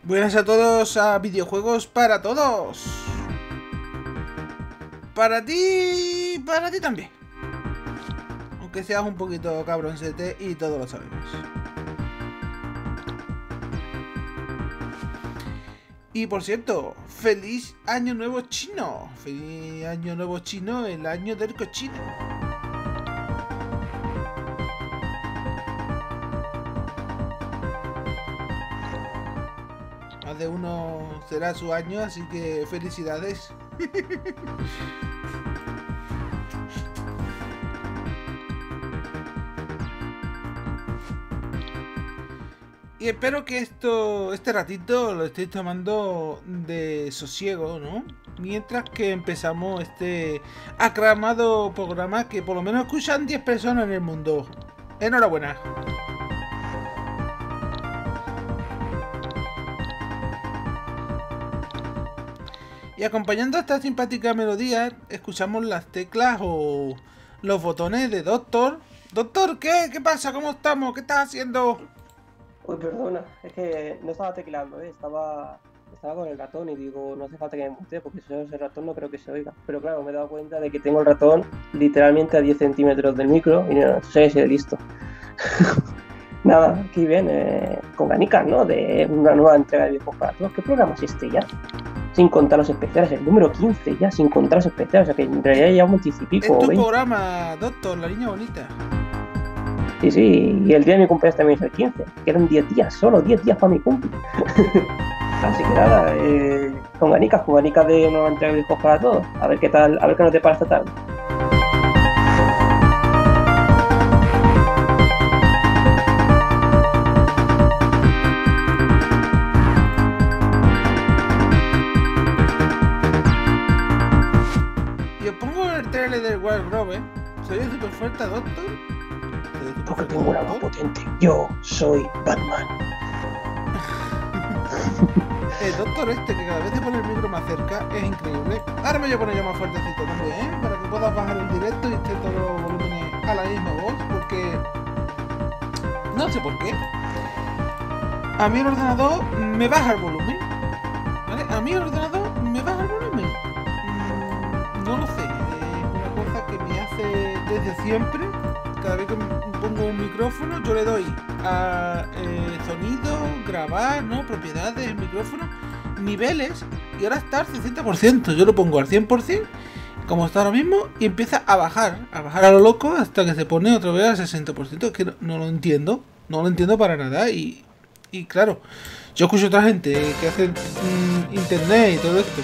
Buenas a todos a Videojuegos para Todos. Para ti también. Aunque seas un poquito cabroncete y todos lo sabemos. Y por cierto, feliz año nuevo chino. Feliz año nuevo chino, el año del cochino. Más de uno será su año, así que felicidades. Y espero que este ratito lo estéis tomando de sosiego, ¿no? Mientras que empezamos este aclamado programa que por lo menos escuchan 10 personas en el mundo. Enhorabuena. Y acompañando a esta simpática melodía, escuchamos las teclas o los botones de Doctor. Doctor, ¿qué pasa? ¿Cómo estamos? ¿Qué estás haciendo? Uy, perdona, es que no estaba tecleando, estaba con el ratón y digo, no hace falta que me mutee porque si no ese ratón no creo que se oiga. Pero claro, me he dado cuenta de que tengo el ratón literalmente a 10 centímetros del micro y no sé si listo. Nada, aquí ven, con ganicas, ¿no? De una nueva entrega de Videojuegos para Todos. ¿Qué programa es este ya? Sin contar los especiales, el número 15 ya, sin contar los especiales, o sea que en realidad ya un multicipico. Es tu programa, Doctor, la niña bonita. Sí, y el día de mi cumpleaños también es el 15. Quedan 10 días, solo 10 días para mi cumple. Así que nada, con ganicas de nueva entrega de Videojuegos para Todos. A ver qué tal, a ver qué nos depara esta tarde. Y os pongo el trailer del Wild Grove. Soy súper fuerte, Doctor. Porque tengo una voz potente. Yo soy Batman. El Doctor que cada vez te pone el micro más cerca es increíble. Ahora me voy a poner yo más fuertecito también, para que puedas bajar el directo y esté todos los volúmenes a la misma voz, porque no sé por qué. A mí el ordenador me baja el volumen, ¿vale? A mí el ordenador me baja el volumen. No lo sé, es una cosa que me hace desde siempre. Cada vez que pongo un micrófono, yo le doy a sonido, grabar, ¿no? Propiedades, micrófono, niveles, y ahora está al 60%. Yo lo pongo al 100%, como está ahora mismo, y empieza a bajar a lo loco hasta que se pone otra vez al 60%. Es que no lo entiendo, no lo entiendo para nada. Y claro, yo escucho a otra gente que hace internet y todo esto.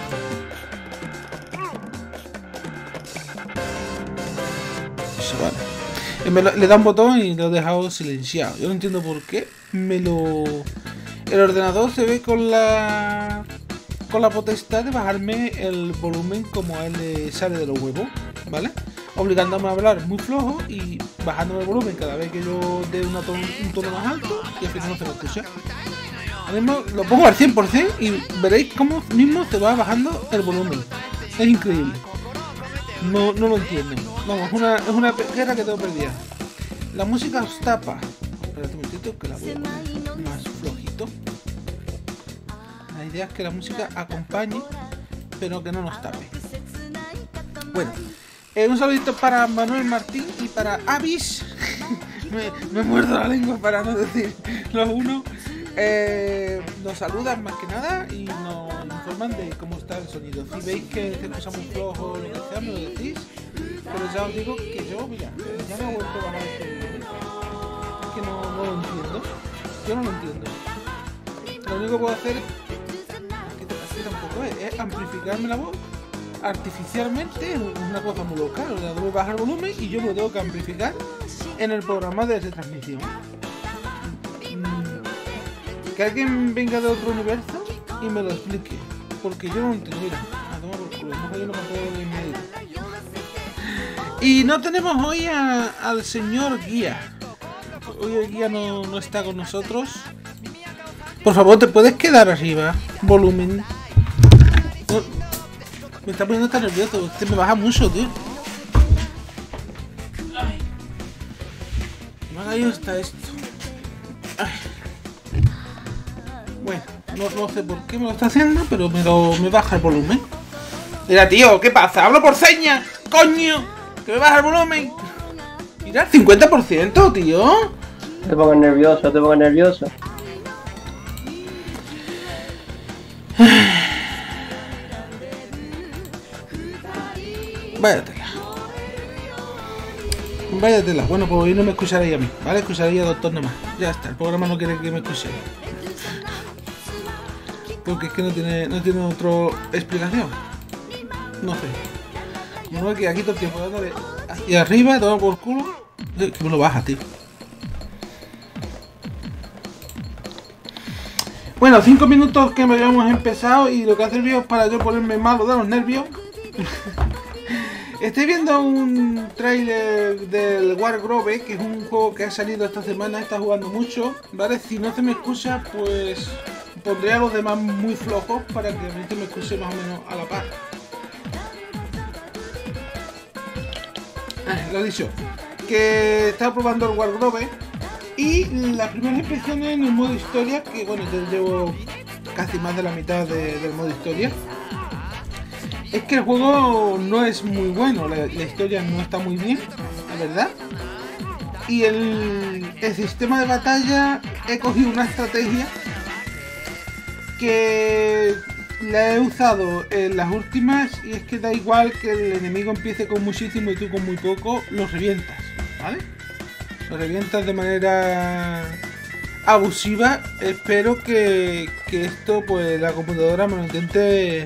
Eso vale. Le da un botón y lo he dejado silenciado. Yo no entiendo por qué. El ordenador se ve con la potestad de bajarme el volumen como a él le sale de los huevos, ¿vale? Obligándome a hablar muy flojo y bajándome el volumen cada vez que yo dé un tono más alto y al final no se me escucha. Ahora mismo lo pongo al 100% y veréis cómo mismo se va bajando el volumen. Es increíble. No lo entiendo. Vamos, es una guerra que tengo perdida. La música os tapa. Espérate un momentito que la voy a poner más flojito. La idea es que la música acompañe, pero que no nos tape. Bueno, un saludito para Manuel Martín y para Avis. me muerdo la lengua para no decir los uno. Nos saludan más que nada y nos informan de cómo está el sonido. Si veis que se escucha muy flojo o lo que sea, me lo decís. Pero ya os digo que yo, mira, ya me he vuelto a bajar este video. Es que no lo entiendo. Yo no lo entiendo. Lo único que puedo hacer es tampoco es amplificarme la voz artificialmente. Es una cosa muy local. O sea, debo bajar el volumen y yo lo tengo que amplificar en el programa de retransmisión. Que alguien venga de otro universo y me lo explique, porque yo no lo entiendo. Mira, a tomar por culo, no hay una pantalla de medio. Y no tenemos hoy al señor Guía. Hoy el Guía no está con nosotros. Por favor, ¿te puedes quedar arriba? Volumen. No, me está poniendo tan nervioso. Usted me baja mucho, tío. Ay. Ahí está esto. Ay. Bueno, No sé por qué me lo está haciendo, pero me baja el volumen. Mira, tío, ¿qué pasa? ¡Hablo por señas! ¡Coño! ¡Que me baja el volumen! Mira, 50%, tío. Te pongo nervioso, te pongo nervioso. Váyatela. Váyatela. Bueno, pues hoy no me escucharéis a mí, ¿vale? Escucharéis a Doctor nada más. Ya está, el programa no quiere que me escuchéis. Porque es que no tiene otra explicación. No sé. Como no, que aquí todo el tiempo dándole hacia arriba, toma por culo. Que me lo baja, tío. Bueno, 5 minutos que me habíamos empezado y lo que ha servido es para yo ponerme malo de los nervios. Estoy viendo un tráiler del Wargroove, que es un juego que ha salido esta semana, está jugando mucho, ¿vale? Si no se me escucha, pues pondré a los demás muy flojos para que a mí se me escuche más o menos a la par. Lo dicho, que estaba probando el Wargroove y las primeras impresiones en el modo historia, que bueno, yo llevo casi más de la mitad del modo historia. Es que el juego no es muy bueno, la historia no está muy bien, la verdad. Y el sistema de batalla, he cogido una estrategia que la he usado en las últimas, y es que da igual que el enemigo empiece con muchísimo y tú con muy poco, lo revientas, ¿vale? Lo revientas de manera abusiva. Espero que esto, pues la computadora me lo intente...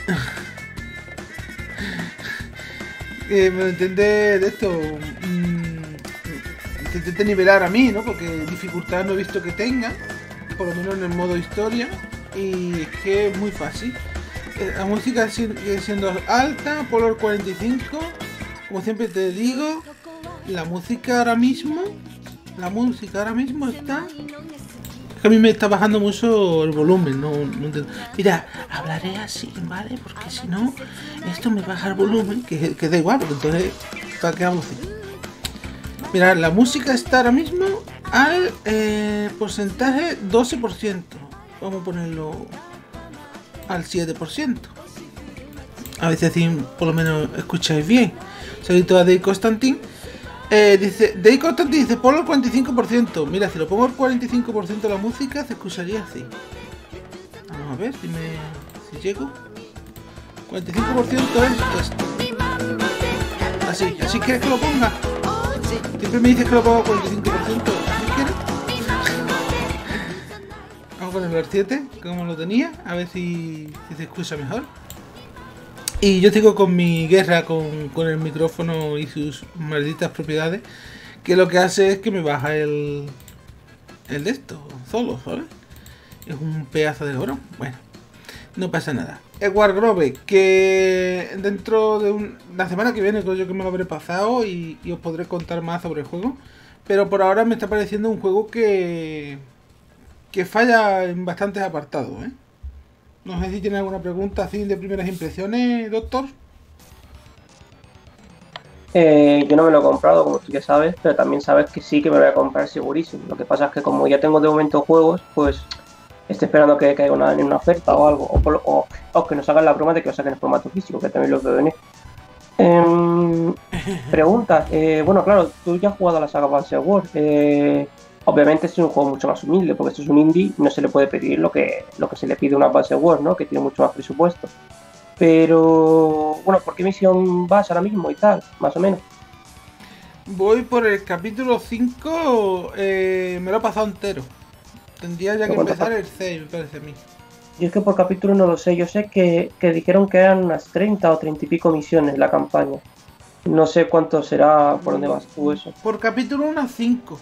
me lo intente de esto... intente nivelar a mí, ¿no? Porque dificultad no he visto que tenga, por lo menos en el modo historia. Y es que es muy fácil. La música sigue siendo alta, Polar 45. Como siempre te digo, la música ahora mismo está... Es que a mí me está bajando mucho el volumen, no entiendo. Mira, hablaré así, ¿vale? Porque si no, esto me baja el volumen, que da igual, porque entonces, ¿para qué hablo así? Mira, la música está ahora mismo al porcentaje 12%. Vamos a ponerlo al 7%. A veces así por lo menos escucháis bien. Saludito a Dave Constantin. Dice, Dave Constantin dice, ponlo al 45%. Mira, si lo pongo al 45% de la música, se escucharía así. Vamos a ver si llego. 45% es esto. Así quieres que lo ponga. Siempre me dices que lo pongo al 45%. ¿Así quieres? Vamos a ponerlo al 7, como lo tenía, a ver si se escucha mejor. Y yo sigo con mi guerra con el micrófono y sus malditas propiedades, que lo que hace es que me baja el de esto solo, ¿sabes? Es un pedazo de oro. Bueno, no pasa nada. El Wargroove, que dentro de la semana que viene creo yo que me lo habré pasado y os podré contar más sobre el juego. Pero por ahora me está pareciendo un juego que falla en bastantes apartados, ¿eh? No sé si tiene alguna pregunta así de primeras impresiones, doctor. Yo no me lo he comprado, como tú ya sabes, pero también sabes que sí que me lo voy a comprar segurísimo. Lo que pasa es que como ya tengo de momento juegos, pues estoy esperando que caiga en una oferta o algo, o que nos hagan la broma de que lo saquen en formato físico, que también lo veo venir. Preguntas. Bueno, claro, tú ya has jugado a la saga Advance Wars. Obviamente este es un juego mucho más humilde, porque esto es un indie, no se le puede pedir lo que se le pide a una Advance Wars, ¿no? Que tiene mucho más presupuesto. Pero, bueno, ¿por qué misión vas ahora mismo y tal? Más o menos. Voy por el capítulo 5, me lo he pasado entero. Tendría ya que empezar el 6, me parece a mí. Yo es que por capítulo no lo sé, yo sé que dijeron que eran unas 30 o 30 y pico misiones la campaña. No sé cuánto será, por dónde vas tú eso. Por capítulo unas 5.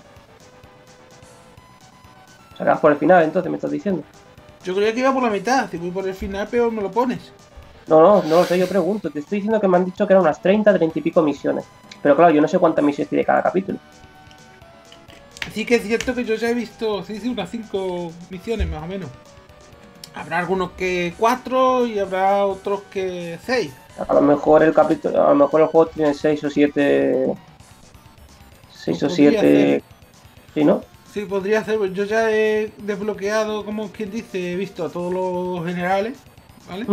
O sea, que vas por el final, entonces me estás diciendo. Yo creía que iba por la mitad, si voy por el final peor me lo pones. No lo sé, yo pregunto, te estoy diciendo que me han dicho que eran unas 30, 30 y pico misiones. Pero claro, yo no sé cuántas misiones tiene cada capítulo. Sí que es cierto que yo ya he visto, sí, unas 5 misiones más o menos. Habrá algunos que 4 y habrá otros que 6. A lo mejor el juego tiene 6 o 7... 6 o 7... ¿Sí, no? Sí, podría hacer. Yo ya he desbloqueado, como quien dice, he visto a todos los generales, ¿vale?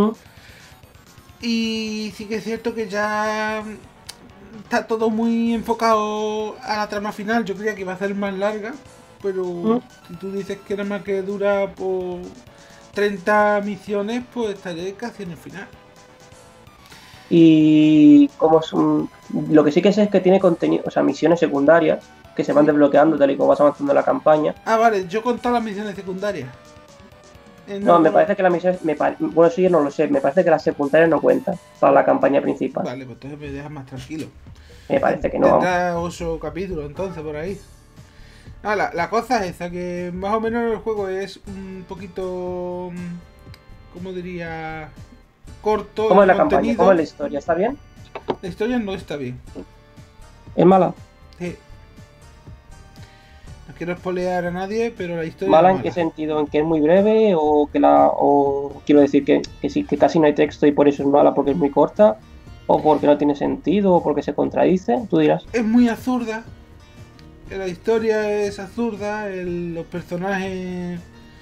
Y sí que es cierto que ya está todo muy enfocado a la trama final. Yo creía que iba a ser más larga, pero si tú dices que nada más que dura por 30 misiones, pues estaré casi en el final. Y como lo que sí que sé es que tiene contenido, o sea, misiones secundarias que se van desbloqueando tal y como vas avanzando en la campaña. Ah, vale, yo he contado las misiones secundarias. No, me parece que las misiones, bueno, eso yo no lo sé, me parece que las secundarias no cuentan para la campaña principal. Vale, pues entonces me dejas más tranquilo. Me parece que no. Tendrá 8 capítulos entonces por ahí. Ah, la cosa es esa, que más o menos el juego es un poquito, ¿cómo diría? Corto. ¿Cómo es la campaña? ¿Cómo es la historia? ¿Está bien? La historia no está bien. ¿Es mala? Sí. No quiero spoilear a nadie, pero la historia ¿Mala es en qué sentido? ¿En que es muy breve? ¿O que quiero decir que sí, que casi no hay texto y por eso es mala porque es muy corta? ¿O porque no tiene sentido? ¿O porque se contradice? Tú dirás. Es muy absurda. La historia es absurda. Los personajes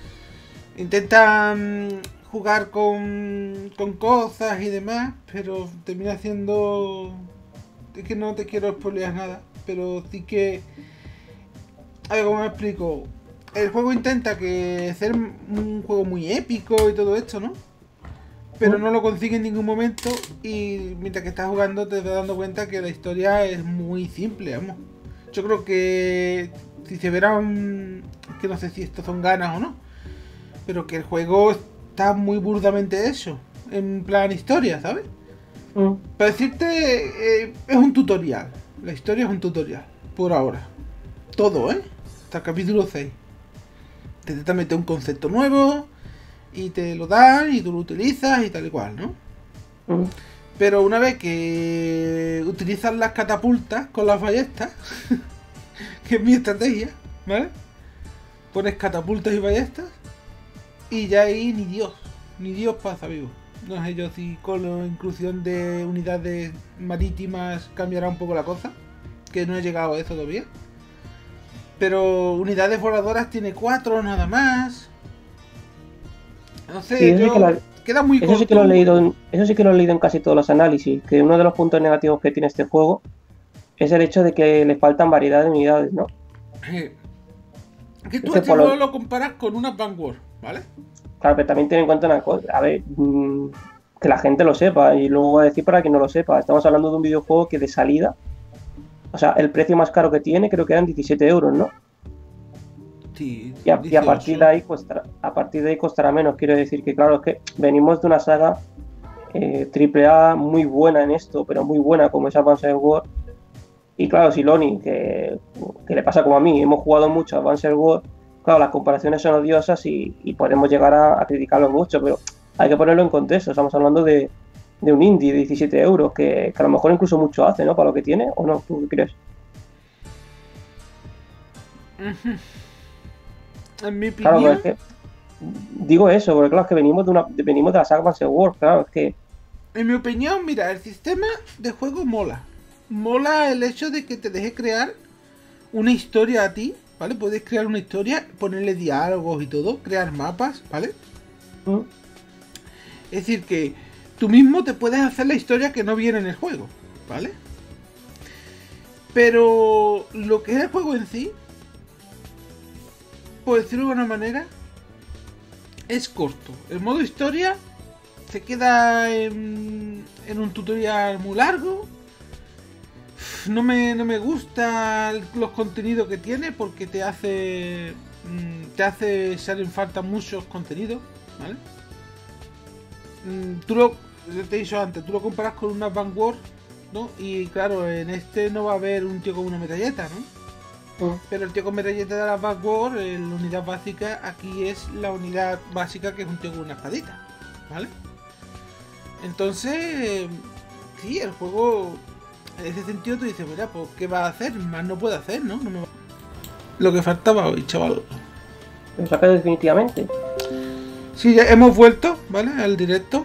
intentan jugar con cosas y demás, pero termina siendo... Es que no te quiero spoilear nada, pero sí que... A ver, ¿cómo me explico? El juego intenta que ser un juego muy épico y todo esto, ¿no? Pero no lo consigue en ningún momento, y mientras que estás jugando te vas dando cuenta que la historia es muy simple, vamos. Yo creo que si se verán, que no sé si estos son ganas o no, pero que el juego está muy burdamente hecho, en plan historia, ¿sabes? Para decirte, es un tutorial. La historia es un tutorial, por ahora. Todo, ¿eh? Hasta el capítulo 6. Te intenta meter un concepto nuevo y te lo dan y tú lo utilizas y tal y cual, ¿no? Pero una vez que utilizas las catapultas con las ballestas, que es mi estrategia, ¿vale? Pones catapultas y ballestas y ya ahí ni Dios pasa vivo. No sé yo si con la inclusión de unidades marítimas cambiará un poco la cosa, que no he llegado a eso todavía. Pero unidades voladoras tiene 4 nada más. No sé, queda muy corto. Eso sí que lo he leído en casi todos los análisis, que uno de los puntos negativos que tiene este juego es el hecho de que le faltan variedad de unidades, ¿no? Que tú este juego lo comparas con una Vanguard, ¿vale? Claro, pero también ten en cuenta una cosa, a ver, que la gente lo sepa, y luego voy a decir para quien no lo sepa, estamos hablando de un videojuego que de salida, o sea, el precio más caro que tiene creo que eran 17 euros, ¿no? Sí, y a partir de ahí costará menos. Quiero decir que, claro, es que venimos de una saga AAA muy buena en esto, pero muy buena como es Advance Wars. Y claro, si Loni, que le pasa como a mí, hemos jugado mucho a Advance Wars, claro, las comparaciones son odiosas y podemos llegar a criticarlo mucho, pero hay que ponerlo en contexto. Estamos hablando de un indie de 17 euros, que a lo mejor incluso mucho hace, ¿no? Para lo que tiene, ¿o no? ¿Tú qué crees? En mi opinión... Claro, es que digo eso, porque claro, es que venimos de la saga Advance Wars, claro, es que... En mi opinión, mira, el sistema de juego mola. Mola el hecho de que te deje crear una historia a ti, ¿vale? Puedes crear una historia, ponerle diálogos y todo, crear mapas, ¿vale? Es decir, que tú mismo te puedes hacer la historia que no viene en el juego, ¿vale? Pero lo que es el juego en sí, por decirlo de alguna manera, es corto. El modo historia se queda en un tutorial muy largo. No me gustan los contenidos que tiene porque te hace echar en falta muchos contenidos, ¿vale? Te he dicho antes, tú lo comparas con una Vanguard, ¿no? Y claro, en este no va a haber un tío con una metralleta, ¿no? Pero el tío con metralleta de la Vanguard, la unidad básica, aquí es la unidad básica que es un tío con una espadita, ¿vale? Entonces, sí, el juego, en ese sentido tú dices, mira, pues ¿qué va a hacer? Más no puede hacer, ¿no? Lo que faltaba hoy, chaval. ¿Lo sacas definitivamente? Sí, ya hemos vuelto, ¿vale? Al directo.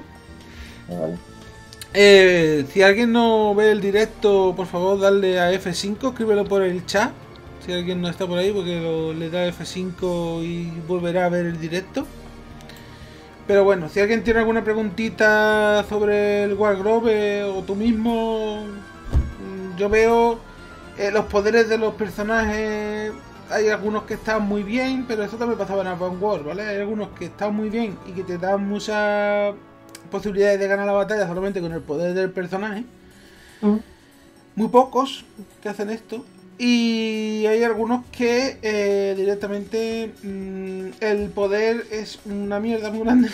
Vale. Si alguien no ve el directo, por favor, darle a F5, escríbelo por el chat. Si alguien no está por ahí, porque le da F5 y volverá a ver el directo. Pero bueno, si alguien tiene alguna preguntita sobre el Wargrove o tú mismo, yo veo los poderes de los personajes. Hay algunos que están muy bien, pero eso también pasaba en Advance Wars, ¿vale? Hay algunos que están muy bien y que te dan muchas posibilidades de ganar la batalla solamente con el poder del personaje. Muy pocos que hacen esto. Y hay algunos que directamente el poder es una mierda muy grande.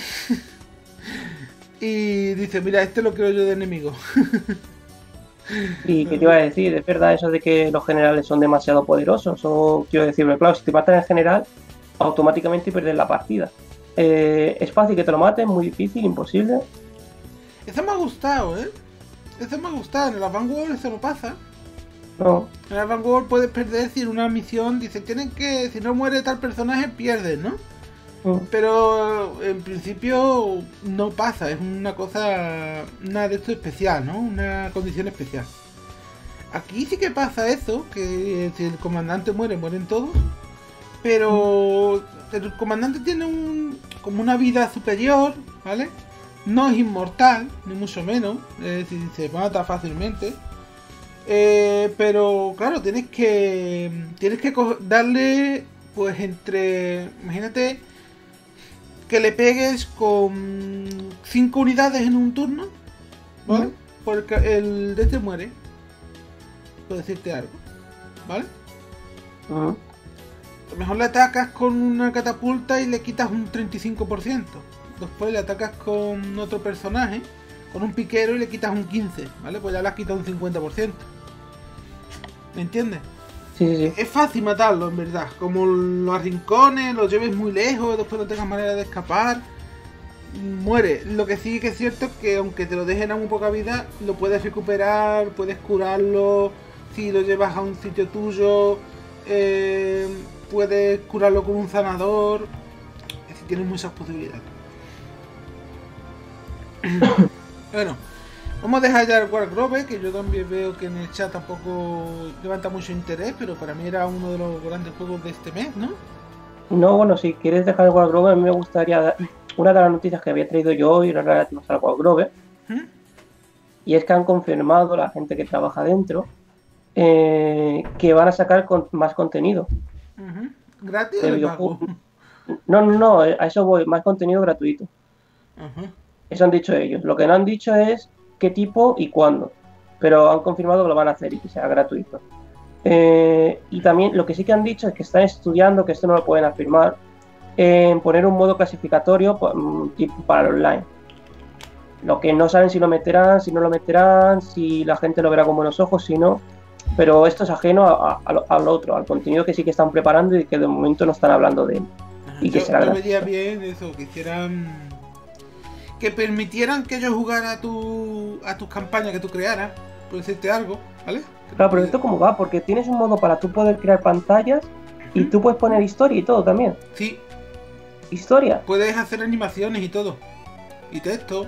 Y dice, mira, este lo quiero yo de enemigo. ¿Y qué te iba a decir? ¿Es verdad eso de que los generales son demasiado poderosos? O quiero decirlo, claro, si te matan al general, automáticamente pierdes la partida. ¿Es fácil que te lo maten? ¿Muy difícil? ¿Imposible? Eso me ha gustado, ¿eh? Eso me ha gustado. En el Advance Wars eso no pasa. No. En el Advance Wars puedes perder si en una misión dice, tienen que, si no muere tal personaje, pierdes, ¿no? Pero en principio no pasa, es una cosa, nada de esto especial, ¿no? Una condición especial. Aquí sí que pasa eso, que si el comandante muere, mueren todos. Pero el comandante tiene como una vida superior, ¿vale? No es inmortal, ni mucho menos, es decir, se mata fácilmente. Pero claro, tienes que darle, pues imagínate que le pegues con 5 unidades en un turno, ¿vale? Porque el de este muere, por decirte algo, ¿vale? A lo mejor le atacas con una catapulta y le quitas un 35%. Después le atacas con otro personaje, con un piquero, y le quitas un 15%, ¿vale? Pues ya le has quitado un 50%. ¿Me entiendes? Sí. Es fácil matarlo, en verdad. Como los arrincones, los lleves muy lejos, después no tengas manera de escapar, muere. Lo que sí que es cierto es que aunque te lo dejen a muy poca vida, lo puedes recuperar, puedes curarlo. Si lo llevas a un sitio tuyo, puedes curarlo con un sanador. Es decir, tienes muchas posibilidades. Bueno, vamos a dejar ya el Wargrove, que yo también veo que en el chat tampoco levanta mucho interés, pero para mí era uno de los grandes juegos de este mes, ¿no? No, bueno, si quieres dejar el Wargrove, a mí me gustaría... Una de las noticias que había traído yo hoy era relativa al Wargrove, y es que han confirmado la gente que trabaja dentro que van a sacar más contenido. ¿Gratis o de pago? No, a eso voy, más contenido gratuito. Eso han dicho ellos. Lo que no han dicho es qué tipo y cuándo, pero han confirmado que lo van a hacer y que será gratuito. Y también lo que sí que han dicho es que están estudiando, que esto no lo pueden afirmar, en poner un modo clasificatorio tipo para el online. Lo que no saben si lo meterán, si no lo meterán, si la gente lo verá con buenos ojos, si no. Pero esto es ajeno al otro, al contenido que sí que están preparando y que de momento no están hablando de él. Y que será gratuito. Yo vería bien eso, que hicieran... que permitieran que ellos jugaran a tus campañas que tú crearas, por decirte algo, ¿vale? Claro, pero esto cómo va, porque tienes un modo para tú poder crear pantallas y tú puedes poner historia y todo también. Sí. ¿Historia? Puedes hacer animaciones y todo. Y texto.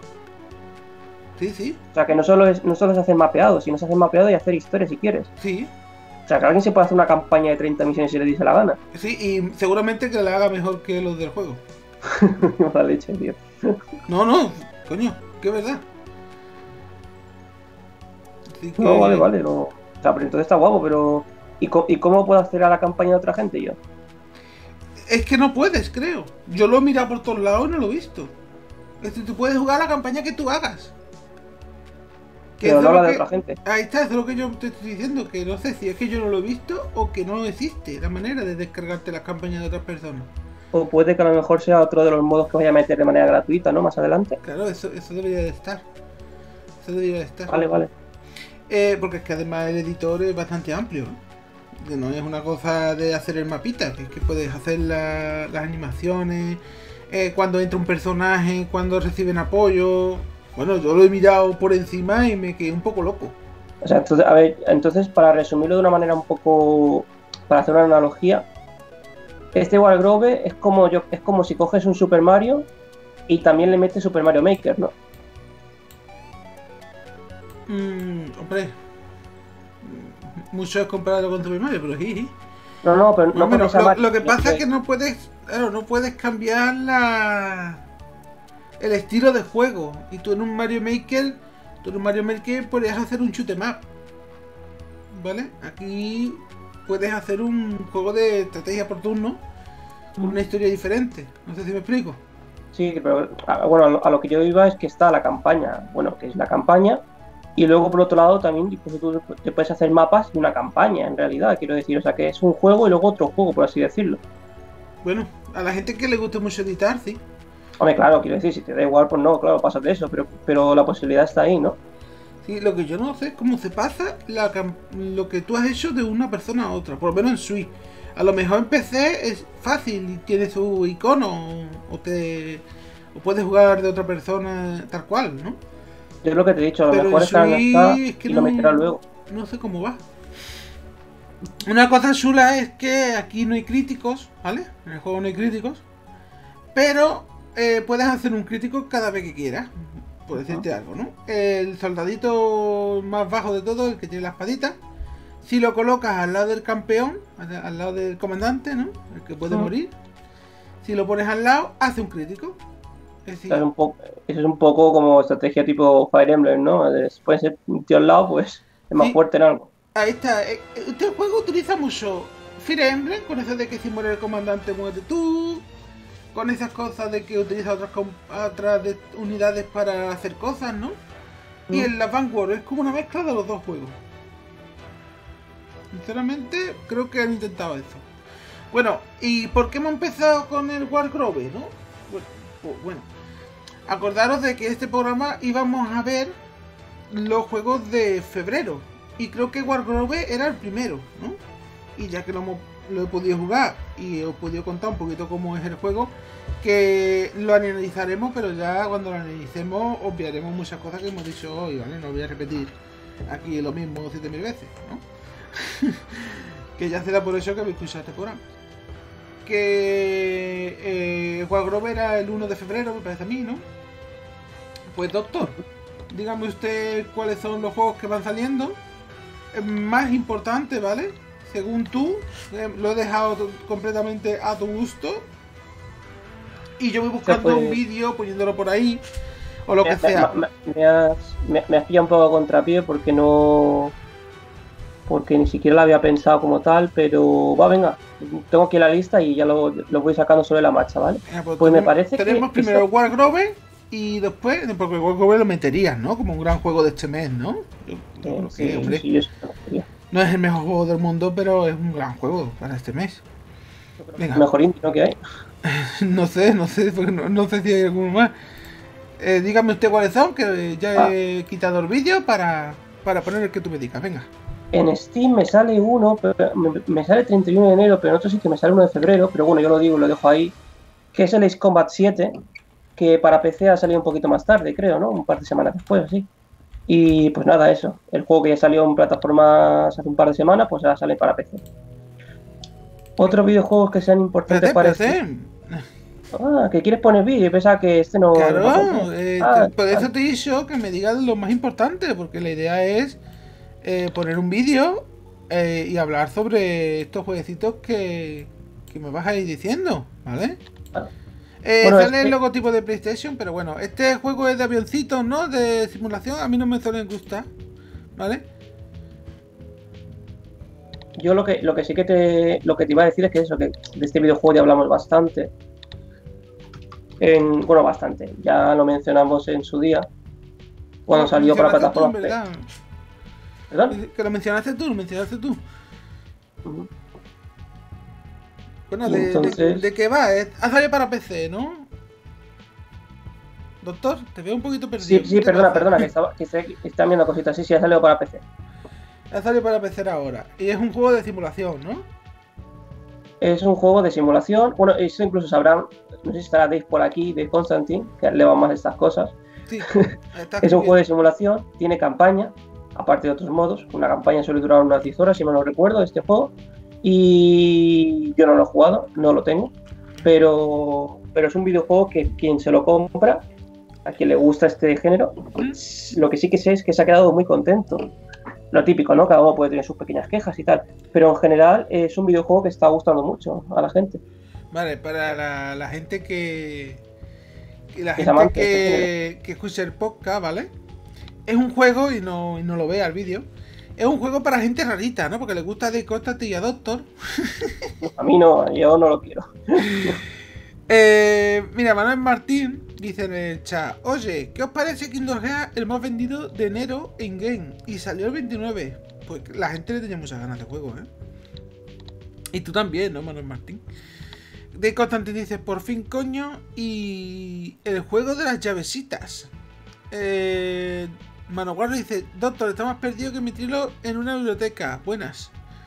Sí. O sea, que no solo es hacer mapeado, sino es hacer mapeado y hacer historia si quieres. Sí. O sea, que alguien se puede hacer una campaña de 30 misiones si le dice la gana. Sí, y seguramente que la haga mejor que los del juego. La leche, tío. No, coño, que verdad. Que... No, vale, no. O sea, pero entonces está guapo, pero... ¿Y cómo puedo hacer a la campaña de otra gente yo? Es que no puedes, creo. Yo lo he mirado por todos lados y no lo he visto. Es decir, tú puedes jugar a la campaña que tú hagas. Pero no la de otra gente. Ahí está, eso es lo que yo te estoy diciendo. Que no sé si es que yo no lo he visto o que no existe la manera de descargarte las campañas de otras personas. O puede que a lo mejor sea otro de los modos que vaya a meter de manera gratuita, ¿no? Más adelante. Claro, eso debería de estar. Eso debería de estar. Vale. Porque es que además el editor es bastante amplio. Que no es una cosa de hacer el mapita, que es que puedes hacer las animaciones, cuando entra un personaje, cuando reciben apoyo. Bueno, yo lo he mirado por encima y me quedé un poco loco. O sea, entonces, a ver, para resumirlo de una manera un poco, para hacer una analogía, este Wargrove es como si coges un Super Mario y también le metes Super Mario Maker, ¿no? Hombre, mucho es comparado con Super Mario, pero jiji. No, pero no Bueno, porque sea lo que Mario, pasa es que no puedes, claro, no puedes cambiar el estilo de juego. Y tú en un Mario Maker puedes hacer un shoot 'em up, ¿vale? Aquí puedes hacer un juego de estrategia por turno con una historia diferente. No sé si me explico. Sí, pero bueno, a lo que yo iba es que está la campaña, bueno, que es la campaña, y luego por otro lado también pues, tú te puedes hacer mapas de una campaña, en realidad, quiero decir, o sea que es un juego y luego otro juego, por así decirlo. Bueno, a la gente que le gusta mucho editar, sí. Hombre, claro, quiero decir, si te da igual, pues no, claro, pasas de eso, pero la posibilidad está ahí, ¿no? Sí, lo que yo no sé es cómo se pasa lo que tú has hecho de una persona a otra, por lo menos en Switch. A lo mejor en PC es fácil y tiene su icono o puedes jugar de otra persona tal cual, ¿no? Yo es lo que te he dicho, a lo Pero mejor en está Switch es que y lo meterá luego. no sé cómo va. Una cosa chula es que aquí no hay críticos, ¿vale? En el juego no hay críticos. Pero puedes hacer un crítico cada vez que quieras, por decirte algo, ¿no? El soldadito más bajo de todo, el que tiene la espadita, si lo colocas al lado del campeón, al lado del comandante, ¿no? El que puede morir. Si lo pones al lado, hace un crítico. Es decir, Eso es un poco como estrategia tipo Fire Emblem, ¿no? Puede ser un tío al lado, pues es más sí, fuerte en algo. ahí está. Este juego utiliza mucho Fire Emblem, con eso de que si muere el comandante muere tú. Con esas cosas de que utiliza otras unidades para hacer cosas, ¿no? Y en la Vanguard es como una mezcla de los dos juegos. Sinceramente, creo que han intentado eso. Bueno, ¿y por qué hemos empezado con el Wargrove, no? Bueno, acordaros de que este programa íbamos a ver los juegos de febrero. Y creo que Wargrove era el primero, ¿no? Y ya que lo he podido jugar y os he podido contar un poquito cómo es el juego, que lo analizaremos, pero ya cuando lo analicemos obviaremos muchas cosas que hemos dicho hoy, ¿vale? No voy a repetir aquí lo mismo 7000 veces, ¿no? Que ya será por eso que habéis escuchado este programa. Que Wargrove era el 1 de febrero, me parece a mí, ¿no? Pues doctor, dígame usted cuáles son los juegos que van saliendo. Más importante, ¿vale? Según tú, lo he dejado completamente a tu gusto. Y yo voy buscando un vídeo, poniéndolo por ahí, o lo que sea. Me has pillado un poco a contrapié porque ni siquiera lo había pensado como tal, pero venga, tengo aquí la lista y ya lo voy sacando sobre la marcha, ¿vale? Pues me parece que tenemos primero Wargrove y después, porque Wargrove lo meterías, ¿no? Como un gran juego de este mes, ¿no? Yo creo que, hombre, sí, no es el mejor juego del mundo, pero es un gran juego para este mes. Venga. Mejor indie, ¿no? Que hay. no sé, porque no sé si hay alguno más. Dígame usted cuáles son, que ya he quitado el vídeo para poner el que tú me digas, venga. En Steam me sale uno, me sale 31 de enero, pero en otro sitio me sale 1 de febrero, pero bueno, yo lo digo, lo dejo ahí, que es el Ace Combat 7, que para PC ha salido un poquito más tarde, creo, ¿no? Un par de semanas después, así. Y pues nada, eso. El juego que ya salió en plataformas hace un par de semanas, pues ahora sale para PC. Otros videojuegos que sean importantes para PC. que quieres poner vídeo y pensaba que este no... Claro, por eso te he dicho que me digas lo más importante, porque la idea es poner un vídeo y hablar sobre estos jueguecitos que me vas a ir diciendo, ¿vale? Sale el logotipo de PlayStation, pero bueno, este juego es de avioncitos, ¿no? De simulación, a mí no me suelen gustar, ¿vale? Yo lo que sí que te iba a decir es que eso, que de este videojuego ya hablamos bastante. Bastante. Ya lo mencionamos en su día. Cuando salió para plataforma. ¿Perdón? Que lo mencionaste tú. Bueno, ¿de qué va? Ha salido para PC, ¿no? Doctor, te veo un poquito perdido. Sí, perdona, que está viendo cositas. Sí, ha salido para PC. Ha salido para PC ahora. Y es un juego de simulación, ¿no? Es un juego de simulación. Bueno, eso incluso sabrán, no sé si estará Dave por aquí, de Constantine, que le va más de estas cosas. Sí, es un juego de simulación, tiene campaña, aparte de otros modos. Una campaña suele durar unas 10 horas, si me lo recuerdo, este juego. Y yo no lo he jugado, no lo tengo. Pero es un videojuego que quien se lo compra, a quien le gusta este género, lo que sí que sé es que se ha quedado muy contento. lo típico, ¿no? Cada uno puede tener sus pequeñas quejas y tal. Pero en general es un videojuego que está gustando mucho a la gente. Vale, para la gente la Es gente amante de este género. que escucha el podcast, ¿vale? Es un juego, y no lo vea el vídeo, es un juego para gente rarita, ¿no? Porque le gusta de Constantine y a Doctor. A mí no, yo no lo quiero. Mira, Manuel Martín dice en el chat: oye, ¿qué os parece Kingdom Hearts el más vendido de enero en game? Y salió el 29. Pues la gente le tenía muchas ganas de juego, ¿eh? Y tú también, ¿no, Manuel Martín? De Constantine dice: por fin, coño. Y el juego de las llavecitas. Manoguardo dice: Doctor, está más perdido que mi trilo en una biblioteca. Buenas.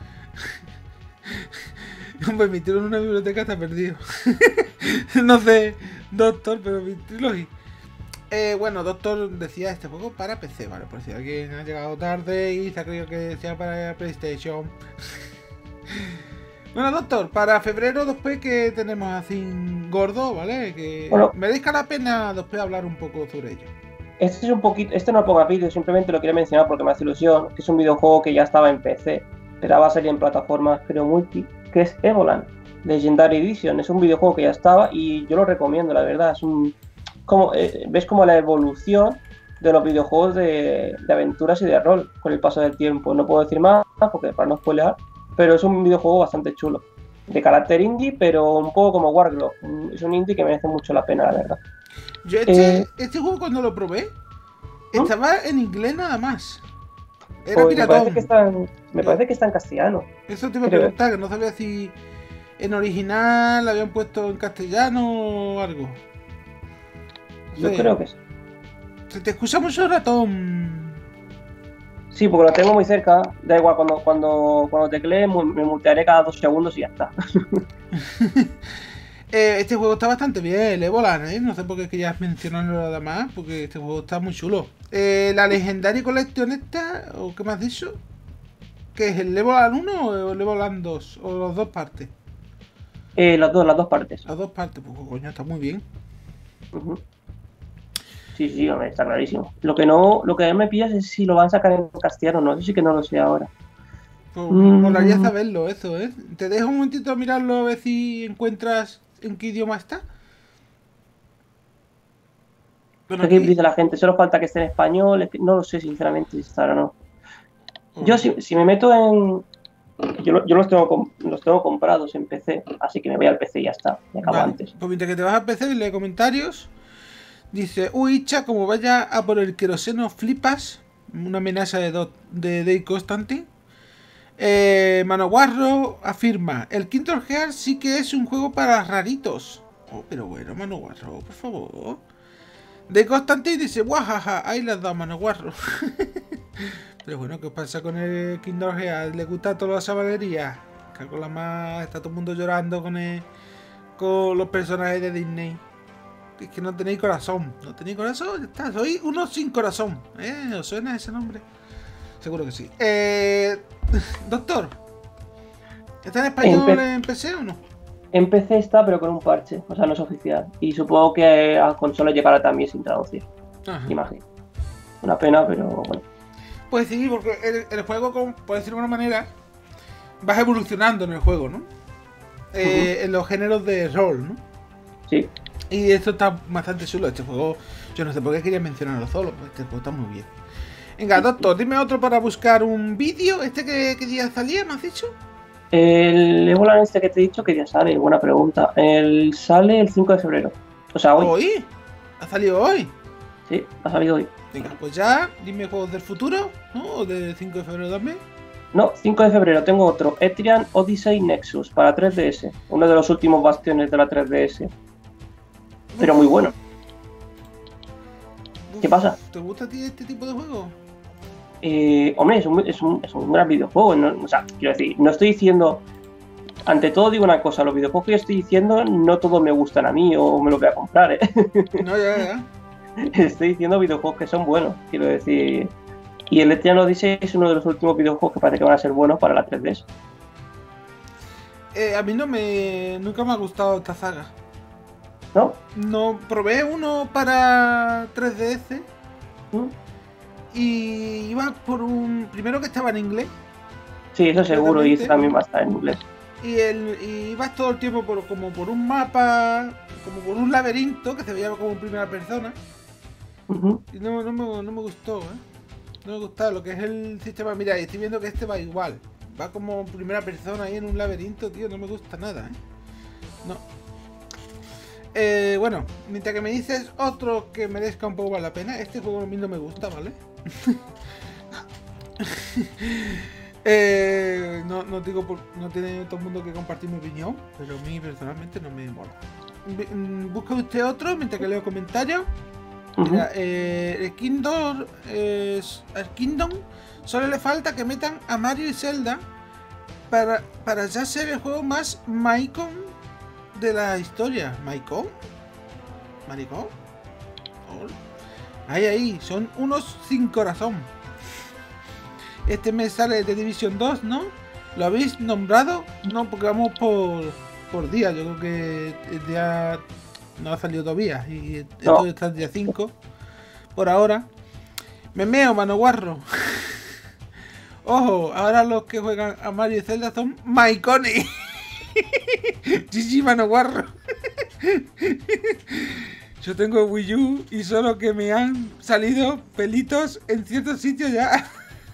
Hombre, mi trilo en una biblioteca está perdido. No sé, Doctor, pero mi trilogía. Bueno, Doctor decía este juego para PC, ¿vale? Por si alguien ha llegado tarde y se ha creído que decía para PlayStation. Bueno, Doctor, para febrero después que tenemos así gordo, ¿vale? Que Bueno, merezca la pena después hablar un poco sobre ello. este es un poquito, este no lo pongo a vídeo, simplemente lo quería mencionar porque me hace ilusión, que es un videojuego que ya estaba en PC, pero va a salir en plataformas, creo, multi, que es Evoland Legendary Edition. Es un videojuego que ya estaba y yo lo recomiendo, la verdad. Es un, como, ves como la evolución de los videojuegos de aventuras y de rol con el paso del tiempo. No puedo decir más porque para no spoilear, pero es un videojuego bastante chulo. De carácter indie, pero un poco como Warglow. Es un indie que merece mucho la pena, la verdad. Yo este juego cuando lo probé, estaba en inglés nada más. Era Pues piratón. me parece que está en castellano. Eso te iba a preguntar, que no sabía si en original habían puesto en castellano o algo. Yo creo que sí. Se te escucha mucho ratón. Sí, porque lo tengo muy cerca. Da igual, cuando teclee me mutearé cada 2 segundos y ya está. Este juego está bastante bien, el Evoland, ¿eh? No sé por qué querías mencionarlo nada más, porque este juego está muy chulo. La Legendary Collection esta, o qué me has dicho, ¿qué es el Evoland 1 o el Evoland 2? ¿O las dos partes? Las dos partes. Las dos partes, pues coño, está muy bien. Uh-huh. Sí, hombre, está clarísimo. Lo que a mí me pillas es si lo van a sacar en castellano, no, eso sí que no lo sé ahora. Pues molaría saberlo, eso, ¿eh? Te dejo un momentito a mirarlo a ver si encuentras en qué idioma está. Bueno, aquí dice la gente, solo falta que esté en español, no lo sé sinceramente si estará o no. Yo si me meto en... Yo los tengo comprados en PC, así que me voy al PC y ya está, me acabo antes. Pues mientras que te vas al PC y lee comentarios, dice: uy, Icha, como vaya a por el queroseno flipas, una amenaza de Dave Constantine. Manoguarro afirma: el Kingdom Hearts sí que es un juego para raritos. Oh, pero bueno, Manoguarro, por favor. De Constantine dice: guajaja, ahí las da Manoguarro. Pero bueno, ¿qué pasa con el Kingdom Hearts? ¿Le gusta toda la sabalería? Cago la más, está todo el mundo llorando con los personajes de Disney. Es que no tenéis corazón. ¿No tenéis corazón? Ya está, soy uno sin corazón. ¿Os suena ese nombre? Seguro que sí. Doctor, ¿está en español en PC o no? En PC está, pero con un parche. O sea, no es oficial. Y supongo que a consola llegará también sin traducir. Ajá. Imagino. Una pena, pero bueno. Pues sí, porque el juego, por decirlo de alguna manera, vas evolucionando en el juego, ¿no? En los géneros de rol, ¿no? Sí. Y esto está bastante chulo. Este juego, yo no sé por qué quería mencionarlo solo, pues este juego está muy bien. Venga, Doctor, dime otro para buscar un vídeo. ¿Qué día salía, me has dicho? El Evoland este que te he dicho, ¿qué día sale? Buena pregunta. Sale el 5 de febrero. O sea, hoy. ¿Hoy? ¿Ha salido hoy? Sí, ha salido hoy. Venga, pues ya, dime juegos del futuro, ¿no? ¿O del 5 de febrero también? No, 5 de febrero tengo otro. Etrian Odyssey Nexus para 3DS. Uno de los últimos bastiones de la 3DS. Pero muy bueno. ¿Qué pasa? ¿Te gusta a ti este tipo de juego? Hombre, es un gran videojuego, ¿no? O sea, quiero decir, no estoy diciendo... Ante todo digo una cosa, los videojuegos que yo estoy diciendo no todos me gustan a mí o me los voy a comprar, ¿eh? No, ya. Estoy diciendo videojuegos que son buenos, quiero decir... Y el Etrian Odyssey es uno de los últimos videojuegos que parece que van a ser buenos para la 3DS. A mí nunca me ha gustado esta saga. ¿No? No, probé uno para 3DS. Y iba por un... Primero que estaba en inglés. Sí, eso seguro, y este también va a estar en inglés. Y ibas todo el tiempo como por un mapa, como por un laberinto que se veía como en primera persona. Y no me gustó, No me gustaba lo que es el sistema. Mira, estoy viendo que este va igual. Va como en primera persona ahí en un laberinto, tío. No me gusta nada, No. Bueno, mientras que me dices otro que merezca un poco más la pena, este juego a mí no me gusta, ¿vale? No digo no tiene todo el mundo que compartir mi opinión, pero a mí personalmente no me mola. Busca usted otro mientras que leo comentarios. Mira, el Kingdom solo le falta que metan a Mario y Zelda para ya ser el juego más Maicon de la historia. ¿Maicon? ¿Maricón? Ahí, son unos sin corazón. Este mes sale de Division 2, ¿no? ¿Lo habéis nombrado? No, porque vamos por día. Yo creo que el día no ha salido todavía. Y esto está el día 5. Por ahora. Me meo, mano guarro. Ojo, ahora los que juegan a Mario y Zelda son Maicones. GG, mano guarro. Yo tengo Wii U y solo que me han salido pelitos en ciertos sitios ya.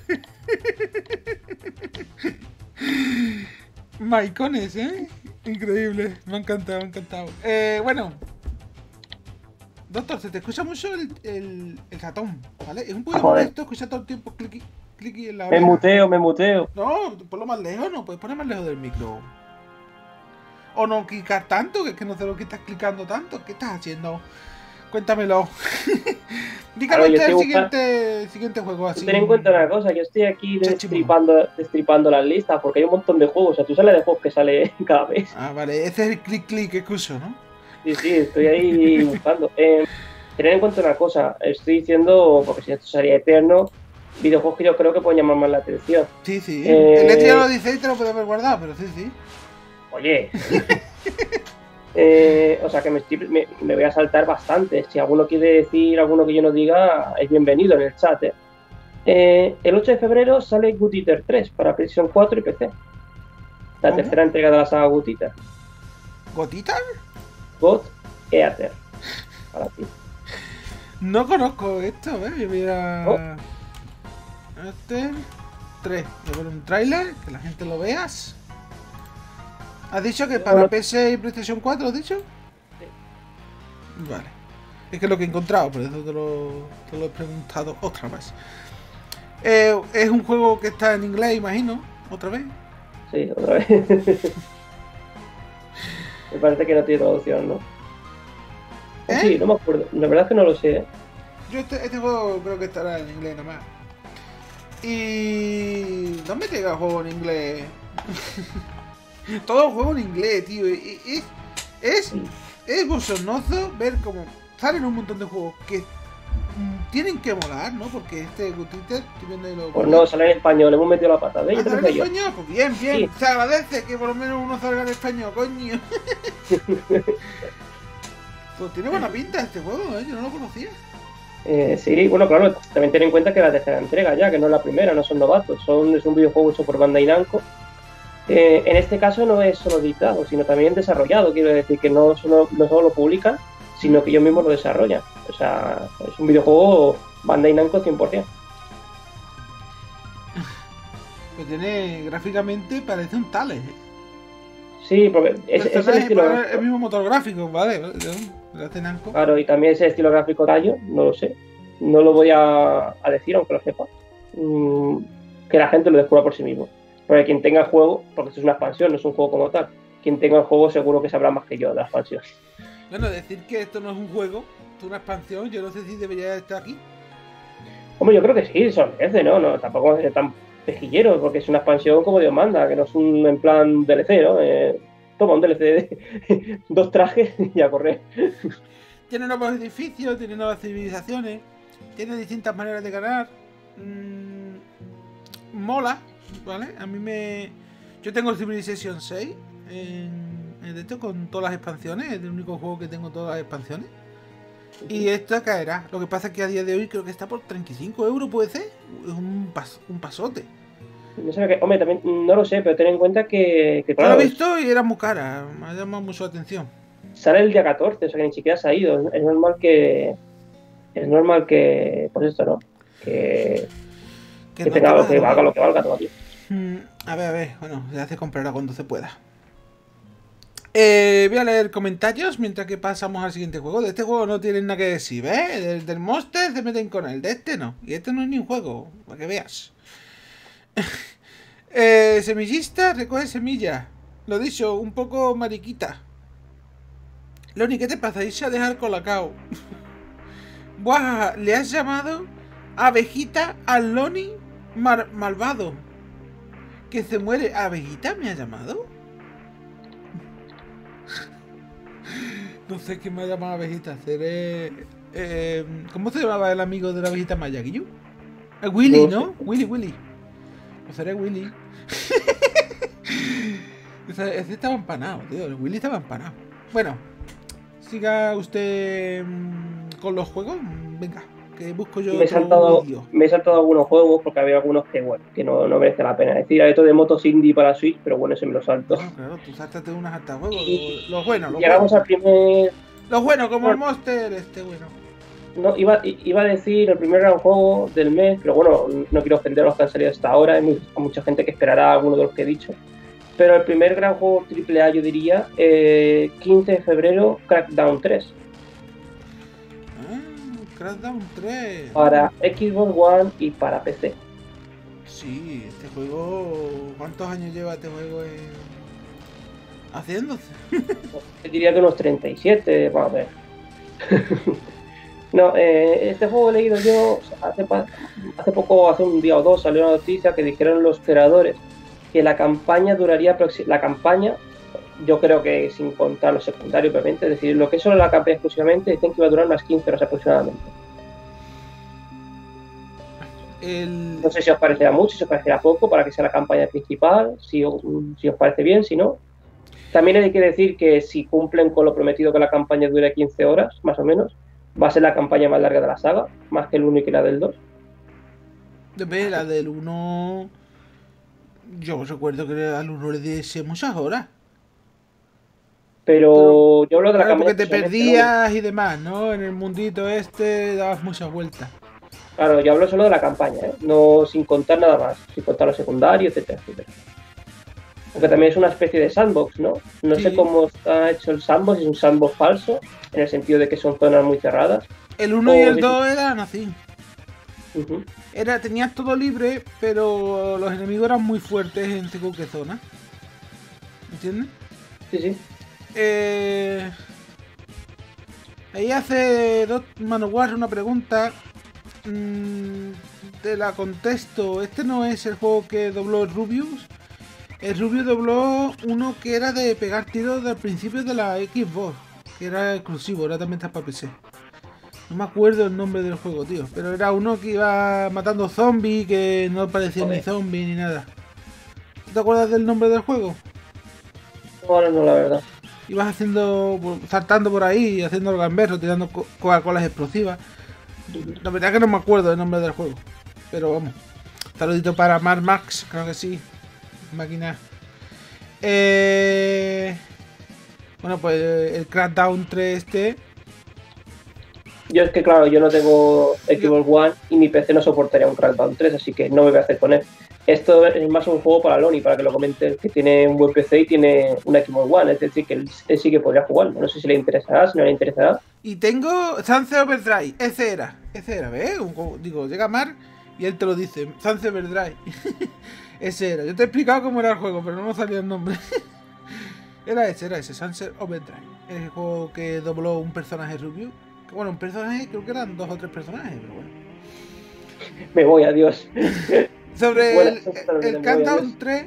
Maicones, increíble, me ha encantado. Bueno, doctor, se te escucha mucho el ratón, ¿vale? Es un poco molesto escuchar todo el tiempo cliqui en la oreja. Me muteo. No, ponlo más lejos, no puedes poner más lejos del micro. O no clicar tanto, que es que no sé lo que estás clicando tanto. ¿Qué estás haciendo? Cuéntamelo. Dígame usted el siguiente juego así. Ten en cuenta una cosa, yo estoy aquí destripando las listas porque hay un montón de juegos. O sea, tú sales de juegos que sale cada vez. Ah, vale, ese es el clic que escucho, ¿no? Sí, estoy ahí buscando. Tener en cuenta una cosa, estoy diciendo, porque si esto sería eterno, videojuegos que yo creo que pueden llamar más la atención. Sí. El Letri ya lo dice y te lo puedes haber guardado, pero sí. Oye. O sea que me voy a saltar bastante. Si alguno quiere decir alguno que yo no diga, es bienvenido en el chat. El 8 de febrero sale Good Eater 3 para PlayStation 4 y PC. La tercera entrega de la saga Good Eater. ¿God Eater? God Eater. Para ti. No conozco esto, Yo voy a... Este... 3. Voy a ver un tráiler, que la gente lo veas. ¿Has dicho que para PC y PlayStation 4, has dicho? Sí. Vale. Es que es lo que he encontrado, por eso te lo he preguntado otra vez. Es un juego que está en inglés, imagino, otra vez. Sí, otra vez. Me parece que no tiene traducción, ¿no? Sí, no me acuerdo. La verdad es que no lo sé. Yo este juego creo que estará en inglés nada más. Y... ¿dónde llega el juego en inglés? Todo el juego en inglés, tío. Es bochornoso ver cómo salen un montón de juegos que tienen que molar, ¿no? Porque este Gutiter, pues no, sale en español, hemos metido la pata. ¿Ves? ¿Sale en español? Pues bien. Sí. Se agradece que por lo menos uno salga en español, coño. Pues tiene buena pinta este juego, yo no lo conocía. Sí, bueno, claro, también ten en cuenta que la tercera entrega ya, que no es la primera, no son novatos, es un videojuego hecho por Bandai Namco. En este caso no es solo editado, sino también desarrollado, quiero decir que no solo lo publican, sino que ellos mismos lo desarrollan. O sea, es un videojuego Bandai Namco 100%. Que tiene, gráficamente, parece un Tales. Sí, porque es el estilo... el mismo motor gráfico, ¿vale? De Namco. Claro, y también ese estilo gráfico tallo, no lo sé. No lo voy a decir, aunque lo sepa. Que la gente lo descubra por sí mismo. Porque quien tenga el juego, porque esto es una expansión, no es un juego como tal, quien tenga el juego seguro que sabrá más que yo de la expansión. Bueno, decir que esto no es un juego, es una expansión, yo no sé si debería estar aquí. Hombre, yo creo que sí, son veces, ¿no? Tampoco es tan pejillero, porque es una expansión como Dios manda, que no es un en plan DLC, ¿no? Toma un DLC de 2 trajes y a correr. Tiene nuevos edificios, tiene nuevas civilizaciones, tiene distintas maneras de ganar. Mola, ¿vale? A mí yo tengo el Civilization 6 de esto con todas las expansiones, es el único juego que tengo todas las expansiones. Y esta caerá. Lo que pasa es que a día de hoy creo que está por 35 euros, ¿puede ser? Es un pasote. No sé hombre, también no lo sé, pero ten en cuenta que Yo claro, lo he visto y era muy cara. Me ha llamado mucho la atención. sale el día 14, o sea que ni siquiera se ha ido. Es normal que, pues esto, ¿no? Que Que no te tenga valga. lo que valga todavía. A ver. Bueno, se hace comprará cuando se pueda. Voy a leer comentarios mientras que pasamos al siguiente juego. De este juego no tienen nada que decir, ¿ves? Del Monster se meten con él, de este no. Y este no es ni un juego, para que veas. Semillista, recoge semilla. Lo dicho, un poco mariquita. Loni, ¿qué te pasa? Irse a dejar colacao. Buah, ¿le has llamado abejita al Loni malvado? Que se muere. ¿Abejita me ha llamado? No sé quién me ha llamado abejita. Seré... ¿cómo se llamaba el amigo de la abejita maya? ¿Guillu? Willy, ¿no? Willy. O seré Willy. Ese estaba empanado, tío. El Willy estaba empanado. Bueno, siga usted con los juegos. Venga, que busco yo me he saltado algunos juegos porque había algunos que, bueno, que no merece la pena decir. Hay esto de motos indie para Switch, pero bueno, ese me lo salto. Claro, tú sáltate unas hasta juegos. Los buenos, llegamos al primer... Los buenos, como el Monster, bueno. No, iba a decir el primer gran juego del mes, pero bueno, no quiero ofender a los que han salido hasta ahora. Hay mucha gente que esperará alguno de los que he dicho. Pero el primer gran juego AAA, yo diría, 15 de febrero, Crackdown 3. Crackdown 3. Para Xbox One y para PC. Sí, este juego... ¿Cuántos años lleva este juego haciéndose? Yo diría que unos 37, vamos a ver. No, este juego he leído yo hace poco, hace un día o dos, salió una noticia que dijeron los creadores que la campaña duraría, yo creo que sin contar los secundarios, obviamente, es decir, lo que es solo la campaña exclusivamente, dicen que iba a durar unas 15 horas aproximadamente. No sé si os parecerá mucho, si os parecerá poco para que sea la campaña principal, si os parece bien, si no. También hay que decir que si cumplen con lo prometido que la campaña dure 15 horas, más o menos, va a ser la campaña más larga de la saga, más que el 1 y que la del 2. La del 1... Yo recuerdo que al 1 le diese muchas horas. Pero yo hablo de la campaña... Porque te perdías y demás, ¿no? En el mundito dabas muchas vueltas. Claro, yo hablo solo de la campaña, no sin contar nada más, sin contar los secundarios, etcétera. Porque también es una especie de sandbox, ¿no? No sé cómo está hecho el sandbox, es un sandbox falso, en el sentido de que son zonas muy cerradas. El 1 y el 2 eran así. Tenías todo libre, pero los enemigos eran muy fuertes en según qué zona. ¿Entiendes? Sí. Ahí hace Manowar una pregunta. Te la contesto. Este no es el juego que dobló el Rubius. El Rubius dobló uno que era de pegar tiros al principio de la Xbox, que era exclusivo, ahora también está para PC. No me acuerdo el nombre del juego, tío, pero era uno que iba matando zombies, que no parecían ni zombies ni nada. ¿Te acuerdas del nombre del juego? No, la verdad. Ibas saltando por ahí, haciendo el gamberro, tirando Coca-Colas explosivas. La verdad que no me acuerdo del nombre del juego, pero vamos. Saludito para Mar Max, creo que sí. Máquina. Bueno, pues el Crackdown 3 Yo es que claro, yo no tengo Xbox One y mi PC no soportaría un Crackdown 3, así que no me voy a hacer con él. Esto es más un juego para Loni, para que lo comente, que tiene un buen PC y tiene un Xbox One, es decir, que él sí que podría jugarlo. No sé si le interesará, si no le interesará. Y tengo Sunset Overdrive, ese era, ¿ves? Digo, llega Mar y él te lo dice, Sunset Overdrive. Ese era, yo te he explicado cómo era el juego, pero no me salía el nombre. Era ese, Sunset Overdrive. El juego que dobló un personaje Rubius. Bueno, un personaje, creo que eran 2 o 3 personajes, pero bueno. Me voy, adiós. Sobre el Countdown 3,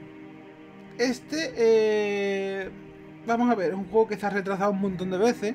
vamos a ver, es un juego que se ha retrasado un montón de veces.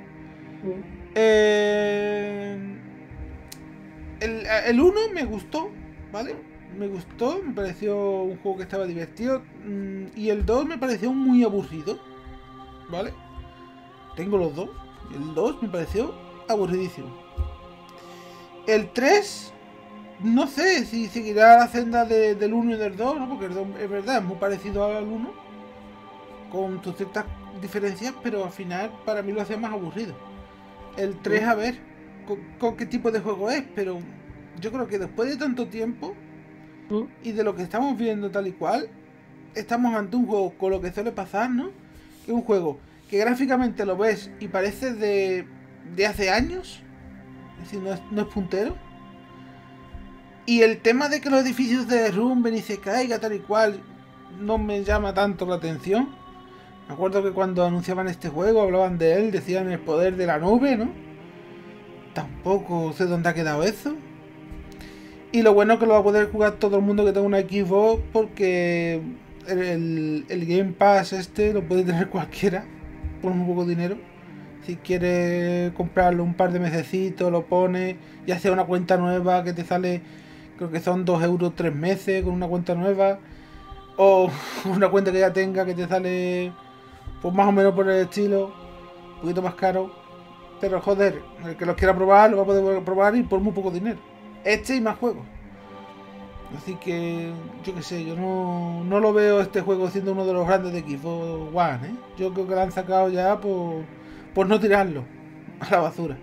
El 1 me gustó, ¿vale? Me pareció un juego que estaba divertido. Y el 2 me pareció muy aburrido, ¿vale? Tengo los dos. El 2 me pareció aburridísimo. El 3, no sé si seguirá la senda del 1 y del 2, ¿no? Porque el 2 es verdad, es muy parecido al 1, con sus ciertas diferencias, pero al final para mí lo hace más aburrido. El 3, a ver con qué tipo de juego es, pero yo creo que después de tanto tiempo y de lo que estamos viendo tal y cual, estamos ante un juego con lo que suele pasar, ¿no? Que es un juego que gráficamente lo ves y parece de hace años, es decir, no es puntero. Y el tema de que los edificios se derrumben y se caiga tal y cual no me llama tanto la atención. Me acuerdo que cuando anunciaban este juego hablaban de él, decían el poder de la nube, ¿no? Tampoco sé dónde ha quedado eso. Y lo bueno es que lo va a poder jugar todo el mundo que tenga una Xbox, porque el Game Pass este lo puede tener cualquiera por un poco de dinero. Si quieres comprarlo un par de mesecitos, lo pones, ya sea una cuenta nueva que te sale, creo que son 2 euros 3 meses con una cuenta nueva, o una cuenta que ya tenga que te sale pues más o menos por el estilo, un poquito más caro. Pero joder, el que los quiera probar lo va a poder probar y por muy poco dinero. Este y más juegos. Así que, yo qué sé, yo no lo veo este juego siendo uno de los grandes de Xbox One, ¿eh? Yo creo que lo han sacado ya por no tirarlo a la basura.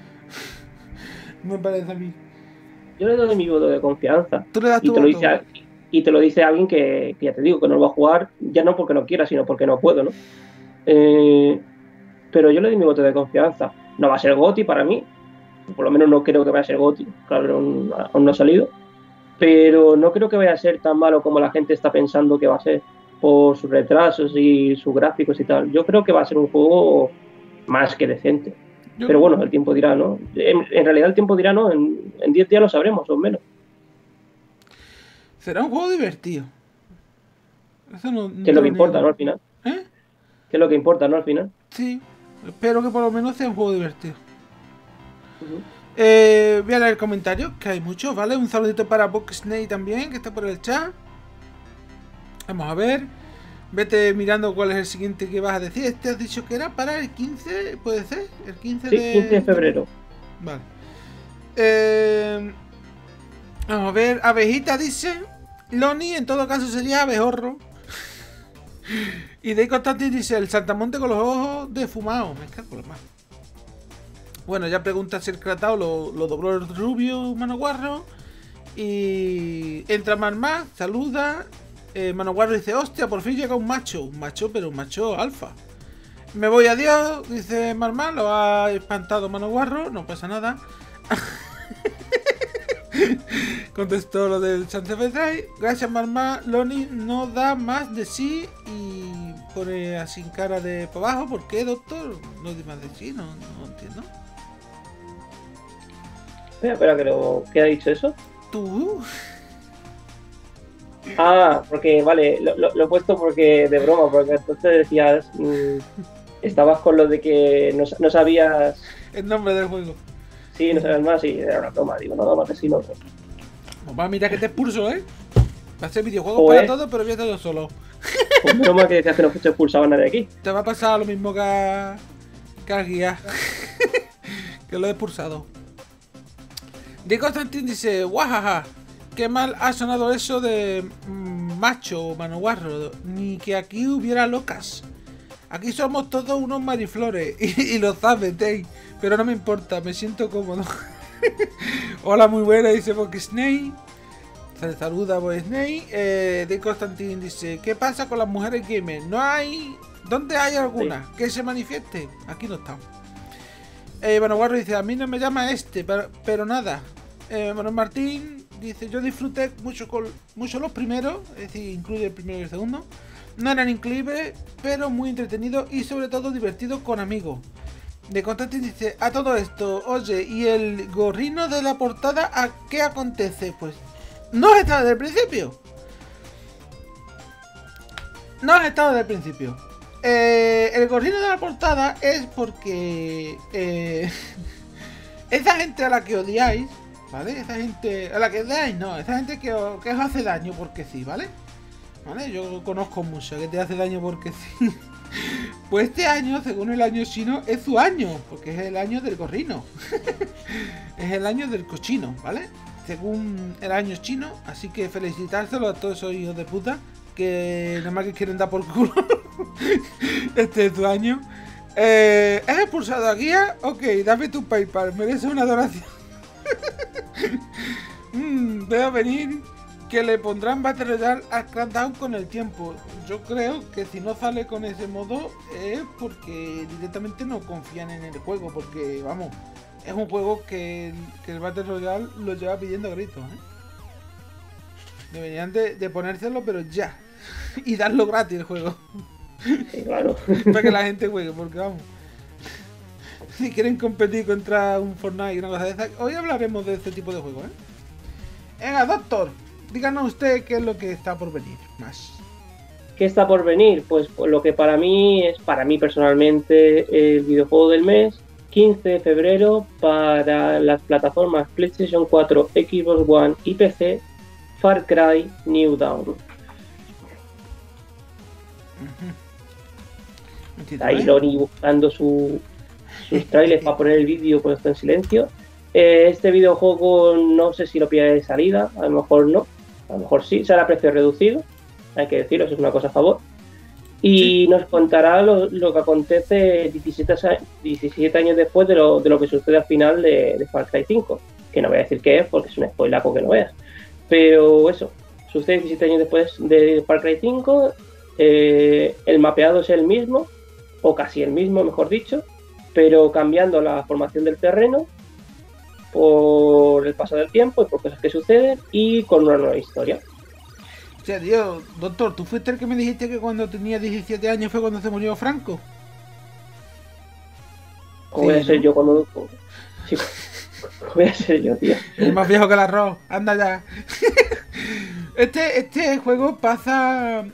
Me parece a mí. Yo le doy mi voto de confianza. Tú le das tu Y te lo voto. dice, y te lo dice alguien que ya te digo, que no lo va a jugar, ya no porque no quiera, sino porque no puedo, ¿no? Pero yo le doy mi voto de confianza. No va a ser GOTY para mí. Por lo menos no creo que vaya a ser GOTY. Claro, aún no ha salido. Pero no creo que vaya a ser tan malo como la gente está pensando que va a ser. Por sus retrasos y sus gráficos y tal. Yo creo que va a ser un juego más que decente. Pero bueno, el tiempo dirá, ¿no? En realidad el tiempo dirá, ¿no? En 10 días lo sabremos, o menos. Será un juego divertido. Eso no Que es lo que importa, ¿no? Al final. ¿Eh? Que es lo que importa, ¿no? Al final. Sí, espero que por lo menos sea un juego divertido. Voy a leer comentarios, que hay muchos, ¿vale? Un saludito para Boxney también, que está por el chat. Vamos a ver. Vete mirando cuál es el siguiente que vas a decir. Este has dicho que era para el 15, ¿puede ser? El 15 sí, 15 de febrero. Vale. Vamos a ver. Abejita dice: Loni en todo caso sería abejorro. Y de Constantin dice: el saltamonte con los ojos defumados. Me cago en la mano. Bueno, ya pregunta si el Cratao lo dobló el rubio Manoguarro. Y entra Marmá, saluda. Manoguarro dice: hostia, por fin llega un macho. Un macho, pero un macho alfa. Me voy, adiós, dice Marmá. Lo ha espantado Manoguarro, no pasa nada. Contestó lo del Chance Drive. Gracias, Marmá. Loni no da más de sí. Y pone así cara de para abajo. ¿Por qué, doctor? No da más de sí, no entiendo. Espera, ¿qué ha dicho eso? ¿Tú? Ah, porque, vale, lo he puesto porque de broma, porque entonces decías, estabas con lo de que no sabías... El nombre del juego. Sí, no sabías más y era una broma, digo, no, más que sí, no. Mamá, mira que te expulso, ¿eh? Va a ser videojuegos para todo, pero voy a estar yo solo. Pues broma que decías que no se expulsaba nadie aquí. Te va a pasar lo mismo que a Guía. Que lo he expulsado. De Constantin dice: guajaja, qué mal ha sonado eso de macho o manoguarro. Ni que aquí hubiera locas. Aquí somos todos unos mariflores. Y lo sabes, Tay. Pero no me importa, me siento cómodo. Hola, muy buena, dice Boxney. Se saluda Boxney. De Constantin dice: ¿qué pasa con las mujeres gamers? No hay... ¿Dónde hay alguna? Sí. Que se manifieste. Aquí no estamos. Manoguarro dice: a mí no me llama pero nada. Manuel Martín dice: yo disfruté mucho los primeros, es decir, incluye el primero y el segundo. No eran increíbles, pero muy entretenidos y sobre todo divertidos con amigos. De Constantin dice: a todo esto, oye, ¿y el gorrino de la portada a qué acontece? Pues no has estado desde el principio. No has estado desde el principio. El gorrino de la portada es porque esa gente a la que odiáis, ¿vale? Esa gente a la que odiáis, no, esa gente que os hace daño porque sí, ¿vale? ¿Vale? Yo conozco mucha que te hace daño porque sí. Pues este año, según el año chino, es su año, porque es el año del gorrino. Es el año del cochino, ¿vale? Según el año chino, así que felicitárselo a todos esos hijos de puta que nada más que quieren dar por culo. Este es su año. ¿Has expulsado a Guía? Ok, dame tu PayPal, merece una donación. Veo venir que le pondrán Battle Royale a Crackdown con el tiempo. Yo creo que si no sale con ese modo es porque directamente no confían en el juego, porque vamos, es un juego que el Battle Royale lo lleva pidiendo a gritos, ¿eh? Deberían de ponérselo, pero ya. Y darlo gratis el juego. Sí, claro. Para que la gente juegue, porque vamos. Si quieren competir contra un Fortnite y una cosa de esa, hoy hablaremos de este tipo de juegos, ¿eh? Venga, doctor, díganos usted qué es lo que está por venir más. ¿Qué está por venir? Pues lo que para mí personalmente, el videojuego del mes, 15 de febrero, para las plataformas PlayStation 4, Xbox One y PC, Far Cry New Dawn. Está ahí Loni buscando sus trailers para poner el vídeo cuando está en silencio. Este videojuego no sé si lo pilla de salida, a lo mejor no, a lo mejor sí, será a precio reducido, hay que decirlo, eso es una cosa a favor. Y nos contará lo que acontece 17 años después de lo que sucede al final de Far Cry 5, que no voy a decir qué es porque es un spoilaco que no veas. Pero eso, sucede 17 años después de Far Cry 5, el mapeado es el mismo, o casi el mismo, mejor dicho, pero cambiando la formación del terreno por el paso del tiempo y por cosas que suceden y con una nueva historia. O sea, tío, doctor, ¿tú fuiste el que me dijiste que cuando tenía 17 años fue cuando se murió Franco? ¿Cómo voy a ser yo cuando...? Sí, ¿cómo voy a ser yo, tío? Es más viejo que el arroz, anda ya. Este juego pasa...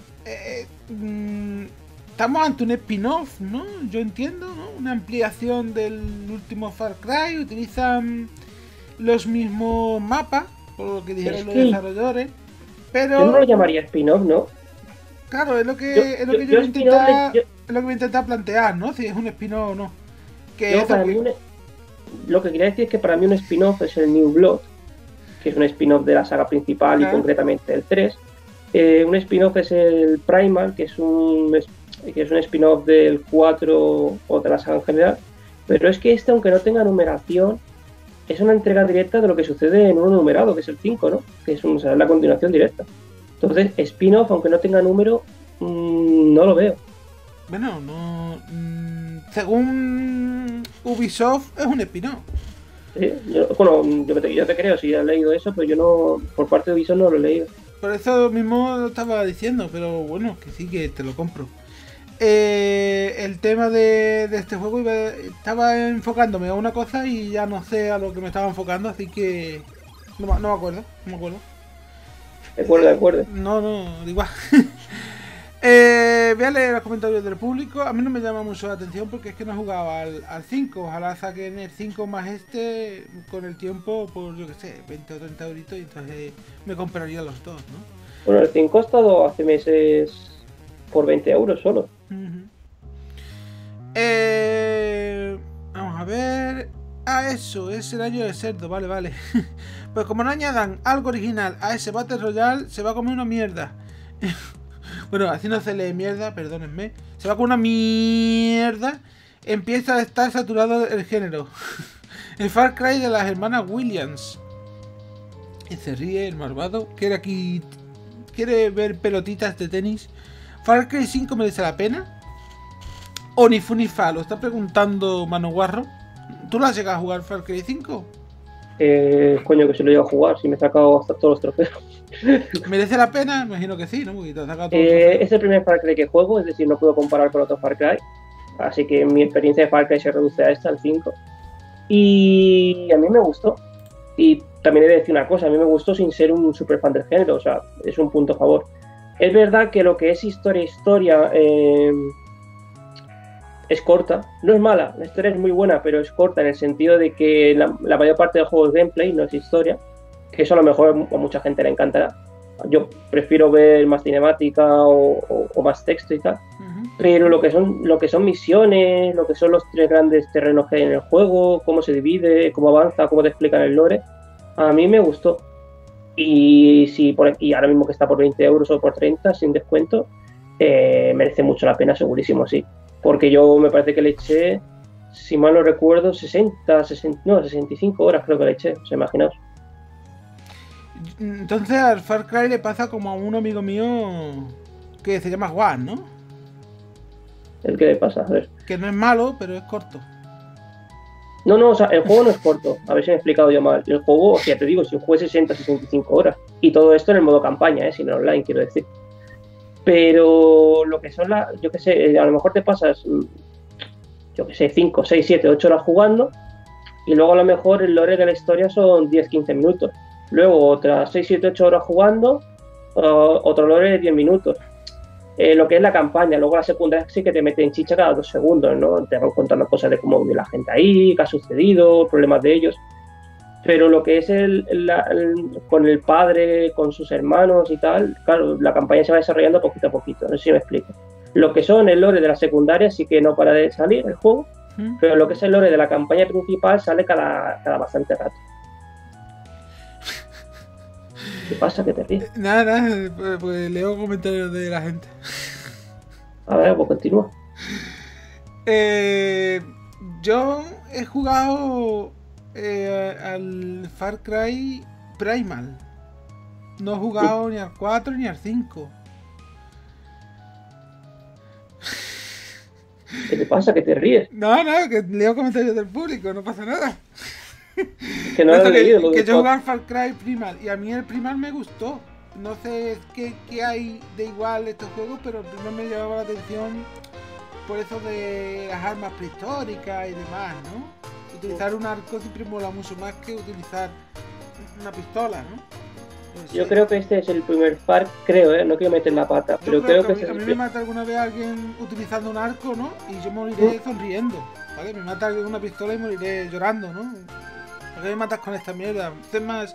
estamos ante un spin-off, ¿no? Yo entiendo, ¿no? Una ampliación del último Far Cry, utilizan los mismos mapas, por lo que dijeron los desarrolladores, pero... Yo no lo llamaría spin-off, ¿no? Claro, es lo que yo voy a intentar plantear, ¿no? Si es un spin-off o no. Lo que quería decir es que para mí un spin-off es el New Blood, que es un spin-off de la saga principal, claro, y concretamente el 3. Un spin-off es el Primal, que es un spin-off del 4 o de la saga en general, pero es que aunque no tenga numeración, es una entrega directa de lo que sucede en uno numerado, que es el 5, ¿no? Que es la continuación directa. Entonces, spin-off, aunque no tenga número, no lo veo. Bueno, no... según Ubisoft, es un spin-off. Sí, yo te creo, si has leído eso, pero yo no, por parte de Ubisoft no lo he leído. Por eso mismo lo estaba diciendo, pero bueno, que sí, que te lo compro. El tema de este juego estaba enfocándome a una cosa y ya no sé a lo que me estaba enfocando, así que no me acuerdo. De acuerdo. No, igual. Voy a leer los comentarios del público. A mí no me llama mucho la atención porque es que no jugaba al 5. Ojalá saquen el 5 más este con el tiempo por, yo que sé, 20 o 30 euritos y entonces me compraría los dos, ¿no? Bueno, el 5 ha estado hace meses por 20 euros solo. Vamos a ver... eso, es el año de cerdo, vale. Pues como no añadan algo original a ese Battle Royale, se va a comer una mierda. Bueno, así no se lee mierda, perdónenme. Se va con una mierda. Empieza a estar saturado el género. El Far Cry de las hermanas Williams. Y se ríe el malvado. Quiere ver pelotitas de tenis. ¿Far Cry 5 merece la pena? O ni fu ni fa, lo está preguntando Mano Guarro. ¿Tú lo has llegado a jugar Far Cry 5? Coño, que se lo he ido a jugar, si me he sacado hasta todos los trofeos. ¿Merece la pena? Me imagino que sí, ¿no? Porque te has sacado todos es el primer Far Cry que juego, es decir, no puedo comparar con otros Far Cry. Así que mi experiencia de Far Cry se reduce a esta, al 5. Y a mí me gustó. Y también he de decir una cosa, a mí me gustó sin ser un super fan del género, o sea, es un punto a favor. Es verdad que lo que es historia es corta, no es mala, la historia es muy buena, pero es corta en el sentido de que la mayor parte del juego es gameplay, no es historia, que eso a lo mejor a mucha gente le encantará. Yo prefiero ver más cinemática o más texto y tal. Pero lo que son misiones, lo que son los 3 grandes terrenos que hay en el juego, cómo se divide, cómo avanza, cómo te explican el lore, a mí me gustó. Y y ahora mismo que está por 20 euros o por 30 sin descuento, merece mucho la pena, segurísimo, sí. Porque yo me parece que le eché, si mal no recuerdo, 65 horas creo que le eché, o sea, imaginaos. Entonces al Far Cry le pasa como a un amigo mío que se llama Juan, ¿no? ¿El que le pasa? A ver. Que no es malo, pero es corto. No, o sea, el juego no es corto, a ver si me he explicado yo mal. El juego, o sea, te digo, si un juego es 60-65 horas. Y todo esto en el modo campaña, sin el online, quiero decir. Pero lo que son yo que sé, a lo mejor te pasas, yo que sé, 5, 6, 7, 8 horas jugando, y luego a lo mejor el lore de la historia son 10-15 minutos. Luego otras 6, 7, 8 horas jugando, otro lore de 10 minutos. Lo que es la campaña, luego la secundaria sí que te meten chicha cada 2 segundos, ¿no? Te van contando cosas de cómo vive la gente ahí, qué ha sucedido, problemas de ellos. Pero lo que es con el padre, con sus hermanos y tal, claro, la campaña se va desarrollando poquito a poquito, no sé si me explico. Lo que son el lore de la secundaria sí que no para de salir el juego, pero lo que es el lore de la campaña principal sale cada bastante rato. ¿Qué pasa? ¿Qué te ríes? Nada, pues leo comentarios de la gente. A ver, pues continúa. Yo he jugado al Far Cry Primal. No he jugado ni al 4 ni al 5. ¿Qué te pasa? ¿Qué te ríes? No, que leo comentarios del público, no pasa nada. Que no lo he leído. Que yo jugué al Far Cry Primal y a mí el Primal me gustó. No sé qué hay de igual estos juegos, pero el Primal me llamaba la atención por eso de las armas prehistóricas y demás, ¿no? Utilizar un arco siempre mola mucho más que utilizar una pistola, ¿no? Pues yo creo que este es el primer Far, no quiero meter la pata, pero creo que a mí me mata alguna vez alguien utilizando un arco, ¿no? Y yo moriré sonriendo, ¿vale? Me mata alguien con una pistola y moriré llorando, ¿no? ¿Por qué me matas con esta mierda? Es más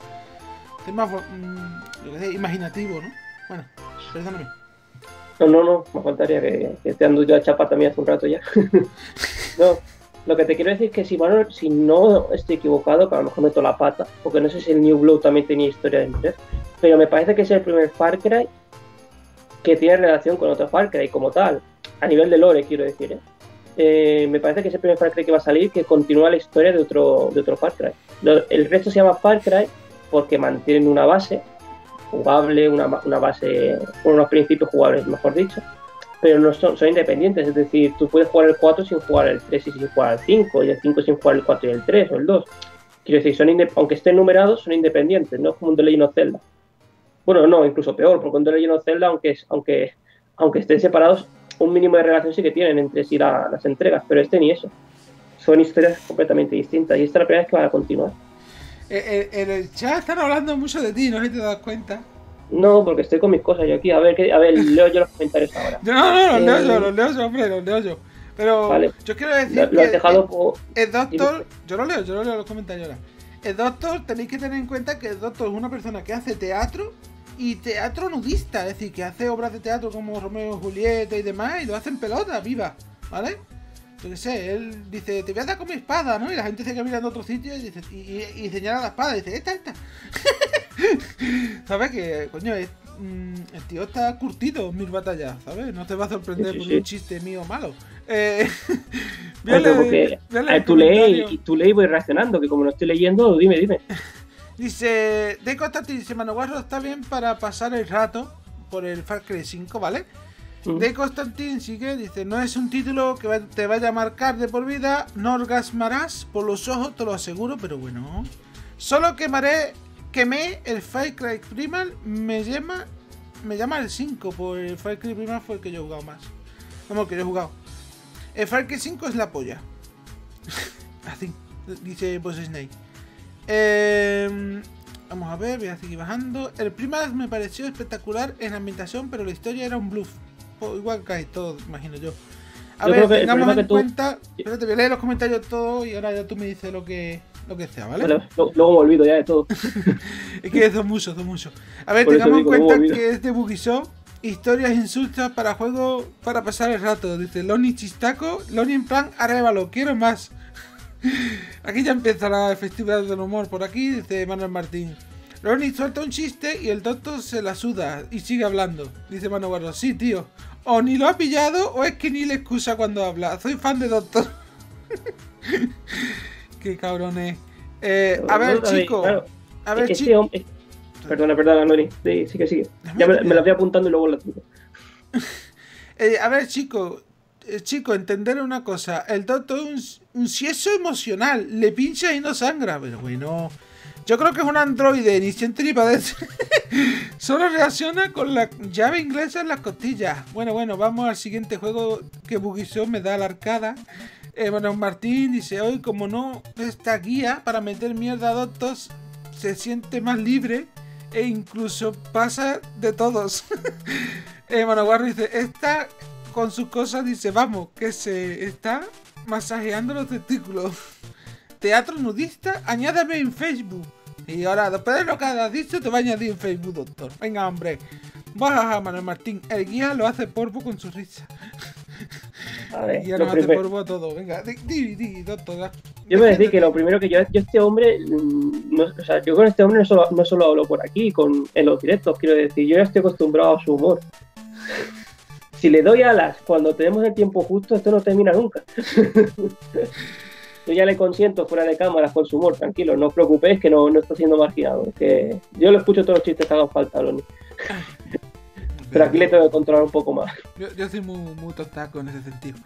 yo qué sé, imaginativo, ¿no? Bueno, perdóname. No, me faltaría que te ando yo a chapa también hace un rato ya. No, lo que te quiero decir es que si no estoy equivocado, que a lo mejor meto la pata, porque no sé si el New Blood también tenía historia de inglés, pero me parece que es el primer Far Cry que tiene relación con otro Far Cry como tal, a nivel de lore, quiero decir, me parece que es el primer Far Cry que va a salir que continúa la historia de otro Far Cry. El resto se llama Far Cry porque mantienen una base jugable, una base con unos principios jugables, mejor dicho, pero no son independientes, es decir, tú puedes jugar el 4 sin jugar el 3 y sin jugar el 5, y el 5 sin jugar el 4 y el 3 o el 2. Quiero decir, aunque estén numerados, son independientes, no es como un The Legend of Zelda. Bueno, no, incluso peor, porque un The Legend of Zelda, aunque estén separados, un mínimo de relación sí que tienen entre sí las entregas, pero este ni eso. Son historias completamente distintas, y esta es la primera vez que van a continuar. En el chat están hablando mucho de ti, no sé si te das cuenta. No, porque estoy con mis cosas yo aquí. A ver, leo yo los comentarios ahora. No, los leo yo. Pero vale. Yo quiero decir lo has dejado el doctor, yo lo leo los comentarios ahora. El doctor, tenéis que tener en cuenta que el doctor es una persona que hace teatro y teatro nudista, es decir, que hace obras de teatro como Romeo y Julieta y demás, y lo hace en pelota, viva, ¿vale? Yo qué sé, él dice, te voy a dar con mi espada, ¿no? Y la gente se queda mirando a otro sitio y dice, y señala la espada y dice, esta. ¿Sabes? Que, coño, el tío está curtido en mil batallas, ¿sabes? No te va a sorprender por un chiste mío malo. Tú lees y voy reaccionando, que como no estoy leyendo, dime. Dice, de Constantin, dice, Manoguarro está bien para pasar el rato por el Far Cry 5, ¿vale? De Constantin sigue, dice, no es un título que te vaya a marcar de por vida, no orgasmarás por los ojos, te lo aseguro, pero bueno. Solo quemé el Far Cry Primal, me llama el 5, por el Far Cry Primal fue el que yo he jugado más. Vamos, el que yo he jugado. El Far Cry 5 es la polla. Así, dice Boss Snake. Vamos a ver, voy a seguir bajando. El Primal me pareció espectacular en la ambientación, pero la historia era un bluff. Igual que todo, imagino yo. A ver, tengamos en cuenta. Espérate, voy a leer los comentarios todos y ahora ya tú me dices lo que sea, ¿vale? Luego me olvido ya de todo. Es que son muchos. A ver, tengamos en cuenta que es de Bugisoft Historias insultas para juegos para pasar el rato. Dice Loni chistaco, Loni en plan arévalo, quiero más. Aquí ya empieza la festividad del humor. Por aquí dice Manuel Martín. Loni suelta un chiste y el doctor se la suda y sigue hablando. Dice Manuel Guarro, sí tío. O ni lo ha pillado o es que ni le excusa cuando habla. Soy fan de doctor. Qué cabrones. A ver, chico. Claro, a ver, este chico. hombre... Perdona, Loni. Sí, sigue. Ya me la voy apuntando y luego la tengo. A ver, chico, entender una cosa. El doctor es un sieso emocional. Le pincha y no sangra. Pero bueno, yo creo que es un androide. Ni siente ni padece. Solo reacciona con la llave inglesa en las costillas. Bueno, vamos al siguiente juego que Bugisoft me da la arcada. Bueno, Martín dice, hoy como no esta guía para meter mierda a doctos, se siente más libre e incluso pasa de todos. Manoguarro dice, está con sus cosas, dice, vamos, que se está masajeando los testículos. Teatro nudista, añádame en Facebook. Y ahora, después de lo que has dicho, te va a añadir en Facebook, doctor. Venga, hombre. Baja, Manuel Martín. El guía lo hace polvo con su risa. A ver, el guía nos hace polvo a todo. Venga, di, doctor. Yo me decir que lo primero que yo este hombre, o sea, yo con este hombre no solo hablo por aquí, en los directos, quiero decir, yo ya estoy acostumbrado a su humor. Si le doy alas cuando tenemos el tiempo justo, esto no termina nunca. Yo ya le consiento fuera de cámaras con su humor, tranquilo, no os preocupéis que no está siendo marginado. Que yo le escucho todos los chistes que hagan falta, Loni. Pero aquí le tengo que controlar un poco más. Yo soy muy tostaco en ese sentido.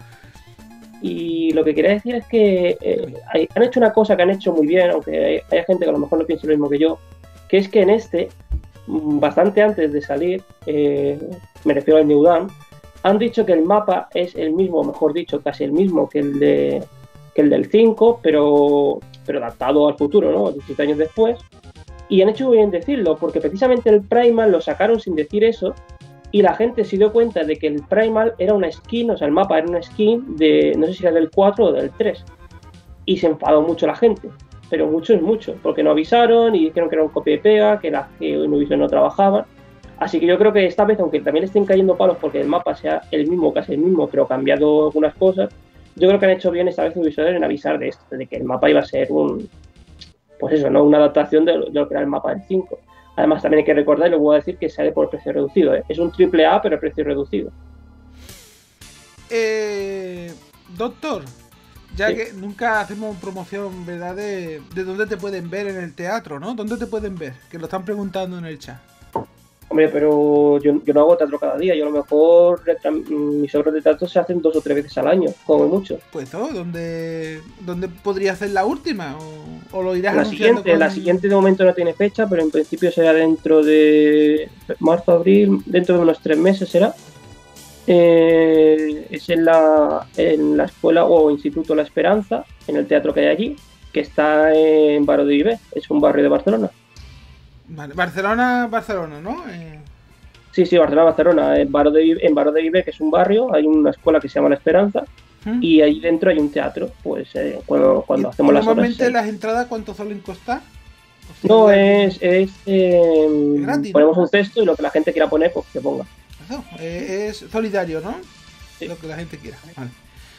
Y lo que quería decir es que han hecho una cosa que han hecho muy bien, aunque haya gente que a lo mejor no piense lo mismo que yo, que es que en bastante antes de salir, me refiero al New Dawn, han dicho que el mapa es el mismo, mejor dicho, casi el mismo que el del 5, pero adaptado al futuro, ¿no? 17 años después. Y han hecho muy bien decirlo, porque precisamente el Primal lo sacaron sin decir eso, y la gente se dio cuenta de que el Primal era una skin, o sea, el mapa era una skin de, no sé si era del 4 o del 3. Y se enfadó mucho la gente, pero mucho es mucho, porque no avisaron y dijeron que era un copia y pega, que en Ubisoft no trabajaban. Así que yo creo que esta vez, aunque también estén cayendo palos porque el mapa sea el mismo, casi el mismo, pero cambiado algunas cosas, yo creo que han hecho bien esta vez Ubisoft en avisar de esto, de que el mapa iba a ser pues eso, ¿no? Una adaptación de lo que era el mapa del 5. Además, también hay que recordar, y lo voy a decir, que sale por precio reducido, ¿eh? Es un AAA, pero precio reducido. Doctor, ya sí. Que nunca hacemos promoción, ¿verdad? De dónde te pueden ver en el teatro, ¿no? ¿Dónde te pueden ver? Que lo están preguntando en el chat. Hombre, pero yo no hago teatro cada día. Yo a lo mejor mis obras de teatro se hacen 2 o 3 veces al año, como mucho. Pues ¿no? ¿Dónde podría hacer la última? ¿O lo irás anunciando? La siguiente de momento no tiene fecha, pero en principio será dentro de marzo, abril, dentro de unos 3 meses será. Es en la escuela o instituto La Esperanza, en el teatro que hay allí, que está en Baró de Viver, es un barrio de Barcelona. Vale, Barcelona, ¿no? Sí, Barcelona. En Baró de Viver, que es un barrio, hay una escuela que se llama La Esperanza, y ahí dentro hay un teatro. Pues cuando hacemos las obras. Normalmente las entradas, ¿cuánto suelen costar? O sea, no, es gratis, ponemos un texto y lo que la gente quiera poner, pues que ponga. Eso, es solidario, ¿no? Sí. Lo que la gente quiera. Vale.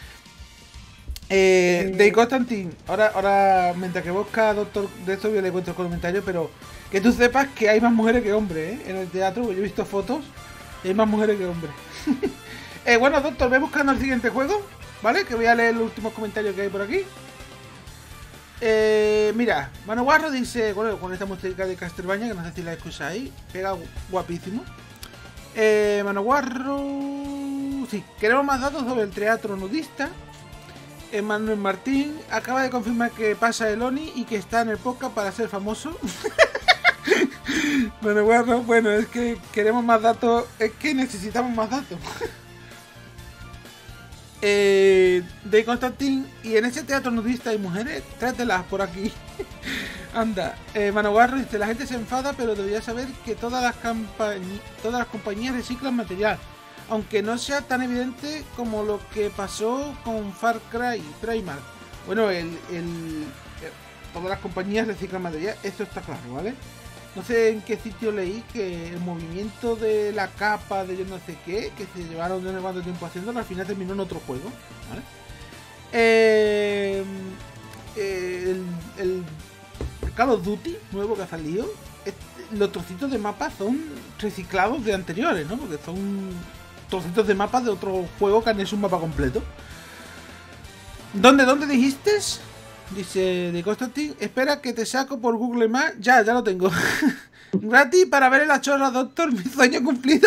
De Constantin, ahora mientras que busca Doctor de esto yo le cuento el comentario, pero que tú sepas que hay más mujeres que hombres, en el teatro. Yo he visto fotos y hay más mujeres que hombres. Bueno, Doctor, ve buscando el siguiente juego, ¿vale? Que voy a leer los últimos comentarios que hay por aquí. Mira, Manoguarro dice, bueno, con esta música de Castlevania, que no sé si la escucháis, pega guapísimo. Manoguarro, sí, queremos más datos sobre el teatro nudista. Manuel Martín acaba de confirmar que pasa el Oni y que está en el podcast para ser famoso. Bueno, es que queremos más datos, es que necesitamos más datos. De Constantín, y en ese teatro nudista hay mujeres, trátelas por aquí. Anda, Manoguarro dice, la gente se enfada, pero debería saber que todas las compañías reciclan material, aunque no sea tan evidente como lo que pasó con Far Cry Primal. Bueno, todas las compañías reciclan material, esto está claro, ¿vale? no sé en qué sitio leí que el movimiento de la capa de yo no sé qué, que se llevaron no sé cuánto tiempo haciéndolo, al final terminó en otro juego, ¿vale? El Call of Duty nuevo que ha salido, los trocitos de mapas son reciclados de anteriores, ¿no? Porque son trocitos de mapas de otro juego que han hecho un mapa completo. ¿Dónde dijiste? Dice de Constantin, espera que te saco por Google Maps. Ya lo tengo. Gratis para ver en la chorra, doctor, mi sueño cumplido.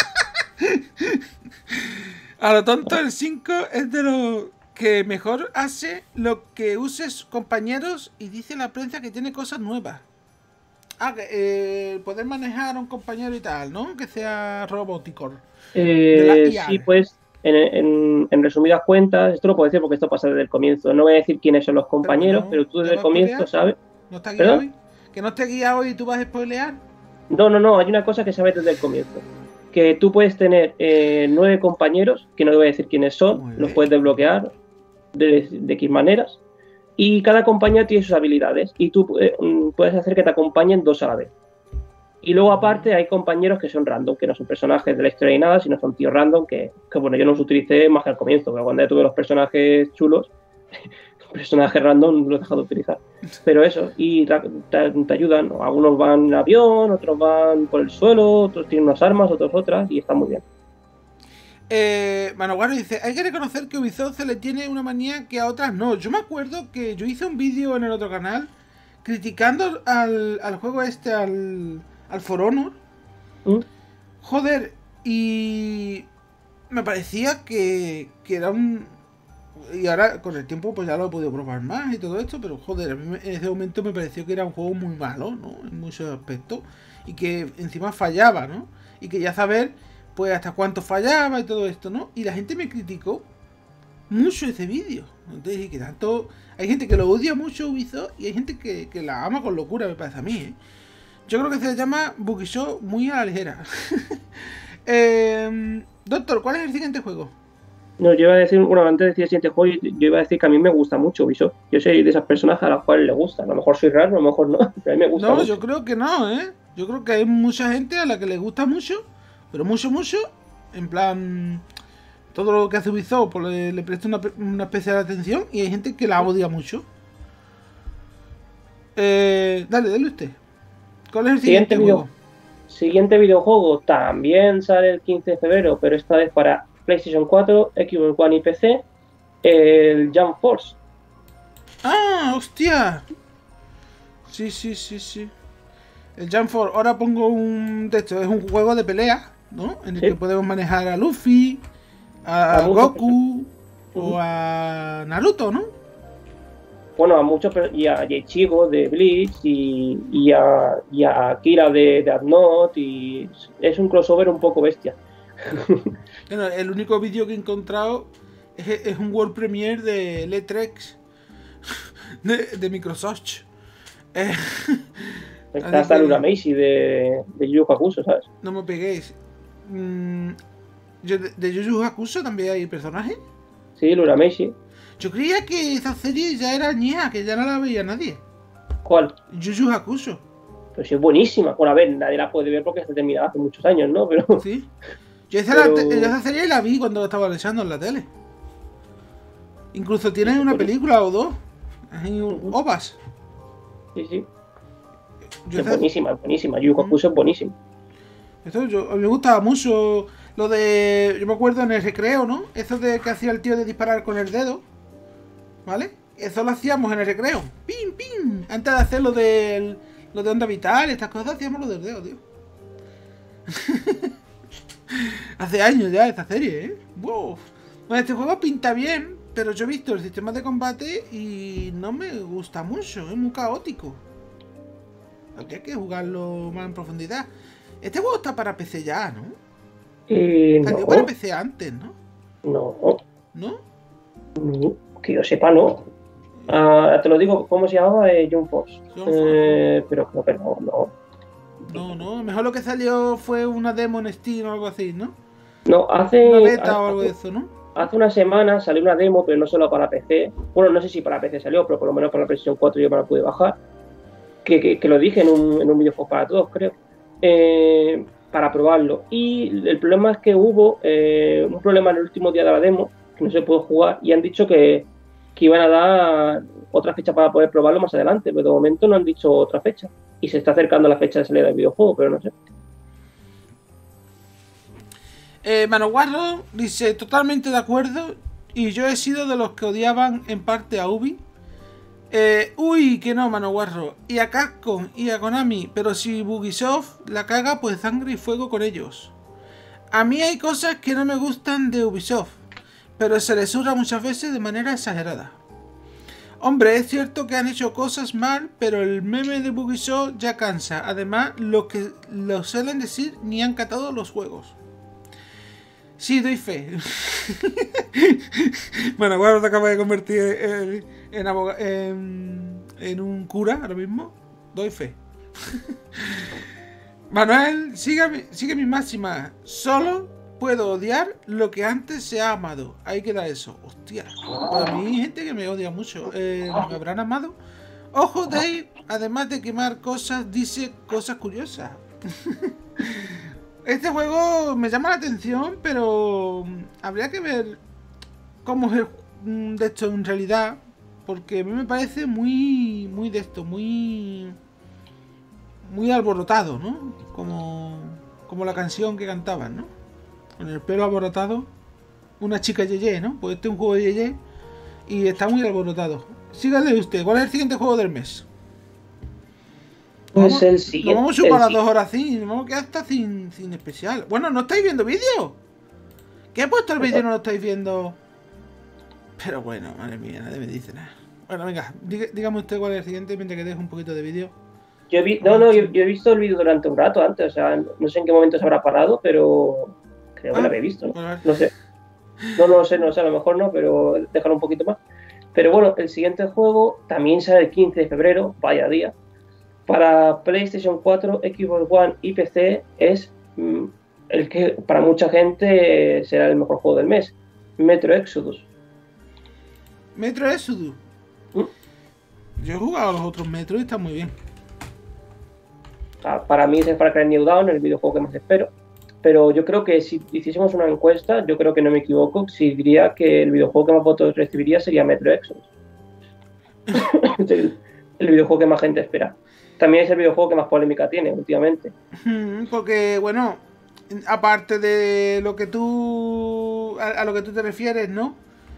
A lo tonto, el 5 es de lo que mejor hace lo que uses compañeros y dice la prensa que tiene cosas nuevas. Poder manejar a un compañero y tal, ¿no? Que sea robótico. Sí, pues, en resumidas cuentas, esto lo puedo decir porque esto pasa desde el comienzo. No voy a decir quiénes son los compañeros, pero tú desde el comienzo sabes. ¿No está guiado hoy? ¿Que no esté guiado y tú vas a spoilear? No, hay una cosa que sabes desde el comienzo. Que tú puedes tener 9 compañeros, que no te voy a decir quiénes son, los puedes desbloquear de X maneras. Y cada compañero tiene sus habilidades y tú puedes hacer que te acompañen 2 a la vez. Y luego aparte hay compañeros que son random, que no son personajes de la historia ni nada, sino son tíos random que bueno, yo no los utilicé más que al comienzo, pero cuando ya tuve los personajes chulos, personajes random los he dejado de utilizar. Pero eso, y te ayudan, algunos van en avión, otros van por el suelo, otros tienen unas armas, otros otras, y está muy bien. Manoguaro dice, hay que reconocer que Ubisoft se le tiene una manía que a otras no. Yo me acuerdo que yo hice un vídeo en el otro canal criticando al juego este, al For Honor. Joder, y me parecía que era un... Y ahora con el tiempo pues ya lo he podido probar más y todo esto, pero joder, a mí en ese momento me pareció que era un juego muy malo, ¿no? En muchos aspectos. Y que encima fallaba, ¿no? Y que ya saber pues hasta cuánto fallaba y todo esto, ¿no? Y la gente me criticó mucho ese vídeo. Entonces, que tanto... Hay gente que lo odia mucho Ubisoft y hay gente que la ama con locura, me parece a mí, ¿eh? Yo creo que se llama Buggy-Show muy a la ligera. Doctor, ¿cuál es el siguiente juego? No, yo iba a decir, bueno, antes de decir el siguiente juego, yo iba a decir que a mí me gusta mucho Ubisoft. Yo soy de esas personas a las cuales le gusta. A lo mejor soy raro, a lo mejor no, pero a mí me gusta. No, mucho. Yo creo que no, ¿eh? Yo creo que hay mucha gente a la que le gusta mucho, pero mucho. En plan, todo lo que hace Ubisoft pues le presta una especial atención y hay gente que la odia mucho. Dale usted. ¿Cuál es el siguiente juego? Siguiente videojuego también sale el 15 de febrero, pero esta vez para PlayStation 4, Xbox One y PC, el Jump Force. ¡Ah, hostia! Sí. El Jump Force, ahora pongo un texto, es un juego de pelea, ¿no? En el que podemos manejar a Luffy, a Goku o a Naruto, ¿no? Bueno, a muchos, y a Ichigo de Bleach y a Akira de Death Note, y es un crossover un poco bestia. Bueno, el único vídeo que he encontrado es un World Premiere de Letrex de Microsoft. Está hasta el Urameshi de Yu Yu Hakusho, ¿sabes? No me peguéis. ¿De Yu Yu Hakusho también hay personajes? Sí, el Urameshi. Yo creía que esa serie ya era añeja, que ya no la veía nadie. ¿Cuál? Yu Yu Hakusho. Pero sí es buenísima. Bueno, a ver, nadie la puede ver porque está terminada hace muchos años, ¿no? Pero... Sí. Yo esa serie la vi cuando la estaba echando en la tele. Incluso tiene una película o dos. Hay ovas. Sí. Es buenísima. Yu Yu Hakusho es buenísima. A mí me gustaba mucho lo de... Yo me acuerdo en el recreo, ¿no? Eso de que hacía el tío de disparar con el dedo. ¿Vale? Eso lo hacíamos en el recreo. ¡Pim, pim! Antes de hacer lo de onda vital y estas cosas, hacíamos lo del dedo, tío. Hace años ya esta serie, ¿eh? ¡Wow! Bueno, este juego pinta bien, pero yo he visto el sistema de combate y no me gusta mucho. Es muy caótico. Habría que jugarlo más en profundidad. Este juego está para PC ya, ¿no? Salió para PC antes, ¿no? No, que yo sepa, no. Te lo digo, ¿cómo se llamaba? Jump Force. Pero creo que no. No, mejor lo que salió fue una demo en Steam o algo así, ¿no? No, una beta o algo de eso, ¿no? Hace una semana salió una demo, pero no solo para PC. Bueno, no sé si para PC salió, pero por lo menos para la PlayStation 4 yo me la pude bajar. que lo dije en un videojuego para todos, creo, para probarlo. Y el problema es que hubo un problema en el último día de la demo, que no se pudo jugar, y han dicho que iban a dar otra fecha para poder probarlo más adelante, pero de momento no han dicho otra fecha. Y se está acercando la fecha de salida del videojuego, pero no sé. Manoguarro dice, totalmente de acuerdo, y yo he sido de los que odiaban en parte a Ubi. Uy, que no, Manoguarro. Y a Capcom y a Konami, pero si Ubisoft la caga, pues sangre y fuego con ellos. A mí hay cosas que no me gustan de Ubisoft, pero se les urra muchas veces de manera exagerada. Hombre, es cierto que han hecho cosas mal, pero el meme de Ubisoft ya cansa. Además, lo que lo suelen decir ni han catado los juegos. Sí, doy fe. Bueno, ahora te acabas de convertir en un cura ahora mismo. Doy fe. Manuel, sigue mi máxima. Solo puedo odiar lo que antes se ha amado. Ahí queda eso. Hostia. Para mí hay gente que me odia mucho. ¿Me habrán amado? Ojo, Dave, además de quemar cosas, dice cosas curiosas. Este juego me llama la atención, pero habría que ver cómo es de esto en realidad, porque a mí me parece muy de esto, muy alborotado, ¿no? Como la canción que cantaban, ¿no? Con el pelo alborotado, una chica yeye, ¿no? Pues este es un juego de yeye y está muy alborotado. Sígale usted, ¿cuál es el siguiente juego del mes? Pues el siguiente. Nos vamos a chupar las 2 horas sin, nos vamos a quedar hasta sin especial. Bueno, ¿no estáis viendo vídeo? ¿Qué he puesto el vídeo y no lo estáis viendo? Pero bueno, madre mía, nadie me dice nada. Bueno, venga, dígame usted cuál es el siguiente mientras que dejo un poquito de vídeo. Yo he visto el vídeo durante un rato antes, o sea, no sé en qué momento se habrá parado, pero creo que lo había visto, ¿no? Pues No sé. No sé, a lo mejor no, pero déjalo un poquito más. Pero bueno, el siguiente juego también sale el 15 de febrero, vaya día. Para PlayStation 4, Xbox One y PC es el que para mucha gente será el mejor juego del mes, Metro Exodus. Metro Exodus. Yo he jugado a los otros Metro y está muy bien. Para mí es el Far Cry New Dawn, el videojuego que más espero. Pero yo creo que si hiciésemos una encuesta, yo creo que no me equivoco, si diría que el videojuego que más votos recibiría sería Metro Exodus. el videojuego que más gente espera. También es el videojuego que más polémica tiene últimamente. Porque, bueno, aparte de lo que tú a lo que tú te refieres, ¿no?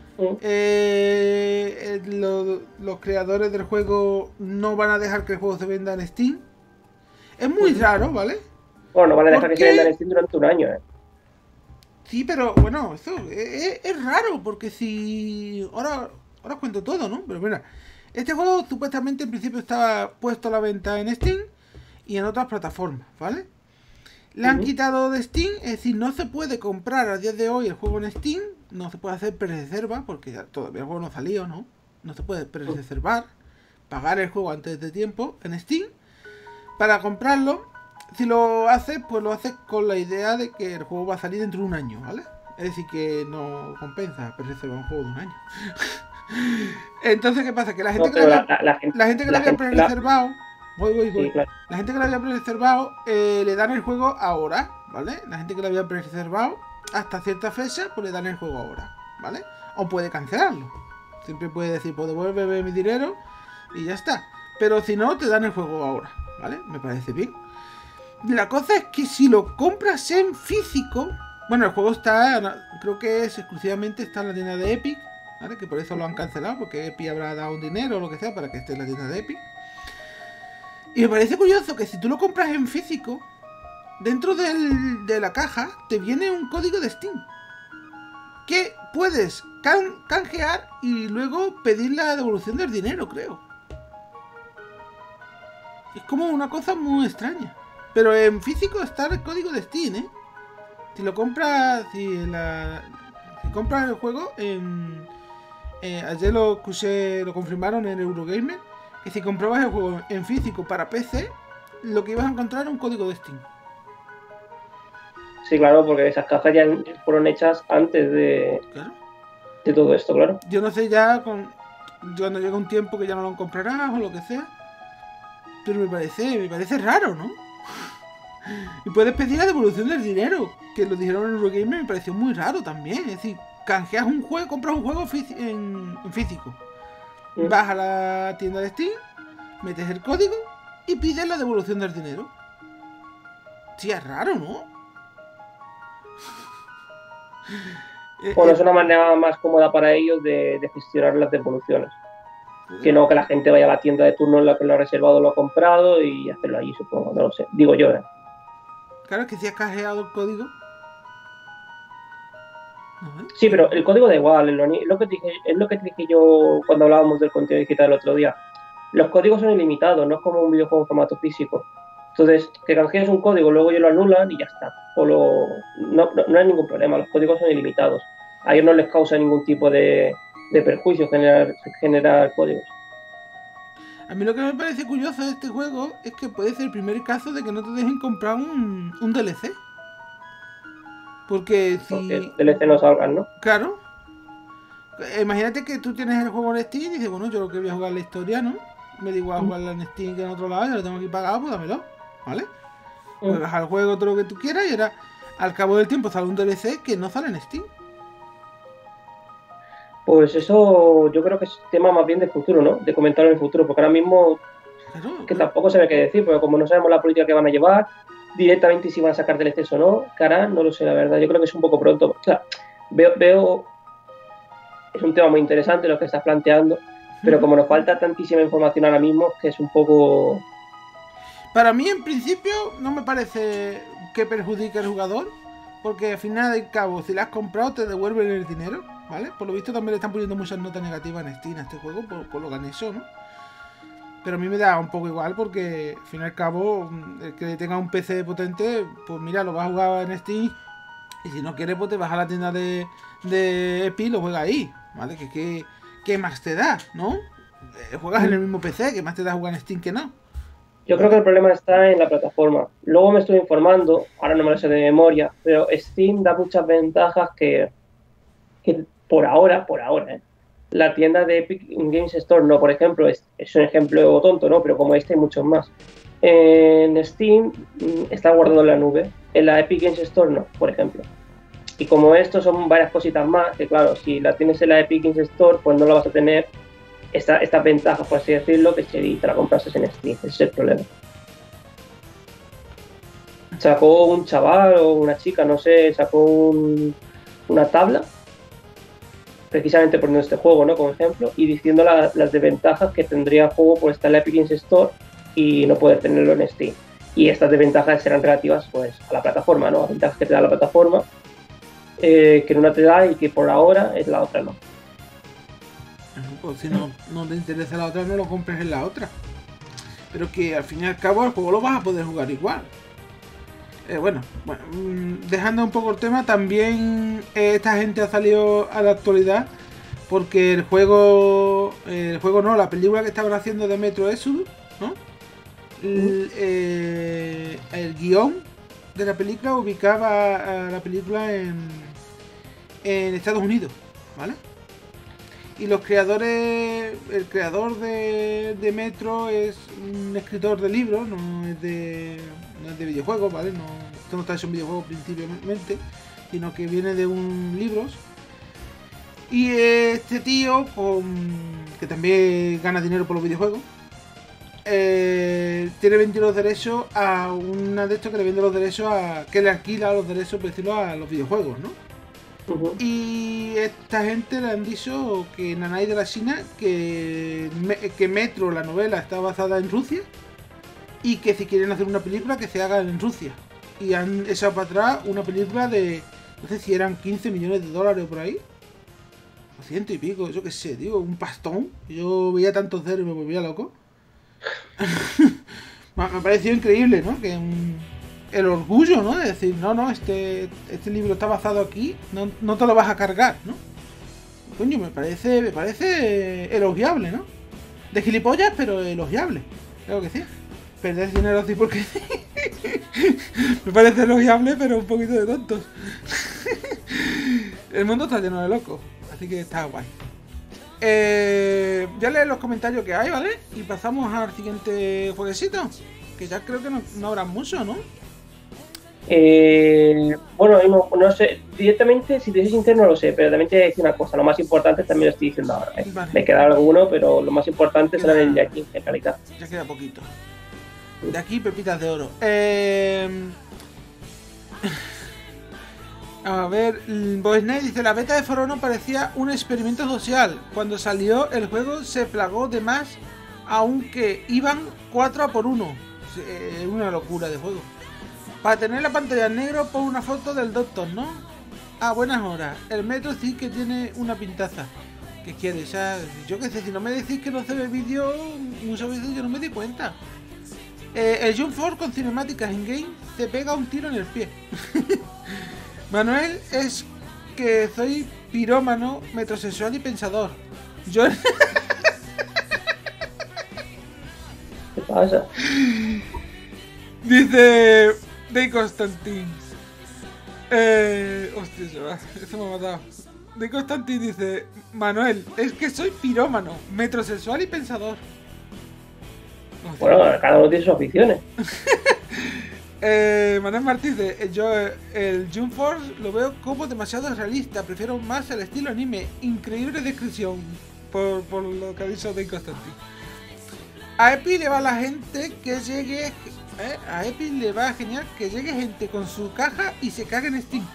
Los creadores del juego no van a dejar que el juego se venda en Steam. Es muy raro, ¿vale? Bueno, no van a dejar que se venda en Steam durante un año, ¿eh? Sí, pero bueno, eso es raro, porque si... Ahora os cuento todo, ¿no? Pero mira, este juego supuestamente en principio estaba puesto a la venta en Steam y en otras plataformas, ¿vale? Le han quitado de Steam, es decir, no se puede comprar a día de hoy el juego en Steam, no se puede hacer pre-reserva, porque todavía el juego no ha salido, ¿no? No se puede pre-reservar, pagar el juego antes de tiempo en Steam. Para comprarlo, si lo haces, pues lo haces con la idea de que el juego va a salir dentro de un año, ¿vale? Es decir, que no compensa pre-reservar un juego de un año. Entonces, ¿qué pasa? Que la gente que lo había pre-reservado... Voy. Sí, claro. La gente que lo había pre-reservado le dan el juego ahora, ¿vale? La gente que lo había pre-reservado hasta cierta fecha, pues le dan el juego ahora, ¿vale? O puede cancelarlo. Siempre puede decir, pues devuélveme mi dinero y ya está. Pero si no, te dan el juego ahora, ¿vale? Me parece bien. La cosa es que si lo compras en físico... Bueno, el juego está... Creo que es exclusivamente está en la tienda de Epic, ¿vale? Que por eso lo han cancelado, porque Epic habrá dado un dinero o lo que sea para que esté en la tienda de Epic. Y me parece curioso que si tú lo compras en físico, dentro de la caja te viene un código de Steam que puedes canjear y luego pedir la devolución del dinero, creo. Es como una cosa muy extraña. Pero en físico está el código de Steam, ¿eh? Si lo compras, si compras el juego ayer lo escuché, lo confirmaron en Eurogamer, que si comprabas el juego en físico para PC, lo que ibas a encontrar era un código de Steam. Sí, claro, porque esas cajas ya fueron hechas antes de todo esto, claro. Yo no sé ya cuando llega un tiempo que ya no lo comprarás o lo que sea. Pero me parece raro, ¿no? Y puedes pedir la devolución del dinero, que lo dijeron en Eurogamer, me pareció muy raro también. Es decir, canjeas un juego, compras un juego en físico. Vas a la tienda de Steam, metes el código y pides la devolución del dinero. Sí, es raro, ¿no? Bueno, es una manera más cómoda para ellos de gestionar las devoluciones. Que no que la gente vaya a la tienda de turno en la que lo ha reservado, lo ha comprado y hacerlo allí, supongo. No lo sé. Digo yo, ¿eh? Claro, es que si has canjeado el código... Sí, pero el código da igual. Es lo que te dije yo cuando hablábamos del contenido digital el otro día. Los códigos son ilimitados, no es como un videojuego en formato físico. Entonces, que canjees un código, luego ellos lo anulan y ya está. No hay ningún problema, los códigos son ilimitados. A ellos no les causa ningún tipo de perjuicio generar códigos. A mí lo que me parece curioso de este juego es que puede ser el primer caso de que no te dejen comprar un DLC. Porque si... DLC no salgan, ¿no? Claro. Imagínate que tú tienes el juego en Steam y dices, bueno, yo lo que voy a jugar la historia, ¿no? Me da igual jugarla en Steam que en otro lado, ya lo tengo aquí pagado, pues dámelo, ¿vale? Juegas al juego todo lo que tú quieras y ahora, al cabo del tiempo, sale un DLC que no sale en Steam. Pues eso yo creo que es tema más bien del futuro, ¿no? De comentarlo en el futuro, porque ahora mismo Claro, que tampoco se ve qué decir, porque como no sabemos la política que van a llevar, directamente si van a sacar DLCs o no, cara, no lo sé, la verdad, yo creo que es un poco pronto. O sea, veo es un tema muy interesante lo que estás planteando, pero como nos falta tantísima información ahora mismo, que es un poco... Para mí, en principio, no me parece que perjudique al jugador, porque al final del cabo, si la has comprado, te devuelven el dinero, ¿vale? Por lo visto también le están poniendo muchas notas negativas en Steam a este juego, por lo que han hecho, ¿no? Pero a mí me da un poco igual porque, al fin y al cabo, el que tenga un PC potente, pues mira, lo vas a jugar en Steam. Y si no quieres, pues te vas a la tienda de Epic y lo juegas ahí, ¿vale? ¿Qué más te da, no? Juegas en el mismo PC, ¿qué más te da jugar en Steam que no? Yo creo que el problema está en la plataforma. Luego me estoy informando, ahora no me lo sé de memoria, pero Steam da muchas ventajas que por ahora, la tienda de Epic Games Store no, por ejemplo, es un ejemplo tonto, ¿no? Pero como este hay muchos más. En Steam está guardado en la nube, en la Epic Games Store no, por ejemplo. Y como esto son varias cositas más, que claro, si la tienes en la Epic Games Store, pues no la vas a tener estas ventajas, por así decirlo, que si te la comprases en Steam. Ese es el problema. Sacó un chaval o una chica, no sé, sacó una tabla precisamente poniendo este juego, ¿no? Como ejemplo, y diciendo las desventajas que tendría el juego por estar en la Epic Games Store y no poder tenerlo en Steam. Y estas desventajas serán relativas, pues, a la plataforma, ¿no? A ventajas que te da la plataforma, que en una te da y que por ahora es la otra, ¿no? Pues si no te interesa la otra, no lo compres en la otra. Pero que al fin y al cabo el juego lo vas a poder jugar igual. Bueno, dejando un poco el tema, también esta gente ha salido a la actualidad porque el juego no, la película que estaban haciendo de Metro Exodus, ¿no? El guión de la película ubicaba a la película en Estados Unidos, ¿vale? Y los creadores, el creador de Metro es un escritor de libros, no es de videojuegos, ¿vale? Esto no está hecho en videojuegos principalmente, sino que viene de un libros. Y este tío, que también gana dinero por los videojuegos, tiene vendido los derechos a una de estos que le vende los derechos que le alquila los derechos, por decirlo, a los videojuegos, ¿no? Y esta gente le han dicho que Nanai de la China que Metro, la novela, está basada en Rusia y que si quieren hacer una película que se haga en Rusia. Y han echado para atrás una película de, no sé si eran 15 millones de dólares por ahí, o 100 y pico, yo qué sé, digo, un pastón. Yo veía tantos ceros y me volvía loco. Me pareció increíble, ¿no? Que el orgullo, ¿no? De decir, no, este libro está basado aquí, no te lo vas a cargar, ¿no? Coño, me parece elogiable, ¿no? De gilipollas, pero elogiable. Creo que sí. Perder dinero así porque sí. Me parece elogiable, pero un poquito de tontos. El mundo está lleno de locos, así que está guay. Ya lees los comentarios que hay, ¿vale? Y pasamos al siguiente jueguecito. Que ya creo que no habrá mucho, ¿no? Bueno, no sé, directamente, si te soy sincero, no lo sé, pero también te voy a decir una cosa, lo más importante también lo estoy diciendo ahora. Vale. Me queda alguno, pero lo más importante será el de aquí, en realidad. Ya queda poquito. De aquí, pepitas de oro. A ver, Boisney dice: la beta de For Honor parecía un experimento social. Cuando salió el juego se plagó de más, aunque iban 4 a por 1. Una locura de juego. Para tener la pantalla en negro, pon una foto del Doctor, ¿no? Ah, buenas horas. El Metro sí que tiene una pintaza. ¿Qué quieres? Ya, yo qué sé, si no me decís que no se ve vídeo, muchas veces yo no me di cuenta. El Jump Force con cinemáticas in-game te pega un tiro en el pie. Manuel, es que soy pirómano, metrosexual y pensador. Yo... ¿Qué pasa? Dice... De Constantin. Hostia, eso me ha matado. De Constantin dice: Manuel, es que soy pirómano, metrosexual y pensador. Hostia. Bueno, cada uno tiene sus aficiones. Manuel Martínez dice: yo el Jump Force lo veo como demasiado realista, prefiero más el estilo anime. Increíble descripción por lo que ha dicho de Constantin. A Epi le va la gente que llegue... a Epic le va genial que llegue gente con su caja y se cague en Steam.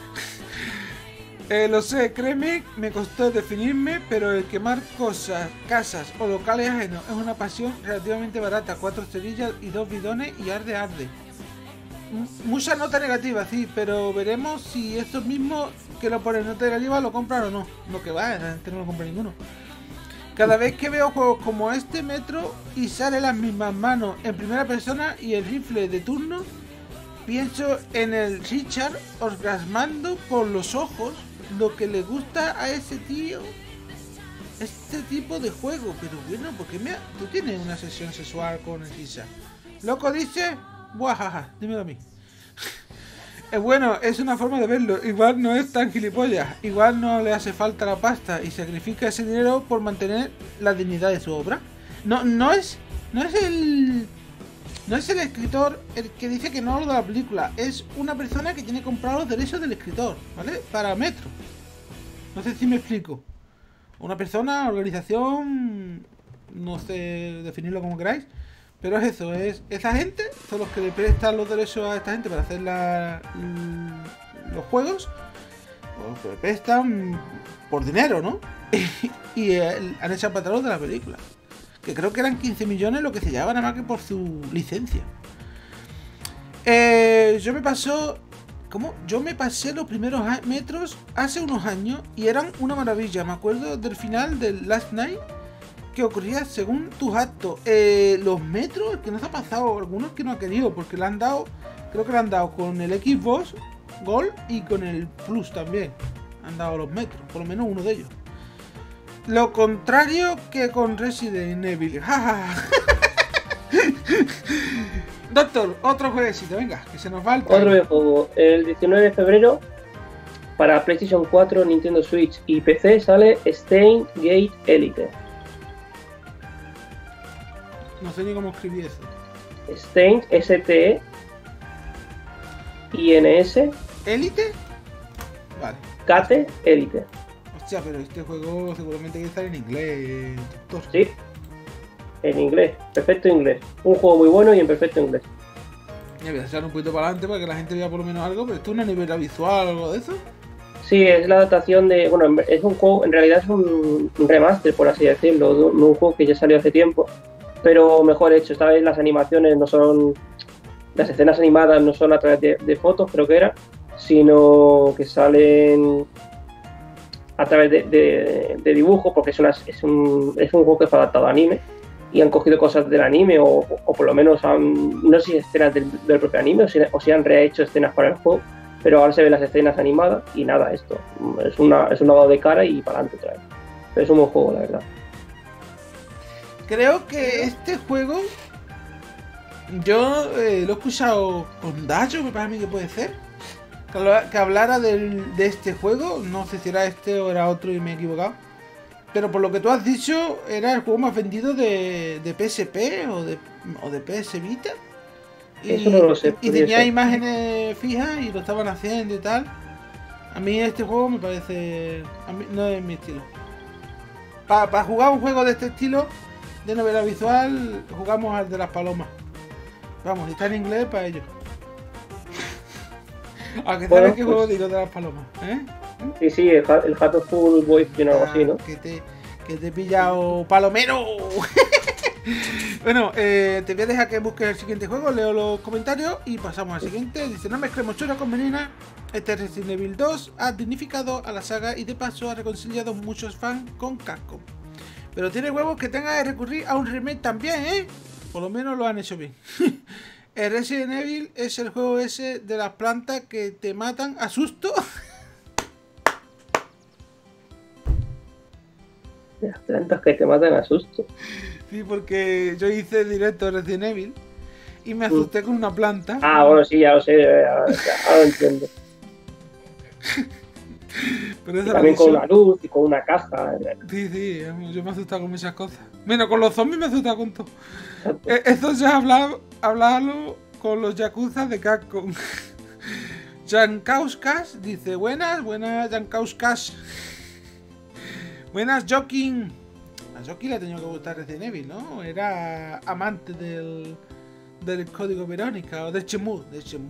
Lo sé, créeme, me costó definirme, pero el quemar cosas, casas o locales ajenos es una pasión relativamente barata. 4 cerillas y 2 bidones y arde. Mucha nota negativa, sí, pero veremos si estos mismos que lo ponen nota negativa lo compran o no. Lo que va, la gente no lo compra ninguno. Cada vez que veo juegos como este Metro y sale las mismas manos en primera persona y el rifle de turno, pienso en el Richard orgasmando por los ojos, lo que le gusta a ese tío, este tipo de juego. Pero bueno, porque tú tienes una sesión sexual con el Richard. Loco dice, buajaja, dímelo a mí. Bueno, es una forma de verlo. Igual no es tan gilipollas. Igual no le hace falta la pasta y sacrifica ese dinero por mantener la dignidad de su obra. No es el escritor el que dice que no lo de la película. Es una persona que tiene comprado los derechos del escritor, ¿vale? Para Metro. No sé si me explico. Una persona, organización, no sé definirlo como queráis. Pero es eso, esa gente son los que le prestan los derechos a esta gente para hacer los juegos. Los que le prestan por dinero, ¿no? y han echado para atrás de la película. Que creo que eran 15 millones lo que se llevaba nada más que por su licencia. Yo me pasé los primeros metros hace unos años y eran una maravilla. Me acuerdo del final del Last Night, que ocurría según tus actos. Los metros, que nos ha pasado, algunos que no ha querido, porque le han dado, creo que le han dado con el Xbox Gold y con el Plus también. Han dado los metros, por lo menos uno de ellos. Lo contrario que con Resident Evil. Doctor, otro jueguecito, venga, que se nos va el Otro videojuego. El 19 de febrero para PlayStation 4, Nintendo Switch y PC sale Steins Gate Elite. No sé ni cómo escribí eso. Steins, S-T-E-I-N-S. ¿Elite? Vale. Gate Elite. Hostia, pero este juego seguramente hay que estar en inglés, doctor. Sí, en inglés, perfecto inglés. Un juego muy bueno y en perfecto inglés. Ya voy a echar un poquito para adelante para que la gente vea por lo menos algo, pero esto es una novela visual o algo de eso. Sí, es la adaptación de... Bueno, es un juego, en realidad es un remaster, por así decirlo, de un juego que ya salió hace tiempo, pero mejor hecho. Esta vez las animaciones no son... Las escenas animadas no son a través de fotos, creo que era, sino que salen a través de dibujos, porque es un juego que fue adaptado a anime, y han cogido cosas del anime, o por lo menos no sé si escenas del propio anime, o si han rehecho escenas para el juego, pero ahora se ven las escenas animadas, y nada, esto es un lavado de cara y para adelante otra vez. Pero es un buen juego, la verdad. Creo que este juego yo lo he escuchado con Dacho, me parece a mí que puede ser, que hablara de este juego. No sé si era este o era otro y me he equivocado. Pero por lo que tú has dicho, era el juego más vendido de PSP o de PS Vita. Eso no lo sé, Y podría tenía ser. imágenes fijas y lo estaban haciendo y tal. A mí este juego me parece... A mí no es mi estilo. Para jugar un juego de este estilo, de novela visual, jugamos al de las palomas. Vamos, si está en inglés, para ello. Aunque Bueno, sabes qué juego pues, digo de las palomas, ¿eh? sí, el Hatoful Boy o algo así, ¿no? Que te he pillado palomero. Bueno, te voy a dejar que busques el siguiente juego, leo los comentarios y pasamos al siguiente. Dice, no mezclemos churros con venena. Este Resident Evil 2 ha dignificado a la saga y de paso ha reconciliado muchos fans con Capcom. Pero tiene huevos que tenga que recurrir a un remake también, ¿eh? Por lo menos lo han hecho bien. El Resident Evil es el juego ese de las plantas que te matan a susto. Las plantas que te matan a susto. Sí, porque yo hice directo de Resident Evil y me asusté con una planta. Ah, bueno, sí, ya lo sé, ahora lo entiendo. Pero Y eso también con lo una luz y con una caja. Sí, yo me he asustado con muchas cosas. Menos con los zombies me he asustado con todo. Exacto. Esto ya hablarlo con los yakuza de Capcom. Jankauskas dice, buenas Jankauskas. Buenas Jokin. A Jokin le ha tenido que gustar Resident Evil, ¿no? Era amante del código Verónica o de Chemu.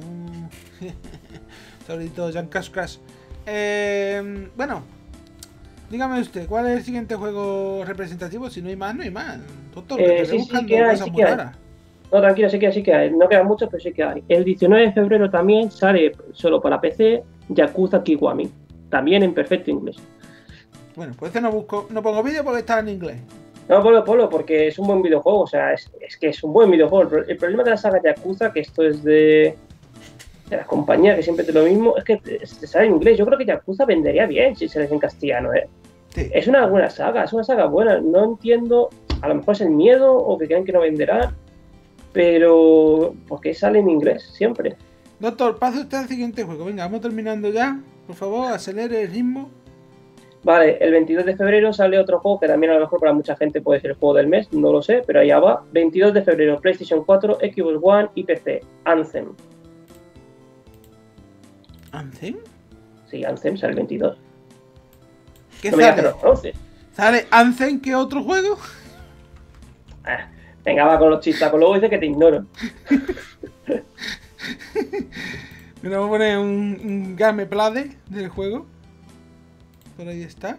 Sobre todo Jankauskas. Bueno, dígame usted, ¿cuál es el siguiente juego representativo? Si no hay más, no hay más. Tonto, Sí que hay, sí que hay. No, tranquilo, sí que hay. No quedan muchos, pero sí que hay. El 19 de febrero también sale solo para PC Yakuza Kiwami. También en perfecto inglés. Bueno, pues no pongo vídeo porque está en inglés. No, ponlo, porque es un buen videojuego. O sea, es que es un buen videojuego. El problema de la saga Yakuza, que esto es de la compañía, que siempre te lo mismo, es que te sale en inglés. Yo creo que Yakuza vendería bien si sales en castellano, ¿eh? Sí. Es una buena saga, es una saga buena. No entiendo, a lo mejor es el miedo o que creen que no venderá, pero ¿por qué sale en inglés siempre? Doctor, pase usted al siguiente juego. Venga, vamos terminando ya. Por favor, acelere el ritmo. Vale, el 22 de febrero sale otro juego que también a lo mejor para mucha gente puede ser el juego del mes, no lo sé, pero allá va. 22 de febrero, PlayStation 4, Xbox One y PC, Anthem. ¿Anthem? Sí, Anthem sale el 22. ¿Qué no sale? ¿Sale Anthem que otro juego? Venga, va con los chistacos, luego dice que te ignoro. Me voy a poner un gameplay del juego. Por ahí está.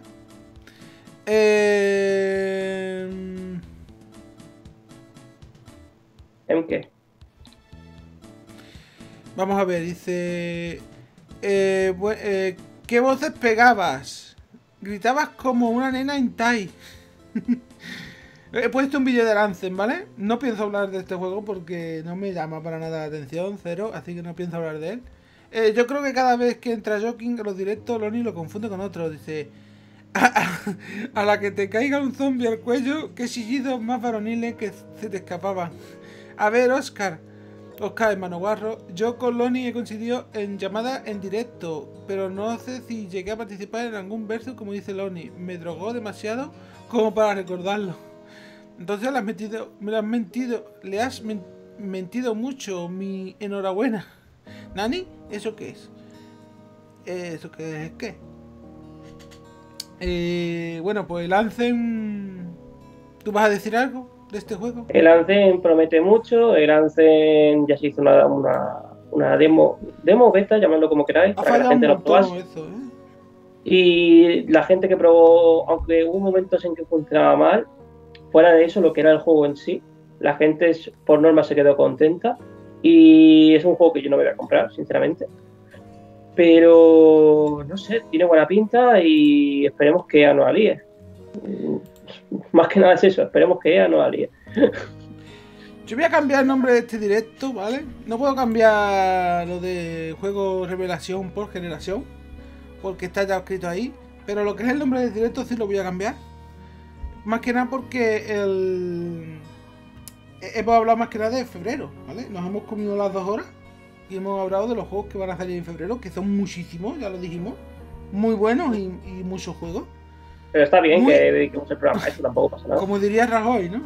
¿En qué? Vamos a ver, dice... ¿qué voces pegabas? Gritabas como una nena en Tai. He puesto un vídeo de Anthem, ¿vale? No pienso hablar de este juego porque no me llama para nada la atención, cero, así que no pienso hablar de él. Yo creo que cada vez que entra Joking a los directos, Loni lo confunde con otro. Dice, a la que te caiga un zombie al cuello, qué chillidos más varoniles que se te escapaban. A ver, Oscar, hermano guarro, yo con Loni he coincidido en llamadas en directo, pero no sé si llegué a participar en algún verso como dice Loni. Me drogó demasiado como para recordarlo. Entonces le has mentido mucho, mi enhorabuena. ¿Nani? ¿Eso qué es? ¿Eso qué es qué? Bueno, pues el Anthem... ¿Tú vas a decir algo de este juego? El Anthem promete mucho, el Anthem ya se hizo una demo beta, llamadlo como queráis, para que la gente lo probase. Eso, ¿eh? Y la gente que probó, aunque hubo momentos en que funcionaba mal, fuera de eso, lo que era el juego en sí, la gente por norma se quedó contenta y es un juego que yo no me voy a comprar, sinceramente. Pero, no sé, tiene buena pinta y esperemos que EA no la líe. Más que nada es eso, esperemos que EA no la líe. Yo voy a cambiar el nombre de este directo, ¿vale? No puedo cambiar lo de juego revelación por generación, porque está ya escrito ahí, pero lo que es el nombre del directo sí lo voy a cambiar. Más que nada porque hemos hablado más que nada de febrero, ¿vale? Nos hemos comido las 2 horas y hemos hablado de los juegos que van a salir en febrero, que son muchísimos, ya lo dijimos. Muy buenos y muchos juegos. Pero está bien Muy- que dediquemos el programa a esto, tampoco pasa nada. Como diría Rajoy, ¿no?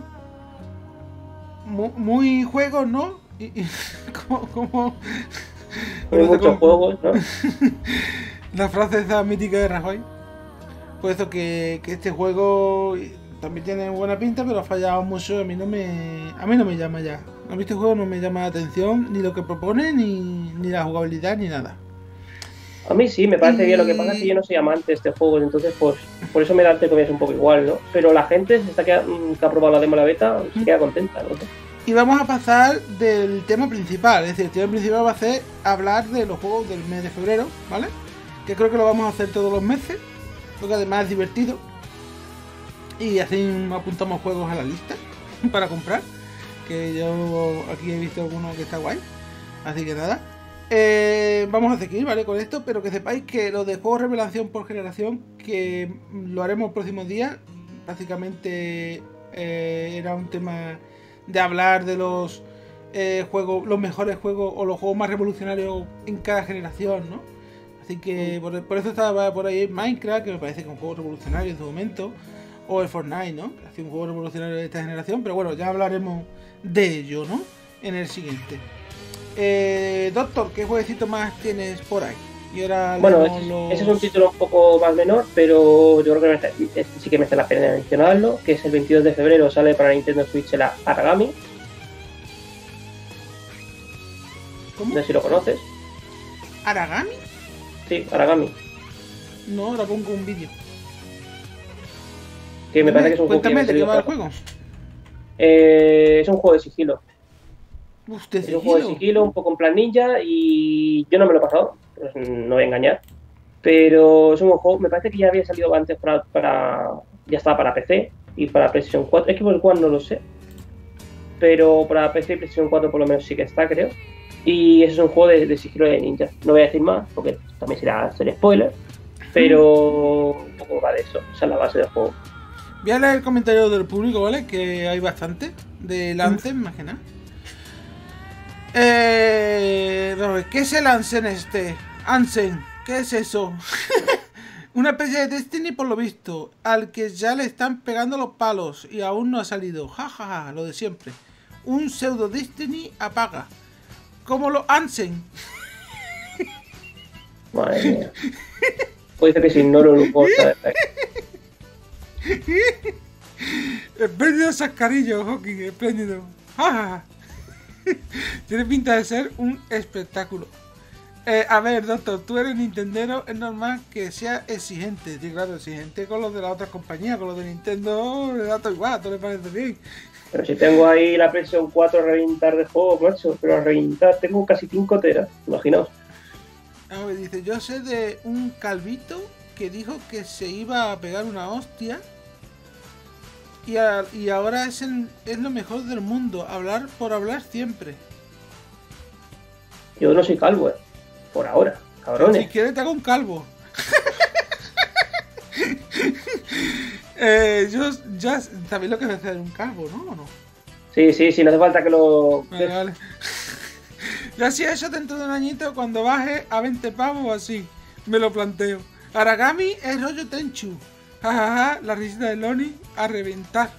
Muy juegos, ¿no? Como Hay bueno, muchos juegos, ¿no? la frase esa mítica de Rajoy. Pues eso, que este juego también tiene buena pinta, pero ha fallado mucho. A mí no me llama ya. A mí este juego no me llama la atención, ni lo que propone, ni la jugabilidad, ni nada. A mí sí, me parece bien. Lo que pasa es que yo no soy amante de este juego, entonces pues por eso me da entre comillas un poco igual, ¿no? Pero la gente que ha probado la demo, la beta, se queda contenta, ¿no? Y vamos a pasar del tema principal. Es decir, el tema principal va a ser hablar de los juegos del mes de febrero, ¿vale? Que creo que lo vamos a hacer todos los meses, porque además es divertido. Y así apuntamos juegos a la lista para comprar. Que yo aquí he visto alguno que está guay. Así que nada. Vamos a seguir, ¿vale? Con esto, pero que sepáis que lo de juegos revelación por generación, que lo haremos el próximo día. Básicamente era un tema de hablar de los juegos, los mejores juegos o los juegos más revolucionarios en cada generación, ¿no? Así que por eso estaba por ahí Minecraft, que me parece que es un juego revolucionario en su momento. O el Fortnite, ¿no? Que ha sido un juego revolucionario de esta generación. Pero bueno, ya hablaremos de ello, ¿no? En el siguiente. Doctor, ¿qué jueguecito más tienes por ahí? Y ahora Bueno, leemos ese es un título un poco más menor, pero yo creo que sí que merece la pena mencionarlo, que es el 22 de febrero, sale para Nintendo Switch el Aragami. ¿Cómo? No sé si lo conoces. ¿Aragami? Sí, Aragami. No, ahora pongo un vídeo. Que me parece que es un juego que Cuéntame de qué va el para- juego. Es un juego de sigilo. Usted Es un juego de sigilo, un poco en plan ninja, y yo no me lo he pasado, pues no voy a engañar. Pero es un juego, me parece que ya había salido antes ya estaba para PC y para PlayStation 4. Es que por el cual no lo sé. Pero para PC y PlayStation 4 por lo menos sí que está, creo. Y ese es un juego de sigilo de ninja. No voy a decir más, porque también sería spoiler. Pero un poco va de eso, esa es la base del juego. Voy a leer el comentario del público, ¿vale? Que hay bastante. De Lancen, más que nada. ¿Qué es el Ansen este? Ansen, ¿qué es eso? Una especie de Destiny por lo visto, al que ya le están pegando los palos y aún no ha salido. Jajaja, lo de siempre. Un pseudo Destiny apaga. Como los Ansen. Madre mía. Puede ser que se ignoro el juego. Espléndido Sascarillo, Hawking, espléndido. Jajaja. Tiene pinta de ser un espectáculo. A ver, doctor, tú eres nintendero, es normal que sea exigente. Sí, claro, exigente con los de las otras compañías, con los de Nintendo le da todo igual, todo le parece bien. Pero si tengo ahí la PlayStation 4 a reventar de juego, macho, pero a reventar tengo casi 5 teras, imaginaos. A ver, dice, yo sé de un calvito que dijo que se iba a pegar una hostia y ahora es lo mejor del mundo, hablar por hablar siempre. Yo no soy calvo, por ahora, cabrones. Si quieres te hago un calvo. Yo ya sabéis lo que es hacer un calvo, ¿no? ¿O no? Sí, no hace falta que lo... Vale. Yo hacía eso dentro de un añito cuando baje a 20 pavos o así. Me lo planteo. Aragami es rollo Tenchu. Jajaja, la risita de Loni a reventar.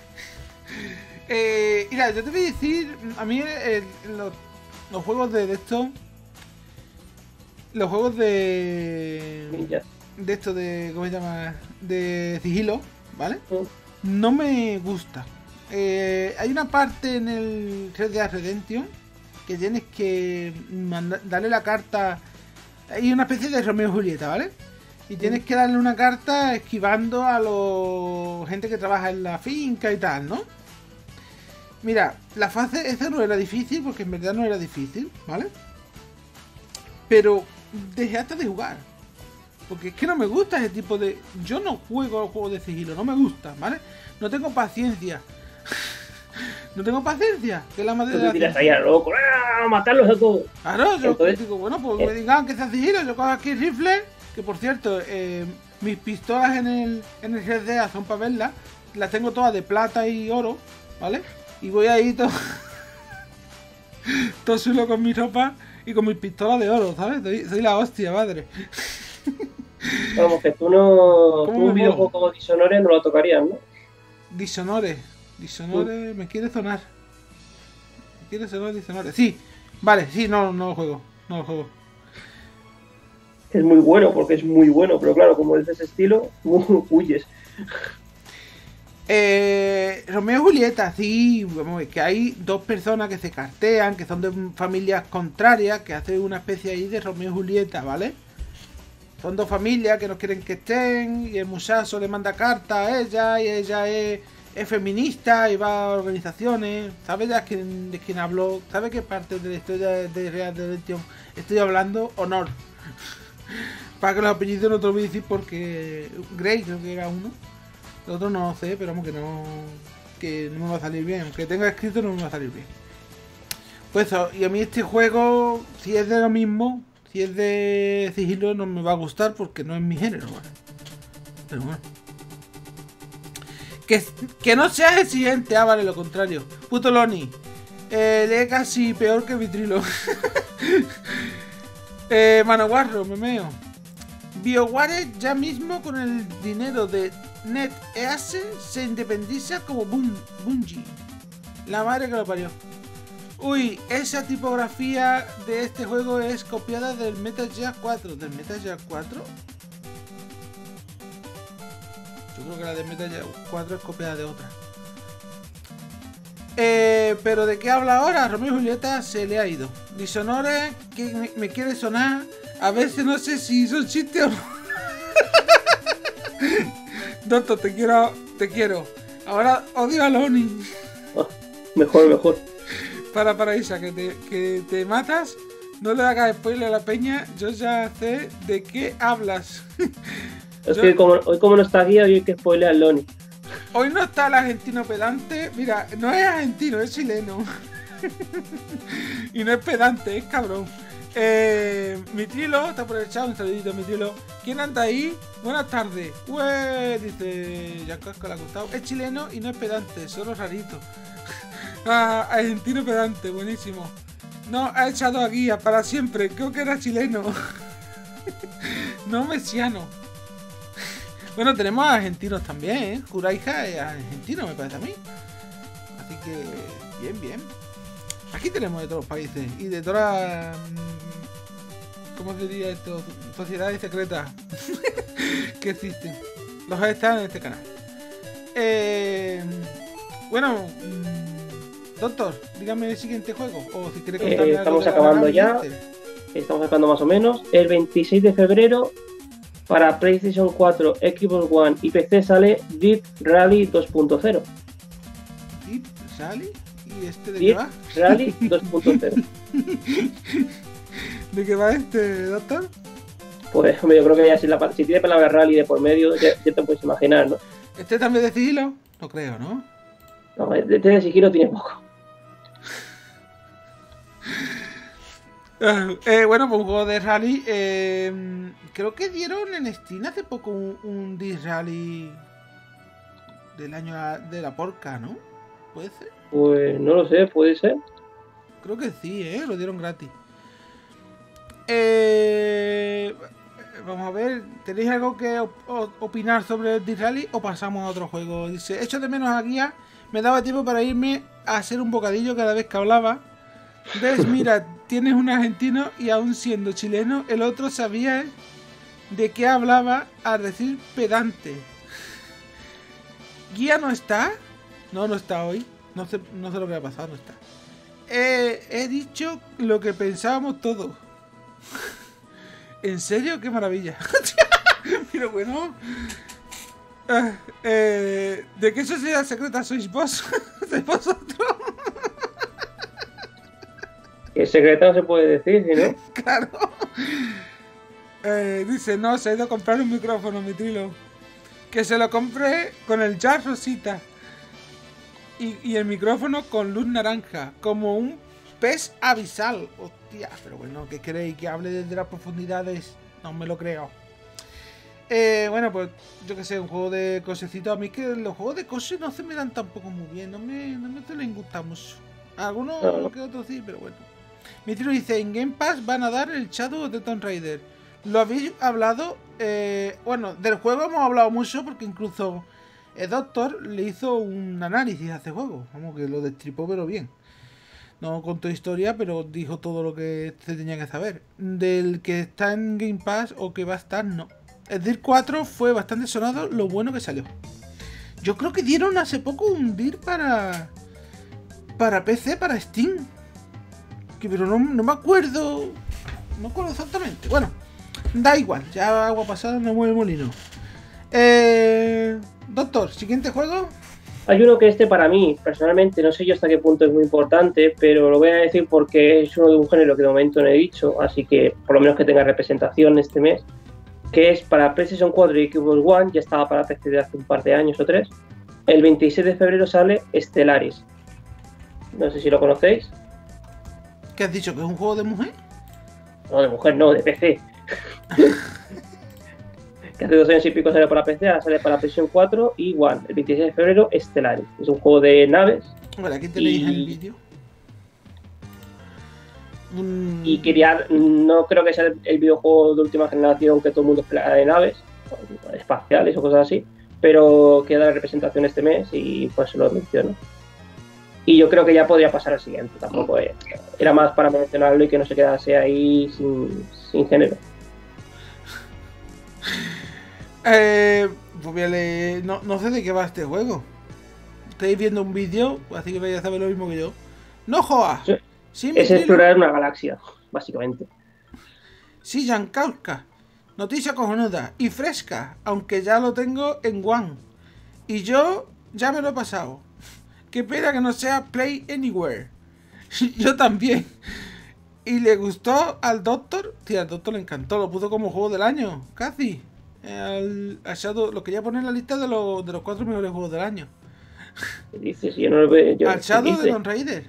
Mira, yo te voy a decir, a mí los juegos de esto, los juegos Ninja. de esto de, ¿cómo se llama? De sigilo, ¿vale? No me gusta. Hay una parte en el Red Dead Redemption que tienes que darle la carta. Hay una especie de Romeo y Julieta, ¿vale? Y tienes que darle una carta esquivando a los gente que trabaja en la finca y tal, ¿no? Mira, la fase esa no era difícil, porque en verdad no era difícil, ¿vale? Pero dejé hasta de jugar. Porque es que no me gusta ese tipo de... Yo no juego a los juegos de sigilo, no me gusta, ¿vale? No tengo paciencia. No tengo paciencia, que es la madre de la tiras ahí a loco, ¡ah! Matarlos a todos. Claro, yo Entonces, digo, bueno, pues me digan que sea sigilo, yo cojo aquí el rifle, que por cierto, mis pistolas en el Red Dead son para verlas, las tengo todas de plata y oro, ¿vale? Y voy ahí todo, todo chulo con mi ropa y con mis pistolas de oro, ¿sabes? Soy la hostia, madre. Vamos, que tú no. ¿Cómo Tú un me videojuego mola? como Dishonored no lo tocarías, ¿no? Dishonored. Dishonored me quiere sonar. Me quiere sonar Dishonored. Sí, vale, sí, no lo juego. No lo juego. Es muy bueno, porque es muy bueno, pero claro, como es de ese estilo, huyes. Romeo y Julieta, sí, vamos a ver, que hay dos personas que se cartean, que son de familias contrarias, que hacen una especie ahí de Romeo y Julieta, ¿vale? Son dos familias que no quieren que estén, y el muchacho le manda cartas a ella, y ella es feminista y va a organizaciones. ¿Sabes de quién habló? ¿Sabes qué parte de la historia de Real de Redemption estoy hablando? Honor. Para que los apellidos no te lo voy a decir porque Grey creo que era uno. El otro no lo sé, pero vamos que no me va a salir bien. Aunque tenga escrito no me va a salir bien. Pues eso, y a mí este juego, si es de lo mismo, si es de sigilo, no me va a gustar porque no es mi género, ¿vale? Pero bueno. Que no seas exigente, vale, lo contrario. Puto Loni. Lee casi peor que Vitrilo. Manoguarro, me meo. BioWare ya mismo con el dinero de NetEase se independiza como Bungie. La madre que lo parió. Uy, esa tipografía de este juego es copiada del Metal Gear 4. ¿Del Metal Gear 4? Yo creo que la de Metal Gear 4 es copiada de otra. Pero ¿de qué habla ahora? Romeo y Julieta se le ha ido. Dishonored, que me quiere sonar. A veces no sé si son chistes o no. Doctor, te quiero. Ahora odio a Loni. Ah, mejor. Para Isa, que te matas. No le hagas spoiler a la peña. Yo ya sé de qué hablas. Es que hoy como no está guía, hoy hay que spoilear al Loni. Hoy no está el argentino pedante. Mira, no es argentino, es chileno. Y no es pedante, es cabrón. Mitrilo está por el chat, un saludito, Mitrilo. ¿Quién anda ahí? Buenas tardes. Dice Yacasco le ha gustado. Es chileno y no es pedante, solo rarito. Argentino pedante, buenísimo. No, ha echado a guía para siempre. Creo que era chileno. No mesiano. Bueno, tenemos a argentinos también, ¿eh? Juraija es argentino, me parece a mí. Así que, bien. Aquí tenemos de todos los países y de todas las... ¿Cómo se diría esto? Sociedades secretas que existen. Los están en este canal. Bueno, doctor, dígame el siguiente juego. O si quiere contarme algo. Estamos acabando ya. Estamos acabando más o menos. El 26 de febrero para PlayStation 4, Xbox One y PC sale Deep Rally 2.0. ¿Deep Rally? ¿Y este de Deep qué va? Rally 2.0. ¿De qué va este, doctor? Pues hombre, yo creo que ya si tiene palabra rally de por medio, ya te puedes imaginar, ¿no? ¿Este también de sigilo? No creo, ¿no? No, de sigilo tiene poco. Bueno, pues un juego de rally. Creo que dieron en Steam hace poco un Deep Rally del año de la porca, ¿no? ¿Puede ser? Pues no lo sé, puede ser. Creo que sí, lo dieron gratis. Vamos a ver, ¿tenéis algo que opinar sobre el Deep Rally o pasamos a otro juego? Dice, echo de menos a Guía, me daba tiempo para irme a hacer un bocadillo cada vez que hablaba. ¿Ves? Mira, tienes un argentino y aún siendo chileno, el otro sabía de qué hablaba al decir pedante. ¿Guía no está? No está hoy. No sé lo que ha pasado, no está. He dicho lo que pensábamos todos. ¿En serio? ¡Qué maravilla! Pero bueno... ¿de qué sociedad secreta sois vos? ¿De vosotros? El secreto no se puede decir, ¿no? Claro. Dice, no, se ha ido a comprar un micrófono, mi trilo. Que se lo compré con el jazz rosita. Y el micrófono con luz naranja. Como un pez abisal. Hostia, pero bueno, ¿qué queréis? ¿Que hable desde las profundidades? No me lo creo. Bueno, pues yo que sé, un juego de cosecitos. A mí que los juegos de coses no se me dan tampoco muy bien. No me suelen gustar mucho. Algunos que otros sí, pero bueno. Mi tío dice, en Game Pass van a dar el Shadow de Tomb Raider. ¿Lo habéis hablado? Bueno, del juego hemos hablado mucho porque incluso el Doctor le hizo un análisis a este juego. Vamos, que lo destripó pero bien. No contó historia, pero dijo todo lo que se tenía que saber. Del que está en Game Pass o que va a estar, no. El DIR 4 fue bastante sonado, lo bueno que salió. Yo creo que dieron hace poco un DIR para PC, para Steam. Pero no me acuerdo. No me acuerdo exactamente. Bueno, da igual, ya agua pasada no mueve el molino. Doctor, siguiente juego. Hay uno que para mí, personalmente, no sé yo hasta qué punto es muy importante, pero lo voy a decir porque es uno de un género que de momento no he dicho, así que por lo menos que tenga representación este mes, que es para PlayStation 4 y Xbox One, ya estaba para PC de hace un par de años o 3. El 26 de febrero sale Stellaris. No sé si lo conocéis. ¿Qué has dicho? ¿Que es un juego de mujer? No, de mujer no, de PC. Que hace 2 años y pico sale para PC, ahora sale para PlayStation 4 y One. El 26 de febrero, Stellaris. Es un juego de naves. Bueno, aquí tenéis el vídeo. Y quería, no creo que sea el videojuego de última generación que todo el mundo espera de naves espaciales o cosas así, pero queda la representación este mes y pues lo menciono. Y yo creo que ya podría pasar al siguiente, tampoco era más para mencionarlo y que no se quedase ahí sin género. Pues voy a leer... No sé de qué va este juego. Estáis viendo un vídeo, así que vais a saber lo mismo que yo. ¡No jodas! Sí, es explorar una galaxia, básicamente. Sí, Jankowska. Noticia cojonuda y fresca, aunque ya lo tengo en One. Y yo ya me lo he pasado. Qué pena que no sea Play Anywhere. Yo también. Y le gustó al Doctor. Tío, al Doctor le encantó. Lo puso como juego del año. Casi. Al Shadow. Lo quería poner en la lista de los 4 mejores juegos del año. ¿Qué dices? Yo no lo veo. Al Shadow de Tomb Raider.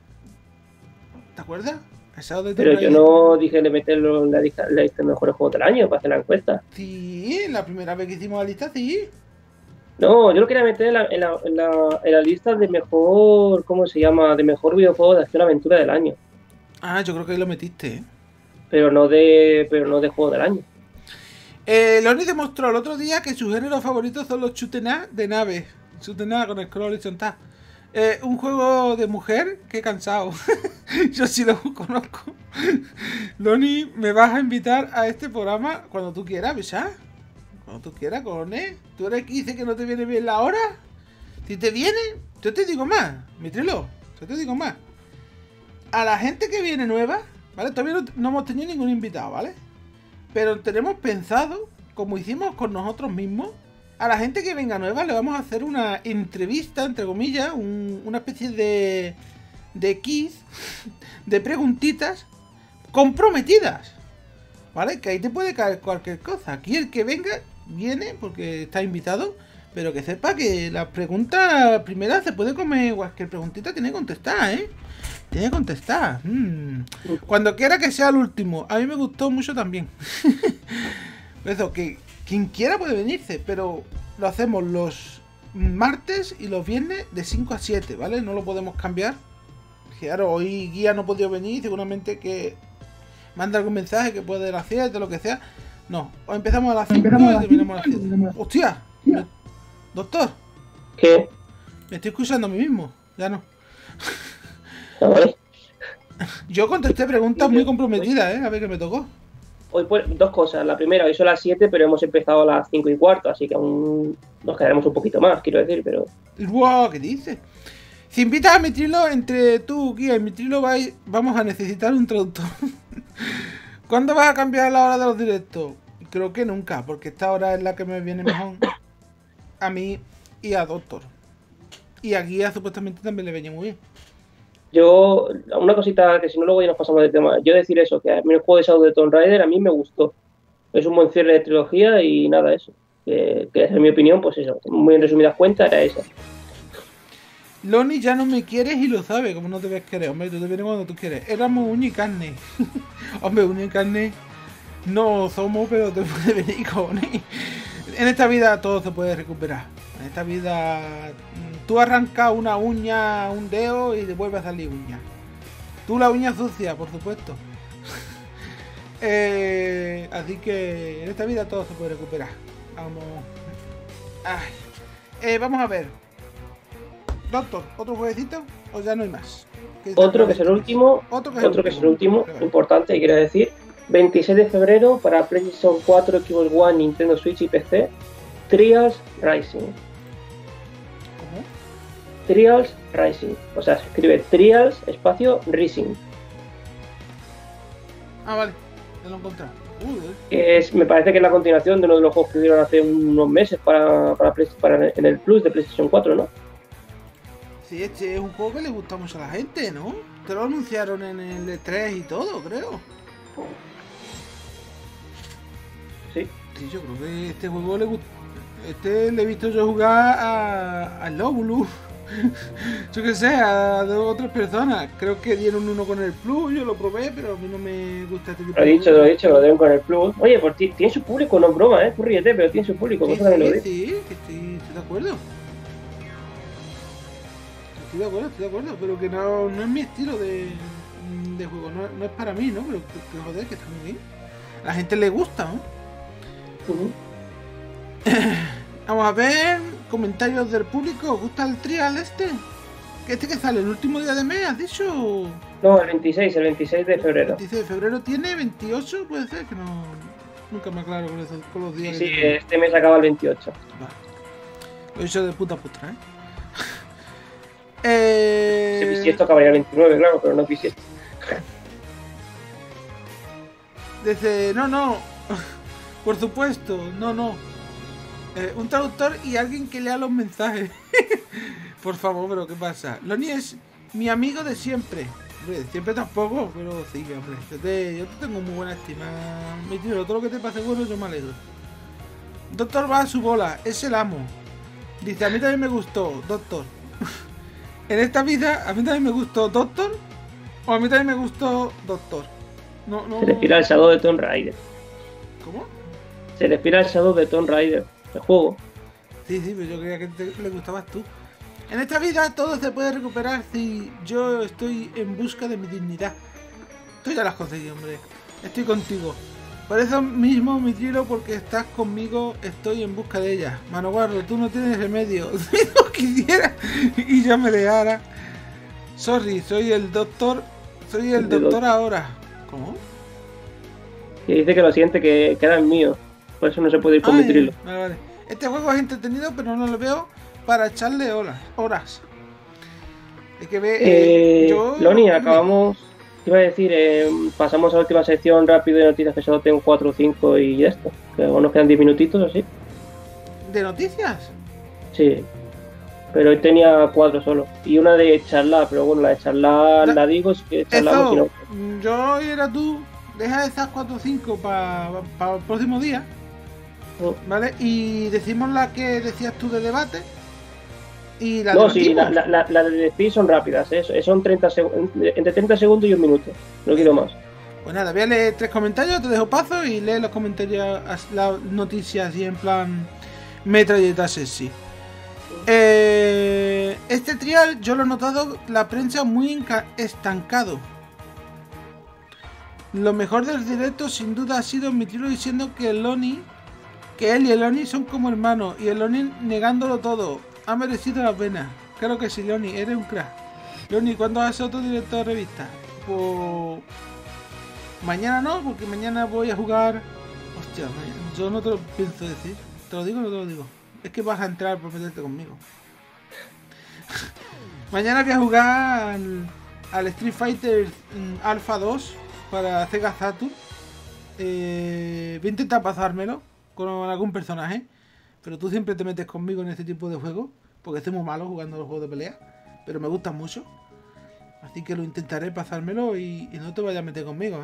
¿Te acuerdas? Al Shadow de Tomb Pero Raider. yo no dije de meterlo en la lista de mejores juegos del año para hacer la encuesta. Sí, la primera vez que hicimos la lista, sí. No, yo lo quería meter en la lista de mejor, ¿cómo se llama? De mejor videojuego de acción-aventura del año. Ah, yo creo que ahí lo metiste, ¿eh? Pero no de juego del año. Loni demostró el otro día que sus géneros favoritos son los shoot 'em up de naves. Shoot 'em up con scroll horizontal. Un juego de mujer, qué cansado. Yo sí lo conozco. Loni, me vas a invitar a este programa cuando tú quieras, ¿verdad? Cuando tú quieras, cojones. ¿Tú eres que dice que no te viene bien la hora? Si te viene, yo te digo más, Mitrilo. Yo te digo más. A la gente que viene nueva, ¿vale? Todavía no hemos tenido ningún invitado, ¿vale? Pero tenemos pensado, como hicimos con nosotros mismos, a la gente que venga nueva le vamos a hacer una entrevista, entre comillas, una especie de quiz, de preguntitas comprometidas, ¿vale? Que ahí te puede caer cualquier cosa. Aquí el que venga, viene porque está invitado, pero que sepa que la pregunta primera se puede comer, cualquier preguntita tiene que contestar, ¿eh? Tiene que contestar. Cuando quiera que sea el último. A mí me gustó mucho también. Eso, que quien quiera puede venirse, pero lo hacemos los martes y los viernes de 5 a 7, ¿vale? No lo podemos cambiar. Claro, hoy Guía no ha podido venir, seguramente que manda algún mensaje que puede de las 7, lo que sea. No, o empezamos a las 5 y terminamos a las 7. ¡Hostia! Doctor. ¿Qué? Me estoy escuchando a mí mismo, ya no. ¿Sabes? Yo contesté preguntas muy comprometidas, ¿eh? A ver qué me tocó. Hoy pues, 2 cosas. La primera, hoy son las 7, pero hemos empezado a las 5 y cuarto, así que aún nos quedaremos un poquito más, quiero decir, pero... ¡Wow! ¿Qué dices? Si invitas a Mitrilo, entre tú, Guía y Mitrilo, vamos a necesitar un traductor. ¿Cuándo vas a cambiar la hora de los directos? Creo que nunca, porque esta hora es la que me viene mejor a mí y a Doctor. Y a Guía supuestamente también le venía muy bien. Yo, una cosita que si no luego ya nos pasamos del tema, yo decir eso, que a mí el juego de Shadow de Tomb Raider a mí me gustó. Es un buen cierre de trilogía y nada, eso. Que en mi opinión, pues eso, muy en resumidas cuentas, era esa. Loni, ya no me quieres y lo sabes, como no te ves querer, hombre, tú te vienes cuando tú quieres. Éramos uña y carne. Hombre, uña y carne no somos, pero te puede venir, cojones. En esta vida todo se puede recuperar. En esta vida tú arrancas una uña, un dedo y te vuelve a salir uña. Tú la uña sucia, por supuesto. Así que en esta vida todo se puede recuperar. Vamos. Ay. Vamos a ver. Doctor, ¿otro jueguecito? ¿O ya no hay más? Otro que es el último. Otro que es el último. Importante, quiero decir. 26 de febrero para PlayStation 4, Xbox One, Nintendo Switch y PC. Trials Rising. ¿Cómo? Trials Rising. O sea, se escribe Trials espacio Rising. Ah, vale. Ya lo he encontrado. Me parece que es la continuación de uno de los juegos que dieron hace unos meses para en el Plus de PlayStation 4, ¿no? Sí, este es un juego que le gusta mucho a la gente, ¿no? Te lo anunciaron en el E3 y todo, creo. Sí. Sí, yo creo que este juego le gusta. Este le he visto yo jugar a Lobulu. Yo que sé, a dos o tres personas. Creo que dieron uno con el Plus, yo lo probé, pero a mí no me gusta este tipo de juego. Lo he dicho, lo dieron con el Plus. Oye, pues tiene su público, no es broma, tú ríete, pero tiene su público. Sí, estoy de acuerdo. Estoy de acuerdo, pero que no es mi estilo de juego, no es para mí, ¿no? Pero que joder, que está muy bien. A la gente le gusta, ¿no? Vamos a ver comentarios del público. ¿Os gusta el trial este? ¿Este que sale el último día de mes, has dicho? No, el 26 de febrero. El 26 de febrero tiene 28, puede ser, que no... Nunca me aclaro con los días. Sí, este mes acaba el 28. Vale. Lo he hecho de puta putra, Si esto acabaría el 29, claro, pero no quisiera. Dice, no. Por supuesto, no. Un traductor y alguien que lea los mensajes. Por favor, pero ¿qué pasa? Loni es mi amigo de siempre. Hombre, de siempre tampoco, pero sí, hombre. Yo te tengo muy buena estima. Mi tío, todo lo que te pase bueno, yo me alegro. Doctor va a su bola, es el amo. Dice, a mí también me gustó, Doctor. En esta vida, a mí también me gustó Doctor. O a mí también me gustó Doctor. No. Se respira el Shadow de Tomb Raider. ¿Cómo? Se respira el Shadow de Tomb Raider, el juego. Sí, pero yo creía que le gustabas tú. En esta vida todo se puede recuperar si yo estoy en busca de mi dignidad. Tú ya las has conseguido, hombre. Estoy contigo. Por eso mismo, mi tiro, porque estás conmigo, estoy en busca de ella. Manoguarro, tú no tienes remedio. Si no quisiera y ya me dejara. Sorry, soy el doctor. Soy el doctor ahora. ¿Cómo? Y dice que lo siente, que era el mío. Por eso no se puede ir con mi trilo. Vale. Este juego es entretenido, pero no lo veo para echarle horas. Hay que ver. Loni, acabamos. Iba a decir, pasamos a la última sección rápido de noticias, que solo tengo 4 o 5 y ya está. Que nos quedan 10 minutitos así. ¿De noticias? Sí. Pero hoy tenía 4 solo. Y una de charlar, pero bueno, la de charlar la digo, si quieres charlamos, si no. Yo era tú. Deja esas 4 o 5 para el próximo día. ¿Vale? Y decimos la que decías tú de debate. Y la no, sí, la de despedida son rápidas, son 30 entre 30 segundos y 1 minuto. No quiero más. Pues nada, voy a leer 3 comentarios, te dejo paso y lee los comentarios, las noticias y en plan metralleta sexy. Este trial yo lo he notado la prensa muy estancado. Lo mejor del directo sin duda ha sido mi tiro diciendo que él y el Loni son como hermanos y el Loni negándolo todo. Ha merecido la pena. Claro que sí, Loni, eres un crack. Loni, ¿cuándo haces otro directo de revista? Pues mañana no, porque mañana voy a jugar. Hostia, yo no te lo pienso decir. ¿Te lo digo o no te lo digo? Es que vas a entrar por meterte conmigo. Mañana voy a jugar al Street Fighter Alpha 2 para Sega Saturn. Voy a intentar pasármelo con algún personaje. Pero tú siempre te metes conmigo en este tipo de juegos. Porque estoy muy malo jugando los juegos de pelea. Pero me gustan mucho. Así que lo intentaré pasármelo y no te vayas a meter conmigo,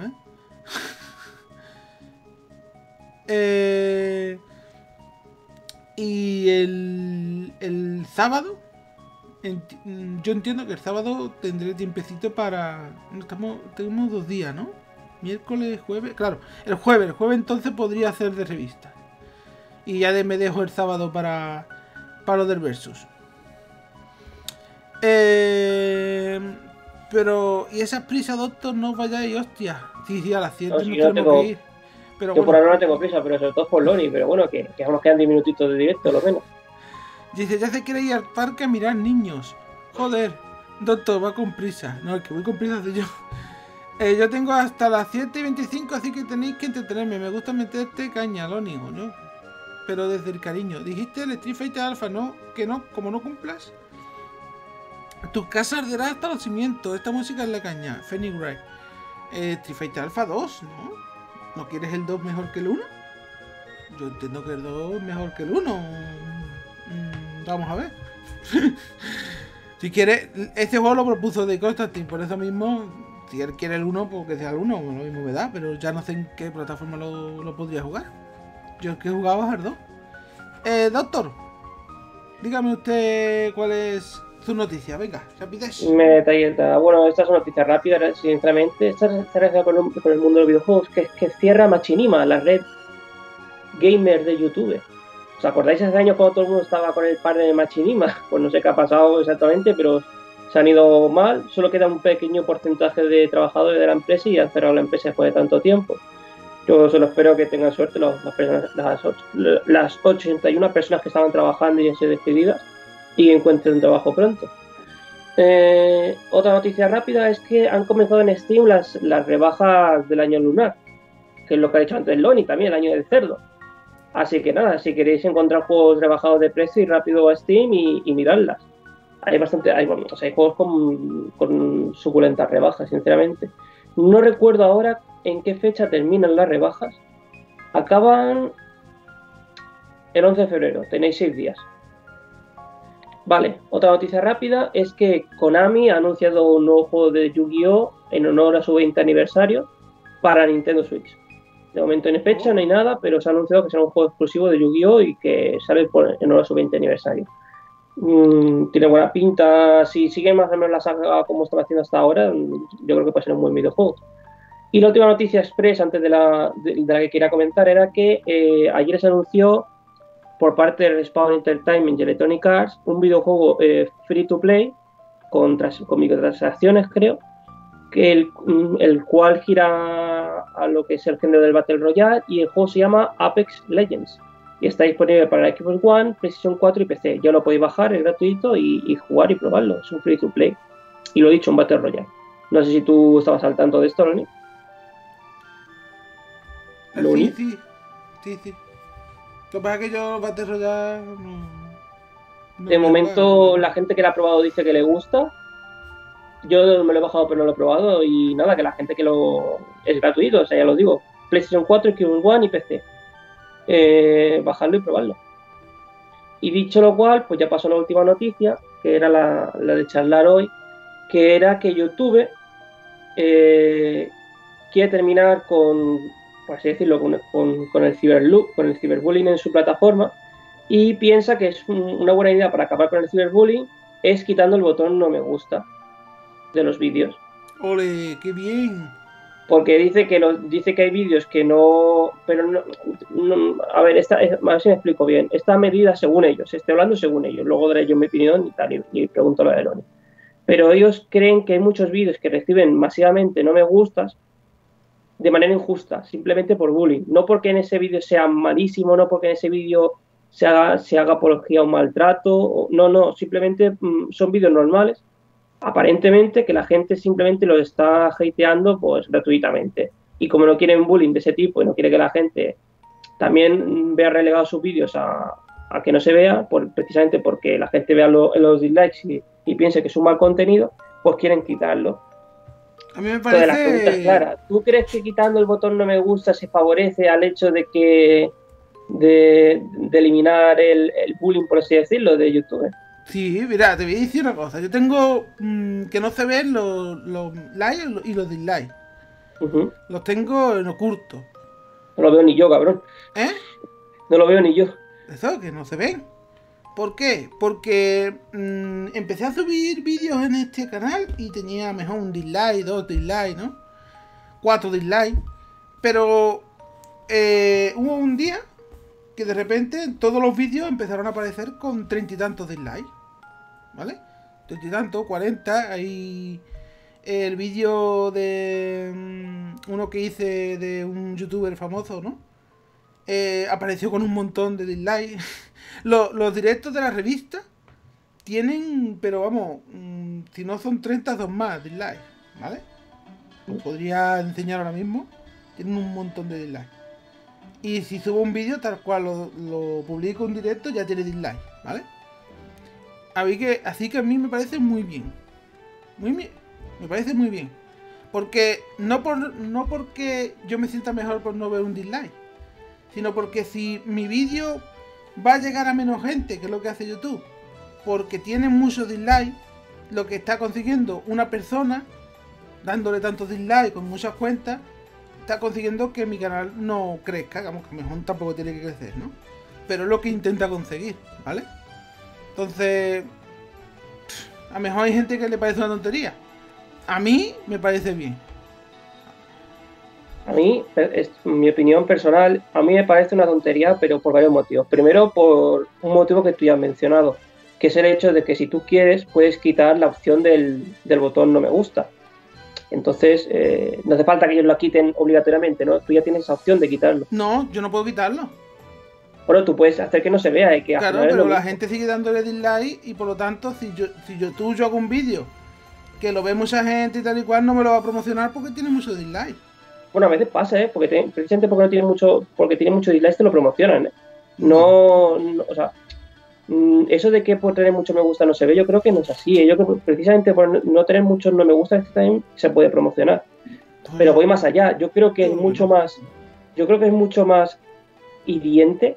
Y el sábado, yo entiendo que el sábado tendré tiempecito para... Tenemos 2 días, ¿no? Miércoles, jueves... Claro, el jueves entonces podría hacer de revista. Y ya me dejo el sábado para lo del Versus. Pero, y esas prisas, doctor, no vayáis, hostia. Sí, a las 7 No, nos si yo tenemos tengo- que ir. Pero Yo por bueno, ahora no tengo prisa, pero sobre todo por Loni, pero bueno, que nos quedan 10 minutitos de directo, lo menos. dice, ya se quiere ir al parque a mirar niños. Joder, doctor, va con prisa. No, el que voy con prisa soy yo. Yo tengo hasta las 7:25, así que tenéis que entretenerme. Me gusta meterte caña, Loni, ¿no? Pero desde el cariño. Dijiste el Street Fighter Alpha, ¿no? Que no, como no cumplas. Tu casa arderá hasta los cimientos. Esta música es la caña. Phoenix Wright. Street Fighter Alpha 2, ¿no? ¿No quieres el 2 mejor que el 1? Yo entiendo que el 2 es mejor que el 1. Vamos a ver. Si quieres, este juego lo propuso de Constantine, por eso mismo, si él quiere el 1, pues que sea el 1, lo mismo me da, pero ya no sé en qué plataforma lo podría jugar. Yo el que jugaba es el 2. Doctor, dígame usted cuál es su noticia, venga, rapidez. Bueno, estas son noticias rápidas, sinceramente. Esta se relaciona con el mundo de los videojuegos, que es que cierra Machinima, la red gamer de YouTube. ¿Os acordáis hace años cuando todo el mundo estaba con el par de Machinima? Pues no sé qué ha pasado exactamente, pero se han ido mal. Solo queda un pequeño porcentaje de trabajadores de la empresa y han cerrado la empresa después de tanto tiempo. Yo solo espero que tengan suerte las 81 personas que estaban trabajando y han sido despedidas y encuentren un trabajo pronto. Otra noticia rápida es que han comenzado en Steam las rebajas del año lunar, que es lo que ha dicho antes Loni, también el año del cerdo. Así que nada, si queréis encontrar juegos rebajados de precio, ir rápido a Steam y mirarlas. Hay juegos con suculentas rebajas, sinceramente. No recuerdo ahora en qué fecha terminan las rebajas. Acaban el 11 de febrero, tenéis 6 días. Vale, otra noticia rápida es que Konami ha anunciado un nuevo juego de Yu-Gi-Oh! En honor a su 20 aniversario para Nintendo Switch. De momento en fecha no hay nada, pero se ha anunciado que será un juego exclusivo de Yu-Gi-Oh! Y que sale en honor a su 20 aniversario. Tiene buena pinta. Si sigue más o menos la saga como estaba haciendo hasta ahora, yo creo que puede ser un buen videojuego. Y la última noticia express antes de la que quería comentar era que ayer se anunció por parte de Respawn Entertainment y Electronic Arts un videojuego free to play con microtransacciones, creo, que el cual gira a lo que es el género del Battle Royale, y el juego se llama Apex Legends y está disponible para la Xbox One, PlayStation 4 y PC. Ya lo podéis bajar, es gratuito, y jugar y probarlo. Es un free to play y lo he dicho, un Battle Royale. No sé si tú estabas al tanto de esto, Loni. Sí. Lo que pasa es que yo Battle Royale no de momento la gente que lo ha probado dice que le gusta. Yo me lo he bajado pero no lo he probado, y nada, que la gente que es gratuito, o sea, ya lo digo, PlayStation 4, Xbox One y PC. Bajarlo y probarlo. Y dicho lo cual, pues ya pasó la última noticia, que era la de charlar hoy, que era que YouTube quiere terminar con, por así decirlo, con el ciberbullying en su plataforma, y piensa que es una buena idea para acabar con el ciberbullying es quitando el botón no me gusta de los vídeos. ¡Ole, qué bien! Porque dice que hay vídeos que no... Pero no a ver, a ver si me explico bien. Esta medida, según ellos, estoy hablando según ellos, luego daré yo mi opinión y tal, y pregunto la de Loni. Pero ellos creen que hay muchos vídeos que reciben masivamente no me gustas de manera injusta, simplemente por bullying. No porque en ese vídeo sea malísimo, no porque en ese vídeo se haga apología a un maltrato, no, simplemente son vídeos normales, aparentemente, que la gente simplemente los está hateando pues gratuitamente. Y como no quieren bullying de ese tipo y no quiere que la gente también vea relegados sus vídeos a que no se vea, precisamente porque la gente vea los dislikes y piense que es un mal contenido, pues quieren quitarlo. A mí me parece... Entonces, la pregunta es clara. ¿Tú crees que quitando el botón no me gusta se favorece al hecho de que de eliminar el bullying, por así decirlo, de YouTube? Sí, mira, te voy a decir una cosa. Yo tengo que no se ven los likes y los dislikes. Los tengo en oculto. No lo veo ni yo, cabrón. No lo veo ni yo. Eso, que no se ven. ¿Por qué? Porque empecé a subir vídeos en este canal y tenía mejor un dislike, 2 dislikes, ¿no? 4 dislikes. Pero hubo un día que de repente todos los vídeos empezaron a aparecer con 30 y tantos dislikes. ¿Vale? 30 y tantos, 40, ahí. el vídeo de uno que hice de un youtuber famoso, ¿no? Apareció con un montón de dislikes. Los directos de la revista tienen, pero vamos, si no son 30, son más dislikes, ¿vale? Os podría enseñar ahora mismo. Tienen un montón de dislikes. Y si subo un vídeo tal cual lo publico en directo, ya tiene dislikes, ¿vale? Así que a mí me parece muy bien. Me parece muy bien. Porque no porque yo me sienta mejor por no ver un dislike, sino porque si mi vídeo va a llegar a menos gente, que es lo que hace YouTube, porque tiene muchos dislikes, lo que está consiguiendo una persona dándole tantos dislikes con muchas cuentas, está consiguiendo que mi canal no crezca, digamos que mejor tampoco tiene que crecer, ¿no? Pero es lo que intenta conseguir, ¿vale? Entonces, a lo mejor hay gente que le parece una tontería. A mí me parece bien. A mí, es mi opinión personal, a mí me parece una tontería, pero por varios motivos. Primero, por un motivo que tú ya has mencionado, que es el hecho de que si tú quieres, puedes quitar la opción del botón no me gusta. Entonces, no hace falta que ellos lo quiten obligatoriamente, ¿no? Tú ya tienes esa opción de quitarlo. No, yo no puedo quitarlo. Bueno, tú puedes hacer que no se vea y que... Claro, pero la gente sigue dándole dislike y por lo tanto, si yo hago un vídeo que lo ve mucha gente y tal y cual, no me lo va a promocionar porque tiene mucho dislike. Bueno, a veces pasa, precisamente porque tiene mucho dislike te lo promocionan, ¿eh? No, o sea, eso de que por tener mucho me gusta no se ve, yo creo que no es así, ¿eh? Yo creo que precisamente por no tener muchos no me gusta este también se puede promocionar. Pero voy más allá, yo creo que es mucho más hiriente,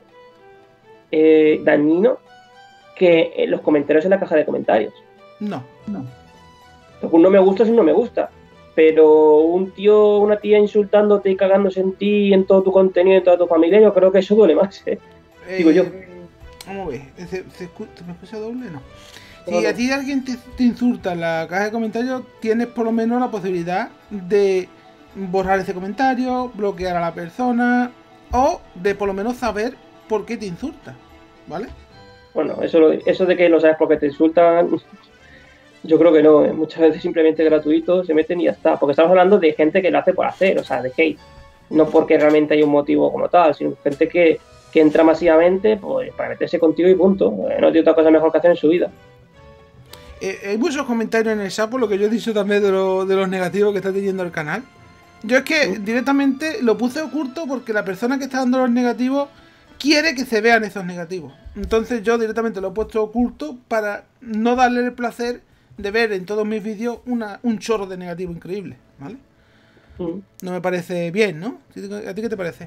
dañino que los comentarios en la caja de comentarios. No. Porque un no me gusta es un no me gusta. Pero un tío, una tía insultándote y cagándose en ti, en todo tu contenido, en toda tu familia, yo creo que eso duele más, ¿eh? Digo yo. Vamos a ver, ¿me escucha doble? No. Si a ti alguien te insulta en la caja de comentarios, tienes por lo menos la posibilidad de borrar ese comentario, bloquear a la persona o de por lo menos saber por qué te insulta, ¿vale? Bueno, eso de que lo sabes por qué te insultan, yo creo que no, ¿eh? Muchas veces simplemente gratuito, se meten y ya está. Porque estamos hablando de gente que lo hace por hacer, o sea, de hate. No porque realmente hay un motivo como tal, sino gente que entra masivamente pues, para meterse contigo y punto. No tiene otra cosa mejor que hacer en su vida. Hay muchos comentarios en el chat por lo que yo he dicho también de los negativos que está teniendo el canal. Yo es que directamente lo puse oculto porque la persona que está dando los negativos quiere que se vean esos negativos. Entonces yo directamente lo he puesto oculto para no darle el placer de ver en todos mis vídeos un chorro de negativo increíble, ¿vale? No me parece bien, ¿no? ¿A ti qué te parece?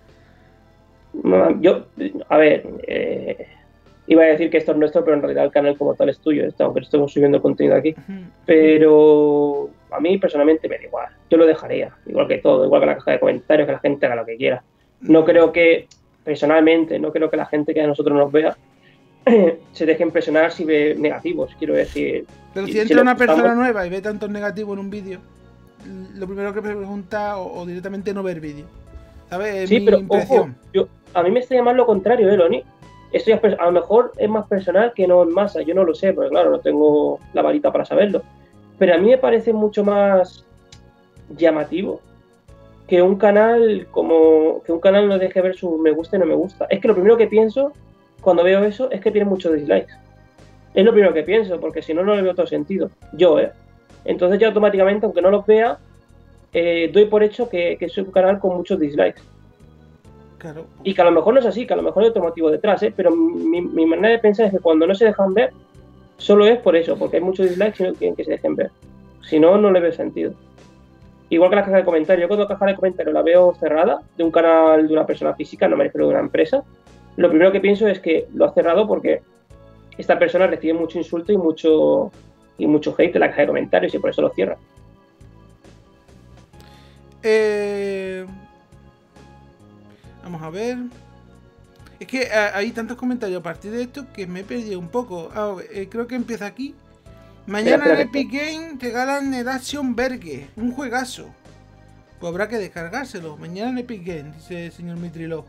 Yo, a ver, iba a decir que esto es nuestro, pero en realidad el canal como tal es tuyo, aunque estemos subiendo contenido aquí. Pero a mí personalmente me da igual. Yo lo dejaría, igual que todo, igual que la caja de comentarios, que la gente haga lo que quiera. No creo que, personalmente, no creo que la gente que a nosotros nos vea se deje impresionar si ve negativos, quiero decir. Pero si entra una persona nueva y ve tantos negativos en un vídeo, lo primero que me pregunta o directamente no ver vídeo, ¿sabes? Sí, pero ojo, a mí me está llamando lo contrario, Loni. Esto ya a lo mejor es más personal que no en masa, yo no lo sé, porque claro, no tengo la varita para saberlo. Pero a mí me parece mucho más llamativo que un canal no deje ver su me gusta y no me gusta. Es que lo primero que pienso cuando veo eso es que tiene muchos dislikes. Es lo primero que pienso, porque si no, no le veo todo sentido. Yo, Entonces ya automáticamente, aunque no los vea, doy por hecho que es un canal con muchos dislikes. Claro. Y que a lo mejor no es así, que a lo mejor hay otro motivo detrás, pero mi manera de pensar es que cuando no se dejan ver, solo es por eso, porque hay muchos dislikes y no quieren que se dejen ver. Si no, no le veo sentido. Igual que la caja de comentarios. Yo cuando la caja de comentarios la veo cerrada, de un canal de una persona física, no me refiero a una empresa, lo primero que pienso es que lo ha cerrado porque esta persona recibe mucho insulto y mucho hate en la caja de comentarios y por eso lo cierra. Vamos a ver. Es que hay tantos comentarios a partir de esto que me he perdido un poco. Creo que empieza aquí. Mañana en Epic Games te regalan el Action Verge, un juegazo. Pues habrá que descargárselo. Mañana en Epic Games, dice el señor Mitrilo.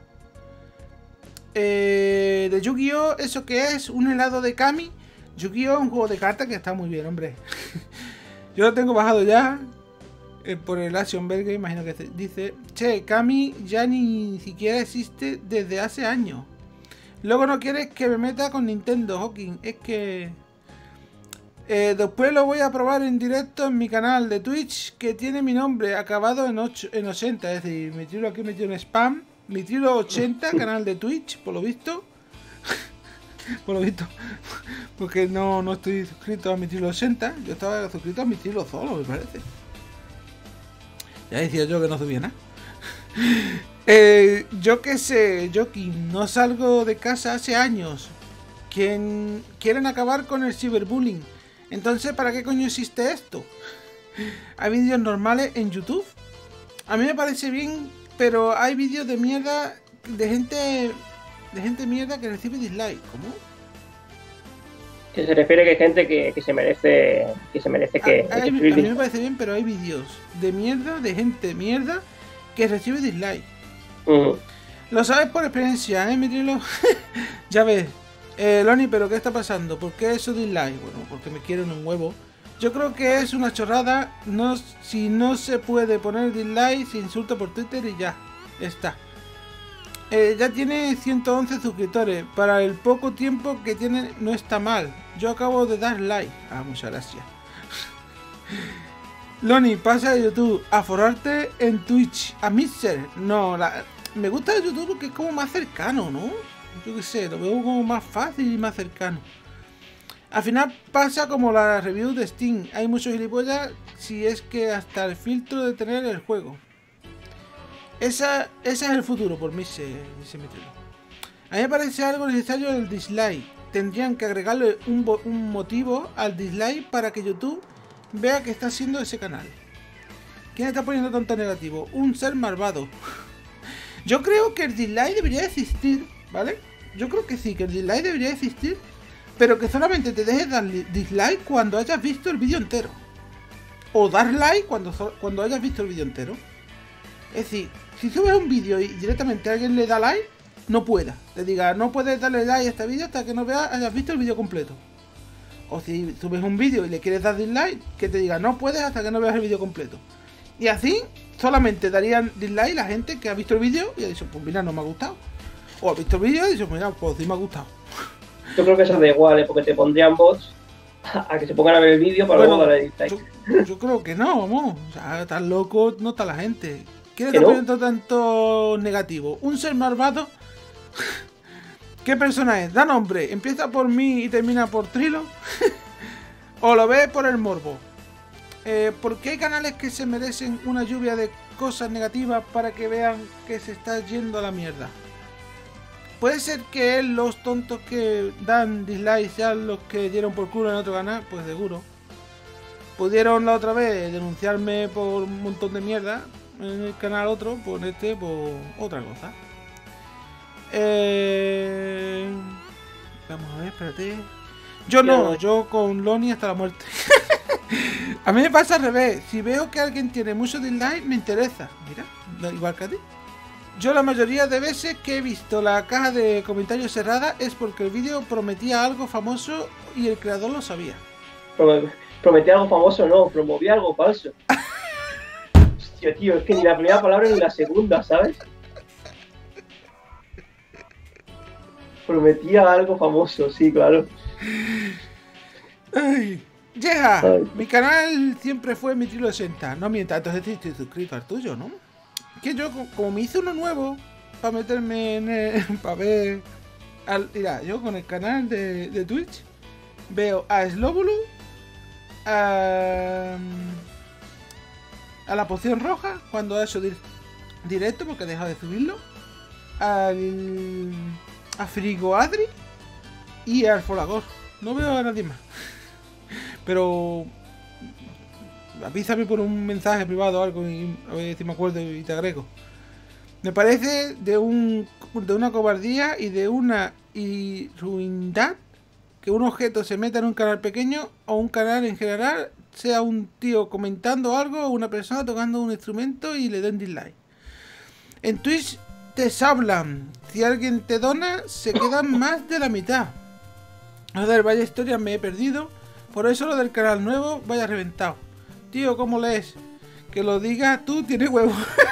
De Yu-Gi-Oh! ¿Eso qué es? ¿Un helado de Kami? Yu-Gi-Oh! Es un juego de cartas que está muy bien, hombre. Yo lo tengo bajado ya. Por el Asionberger, imagino que dice: che, Kami ya ni siquiera existe desde hace años. Luego no quieres que me meta con Nintendo, Hawking. Es que... después lo voy a probar en directo en mi canal de Twitch, que tiene mi nombre acabado en 80. Es decir, me tiro aquí metido en spam. Me tiro 80, canal de Twitch, por lo visto. Por lo visto. Porque no estoy suscrito a mi tiro 80. Yo estaba suscrito a mi tiro solo, me parece. Ya decía yo que no subía nada. Yo qué sé, Joaquín, no salgo de casa hace años. Quieren acabar con el ciberbullying. Entonces, ¿para qué coño existe esto? ¿Hay vídeos normales en YouTube? A mí me parece bien, pero hay vídeos de mierda de gente mierda que recibe dislike. ¿Cómo? Que se refiere que hay gente que se merece que... A mí me parece bien, pero hay vídeos de mierda, de gente mierda que recibe dislike. Lo sabes por experiencia, Mirilo. Ya ves. Loni, pero ¿qué está pasando? ¿Por qué eso dislike? Bueno, porque me quieren un huevo. Yo creo que es una chorrada. Si no se puede poner dislike, se insulta por Twitter y ya. Está. Ya tiene 111 suscriptores. Para el poco tiempo que tiene no está mal. Yo acabo de dar like. Ah, muchas gracias. Loni, pasa de YouTube a forrarte en Twitch. A Mixer. No, me gusta YouTube porque es como más cercano, ¿no? Yo qué sé, lo veo como más fácil y más cercano. Al final pasa como la review de Steam. Hay muchos gilipollas si es que hasta el filtro de tener el juego. Ese es el futuro, por mí se metió. A mí me parece algo necesario el dislike. Tendrían que agregarle un motivo al dislike para que YouTube vea que está haciendo ese canal. ¿Quién está poniendo tanto negativo? Un ser malvado. Yo creo que el dislike debería existir, ¿vale? Yo creo que sí, que el dislike debería existir, pero que solamente te dejes dar dislike cuando hayas visto el vídeo entero. O dar like cuando hayas visto el vídeo entero. Es decir, si subes un vídeo y directamente alguien le da like, no pueda. Le diga, no puedes darle like a este vídeo hasta que no hayas visto el vídeo completo. O si subes un vídeo y le quieres dar dislike, que te diga, no puedes hasta que no veas el vídeo completo. Y así, solamente darían dislike la gente que ha visto el vídeo y ha dicho, pues mira, no me ha gustado. O ha visto el vídeo y ha dicho, mira, pues sí me ha gustado. Yo creo que eso da igual, porque te pondrían bots a que se pongan a ver el vídeo para luego darle dislike. Yo creo que no, vamos. O sea, tan loco no está la gente. ¿Quién ¿Que está no? poniendo tanto negativo? ¿Un ser malvado? ¿Qué persona es? Da nombre. ¿Empieza por mí y termina por Trilo? ¿O lo ves por el morbo? ¿Por qué hay canales que se merecen una lluvia de cosas negativas para que vean que se está yendo a la mierda? ¿Puede ser que los tontos que dan dislikes sean los que dieron por culo en otro canal? Pues seguro. Pudieron la otra vez denunciarme por un montón de mierda en el canal otro, por este, por otra cosa. Vamos a ver, espérate. Yo no, yo con Loni hasta la muerte. A mí me pasa al revés. Si veo que alguien tiene mucho dislike, me interesa. Mira, igual que a ti. Yo la mayoría de veces que he visto la caja de comentarios cerrada es porque el vídeo prometía algo famoso y el creador lo sabía. Prometía algo famoso, no, promovía algo falso. Hostia, tío, es que ni la primera palabra ni la segunda, ¿sabes? Prometía algo famoso, sí, claro. Ay, yeah, mi canal siempre fue mi Trilo 80. No mientas, entonces estoy suscrito al tuyo, ¿no? Que yo, como me hice uno nuevo para meterme en el, para ver. Mira, yo con el canal de Twitch veo a Slobulu, a la poción roja cuando ha hecho directo porque ha dejado de subirlo, a Frigo Adri y al Folagor. No veo a nadie más. Pero avísame por un mensaje privado o algo y a ver si me acuerdo y te agrego. Me parece de una cobardía y de una ruindad que un objeto se meta en un canal pequeño o un canal en general, sea un tío comentando algo o una persona tocando un instrumento y le den dislike. En Twitch te sablan. Si alguien te dona, se quedan más de la mitad. Joder, vaya historia me he perdido. Por eso lo del canal nuevo, vaya reventado. tío, ¿cómo lees? Que lo digas tú, tienes huevo.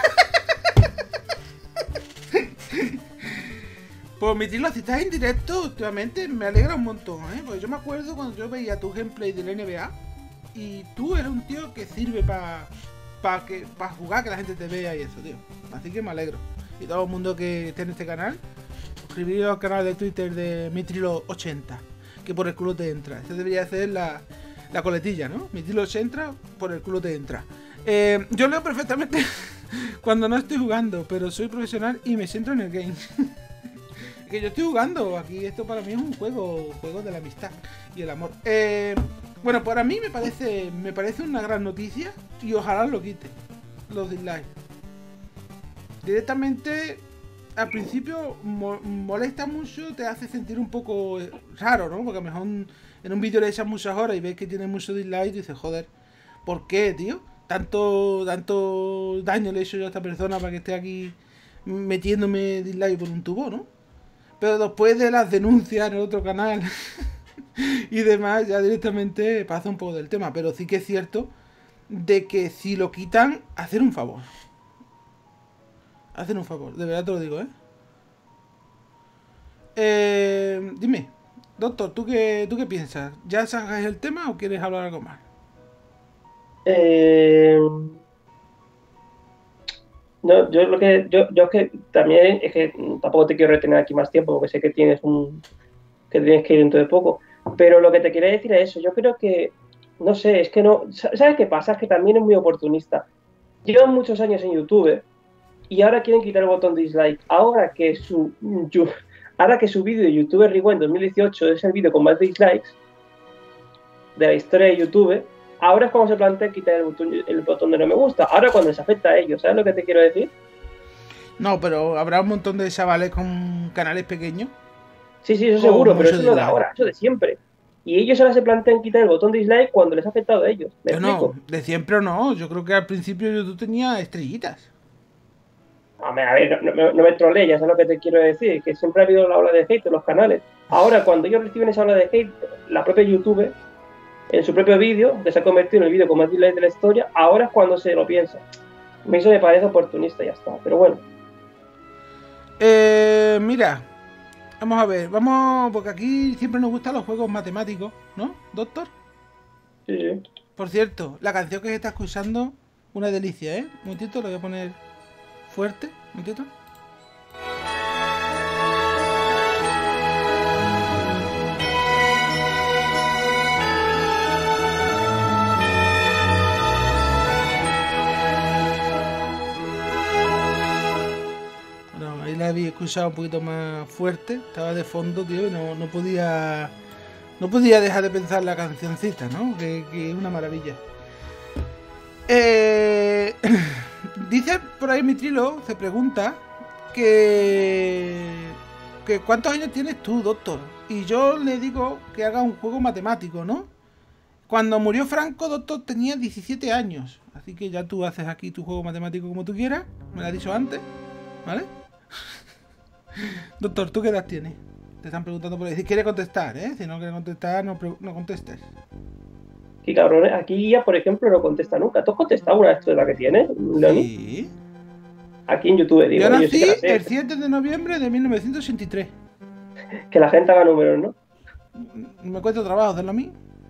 Pues mi tío, si estás en directo últimamente, me alegra un montón, ¿eh? Porque yo me acuerdo cuando yo veía tu gameplay del NBA y tú eres un tío que sirve para jugar, que la gente te vea y eso, tío. Así que me alegro. Y todo el mundo que esté en este canal, suscribiros al canal de Twitter de Mitrilo80, que por el culo te entra. Esta debería ser la coletilla, ¿no? Mitrilo80, por el culo te entra. Yo leo perfectamente cuando no estoy jugando, pero soy profesional y me centro en el game. Que yo estoy jugando aquí, esto para mí es un juego de la amistad y el amor. Bueno, para mí me parece una gran noticia y ojalá lo quite, los dislikes. Directamente, al principio molesta mucho, te hace sentir un poco raro, ¿no? Porque a lo mejor en un vídeo le echas muchas horas y ves que tiene mucho dislike y dices, joder, ¿por qué, tío? Tanto daño le he hecho yo a esta persona para que esté aquí metiéndome dislike por un tubo, ¿no? Pero después de las denuncias en el otro canal y demás, ya directamente pasa un poco del tema. Pero sí que es cierto de que si lo quitan, hacer un favor. Hacer un favor, de verdad te lo digo, dime, doctor, ¿tú qué piensas? ¿Ya sacas el tema o quieres hablar algo más? No, yo es que también es que tampoco te quiero retener aquí más tiempo porque sé que tienes que ir dentro de poco. Pero lo que te quería decir es eso. Yo creo que, no sé, es que no. ¿Sabes qué pasa? Es que también es muy oportunista. Llevan muchos años en YouTube y ahora quieren quitar el botón dislike. Ahora que su vídeo de YouTube Rewind 2018 es el vídeo con más dislikes de la historia de YouTube. Ahora es cuando se plantea quitar el botón de no me gusta. Ahora cuando les afecta a ellos, ¿sabes lo que te quiero decir? No, pero habrá un montón de chavales con canales pequeños. Sí, eso seguro, pero eso no de ahora, eso de siempre. Y ellos ahora se plantean quitar el botón dislike cuando les ha afectado a ellos. ¿Me explico? No, de siempre no. Yo creo que al principio YouTube tenía estrellitas. A ver, no me trolees, ya sabes lo que te quiero decir. Que siempre ha habido la ola de hate en los canales. Ahora, cuando ellos reciben esa ola de hate, la propia YouTube, en su propio vídeo, que se ha convertido en el vídeo con más dislikes de la historia, ahora es cuando se lo piensa. Eso me parece oportunista y ya está, pero bueno. Mira, vamos a ver, porque aquí siempre nos gustan los juegos matemáticos, ¿no, doctor? Sí. Por cierto, la canción que se está escuchando, una delicia, ¿eh? Un momentito, lo voy a poner fuerte, un momentito. Ahí la había escuchado un poquito más fuerte, estaba de fondo, tío, y no podía dejar de pensar la cancioncita, ¿no? Que es una maravilla. Dice por ahí Mitrilo, se pregunta que ¿cuántos años tienes tú, doctor? Y yo le digo que haga un juego matemático, ¿no? Cuando murió Franco, doctor, tenía 17 años. Así que ya tú haces aquí tu juego matemático como tú quieras, me lo has dicho antes, ¿vale? Doctor, ¿tú qué edad tienes? Te están preguntando por ahí. Si quiere contestar, ¿eh? Si no quiere contestar, no contestes. Qué cabrón, aquí ya, por ejemplo, no contesta nunca. ¿Tú has contestado una de estas edad que tienes, Leoni? Sí. Aquí en YouTube, digo. Yo nací el 7 de noviembre de 1983. Que la gente haga números, ¿no? Me cuesta trabajo hacerlo a mí.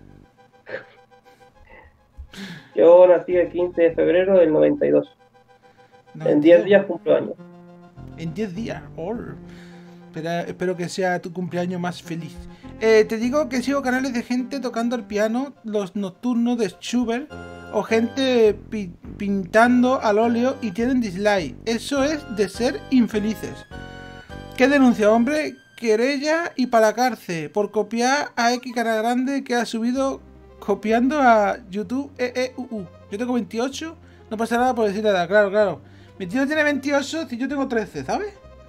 Yo nací el 15 de febrero del 92. En 10 días cumplo años. En 10 días. Espero que sea tu cumpleaños más feliz. Te digo que sigo canales de gente tocando el piano, los nocturnos de Schubert, o gente pintando al óleo y tienen dislike. Eso es de ser infelices. ¿Qué denuncia, hombre? Querella y para la cárcel por copiar a X cara grande que ha subido copiando a YouTube. Yo tengo 28, no pasa nada por decir la edad, claro. Mi tío tiene 28 si yo tengo 13, ¿sabes?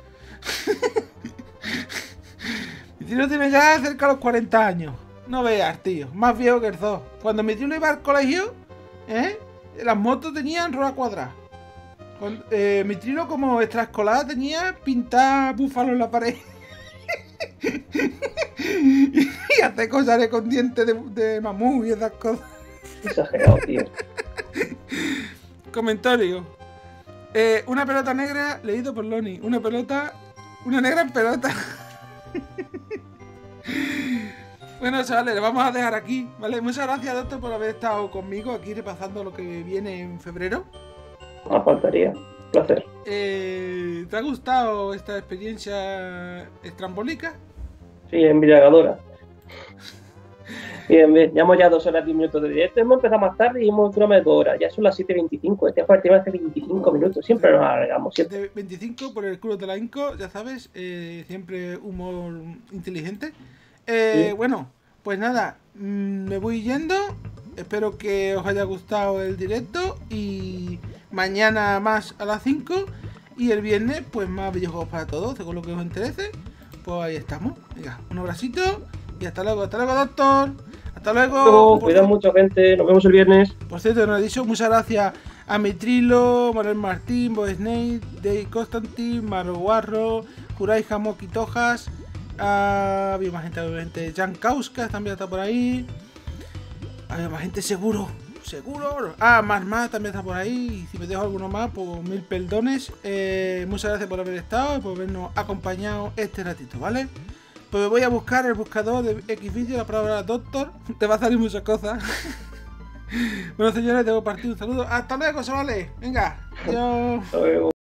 Mi tío tiene ya cerca de los 40 años. No veas, tío, más viejo que el zoo. Cuando mi tío iba al colegio, las motos tenían rueda cuadrada. Mi tío como extraescolar tenía pintar búfalos en la pared. Y hacer cosas con dientes de mamú y esas cosas. Exagerado, tío. Comentario. Una pelota negra leído por Loni. Una negra en pelota. Bueno, chavales, lo vamos a dejar aquí, ¿vale? Muchas gracias, doctor, por haber estado conmigo aquí repasando lo que viene en febrero. No faltaría. Placer. ¿Te ha gustado esta experiencia estrambólica? Sí, embriagadora. Bien, bien. Llevamos ya 2 horas 10 minutos de directo. Hemos empezado más tarde y hemos durado más de 2 horas. Ya son las 7:25. Este partido hace 25 minutos. Siempre nos alargamos. 7:25 por el culo de la Inco, ya sabes. Siempre humor inteligente. Sí. Bueno, pues nada. Me voy yendo. Espero que os haya gustado el directo. Y mañana más a las 5. Y el viernes, pues más videojuegos para todos, según lo que os interese. Pues ahí estamos. Venga, un abracito. Y hasta luego, doctor. Hasta luego. Cuidado mucho, gente. Nos vemos el viernes. Por cierto, nos he dicho muchas gracias a Mitrilo, Manuel Martín, Bo Snake, Dave Constantin, Maro Guarro, Kurai Hamoki Tojas. Había más gente, obviamente. Jan Kauskas también está por ahí. Había más gente, seguro. Más también está por ahí. Y si me dejo alguno más, pues 1000 perdones. Muchas gracias por haber estado y por habernos acompañado este ratito, ¿vale? Pues voy a buscar el buscador de Xvideo, la palabra doctor. Te va a salir muchas cosas. Bueno, señores, debo partir. Un saludo. Hasta luego, chavales. Venga. Adiós. Hasta luego.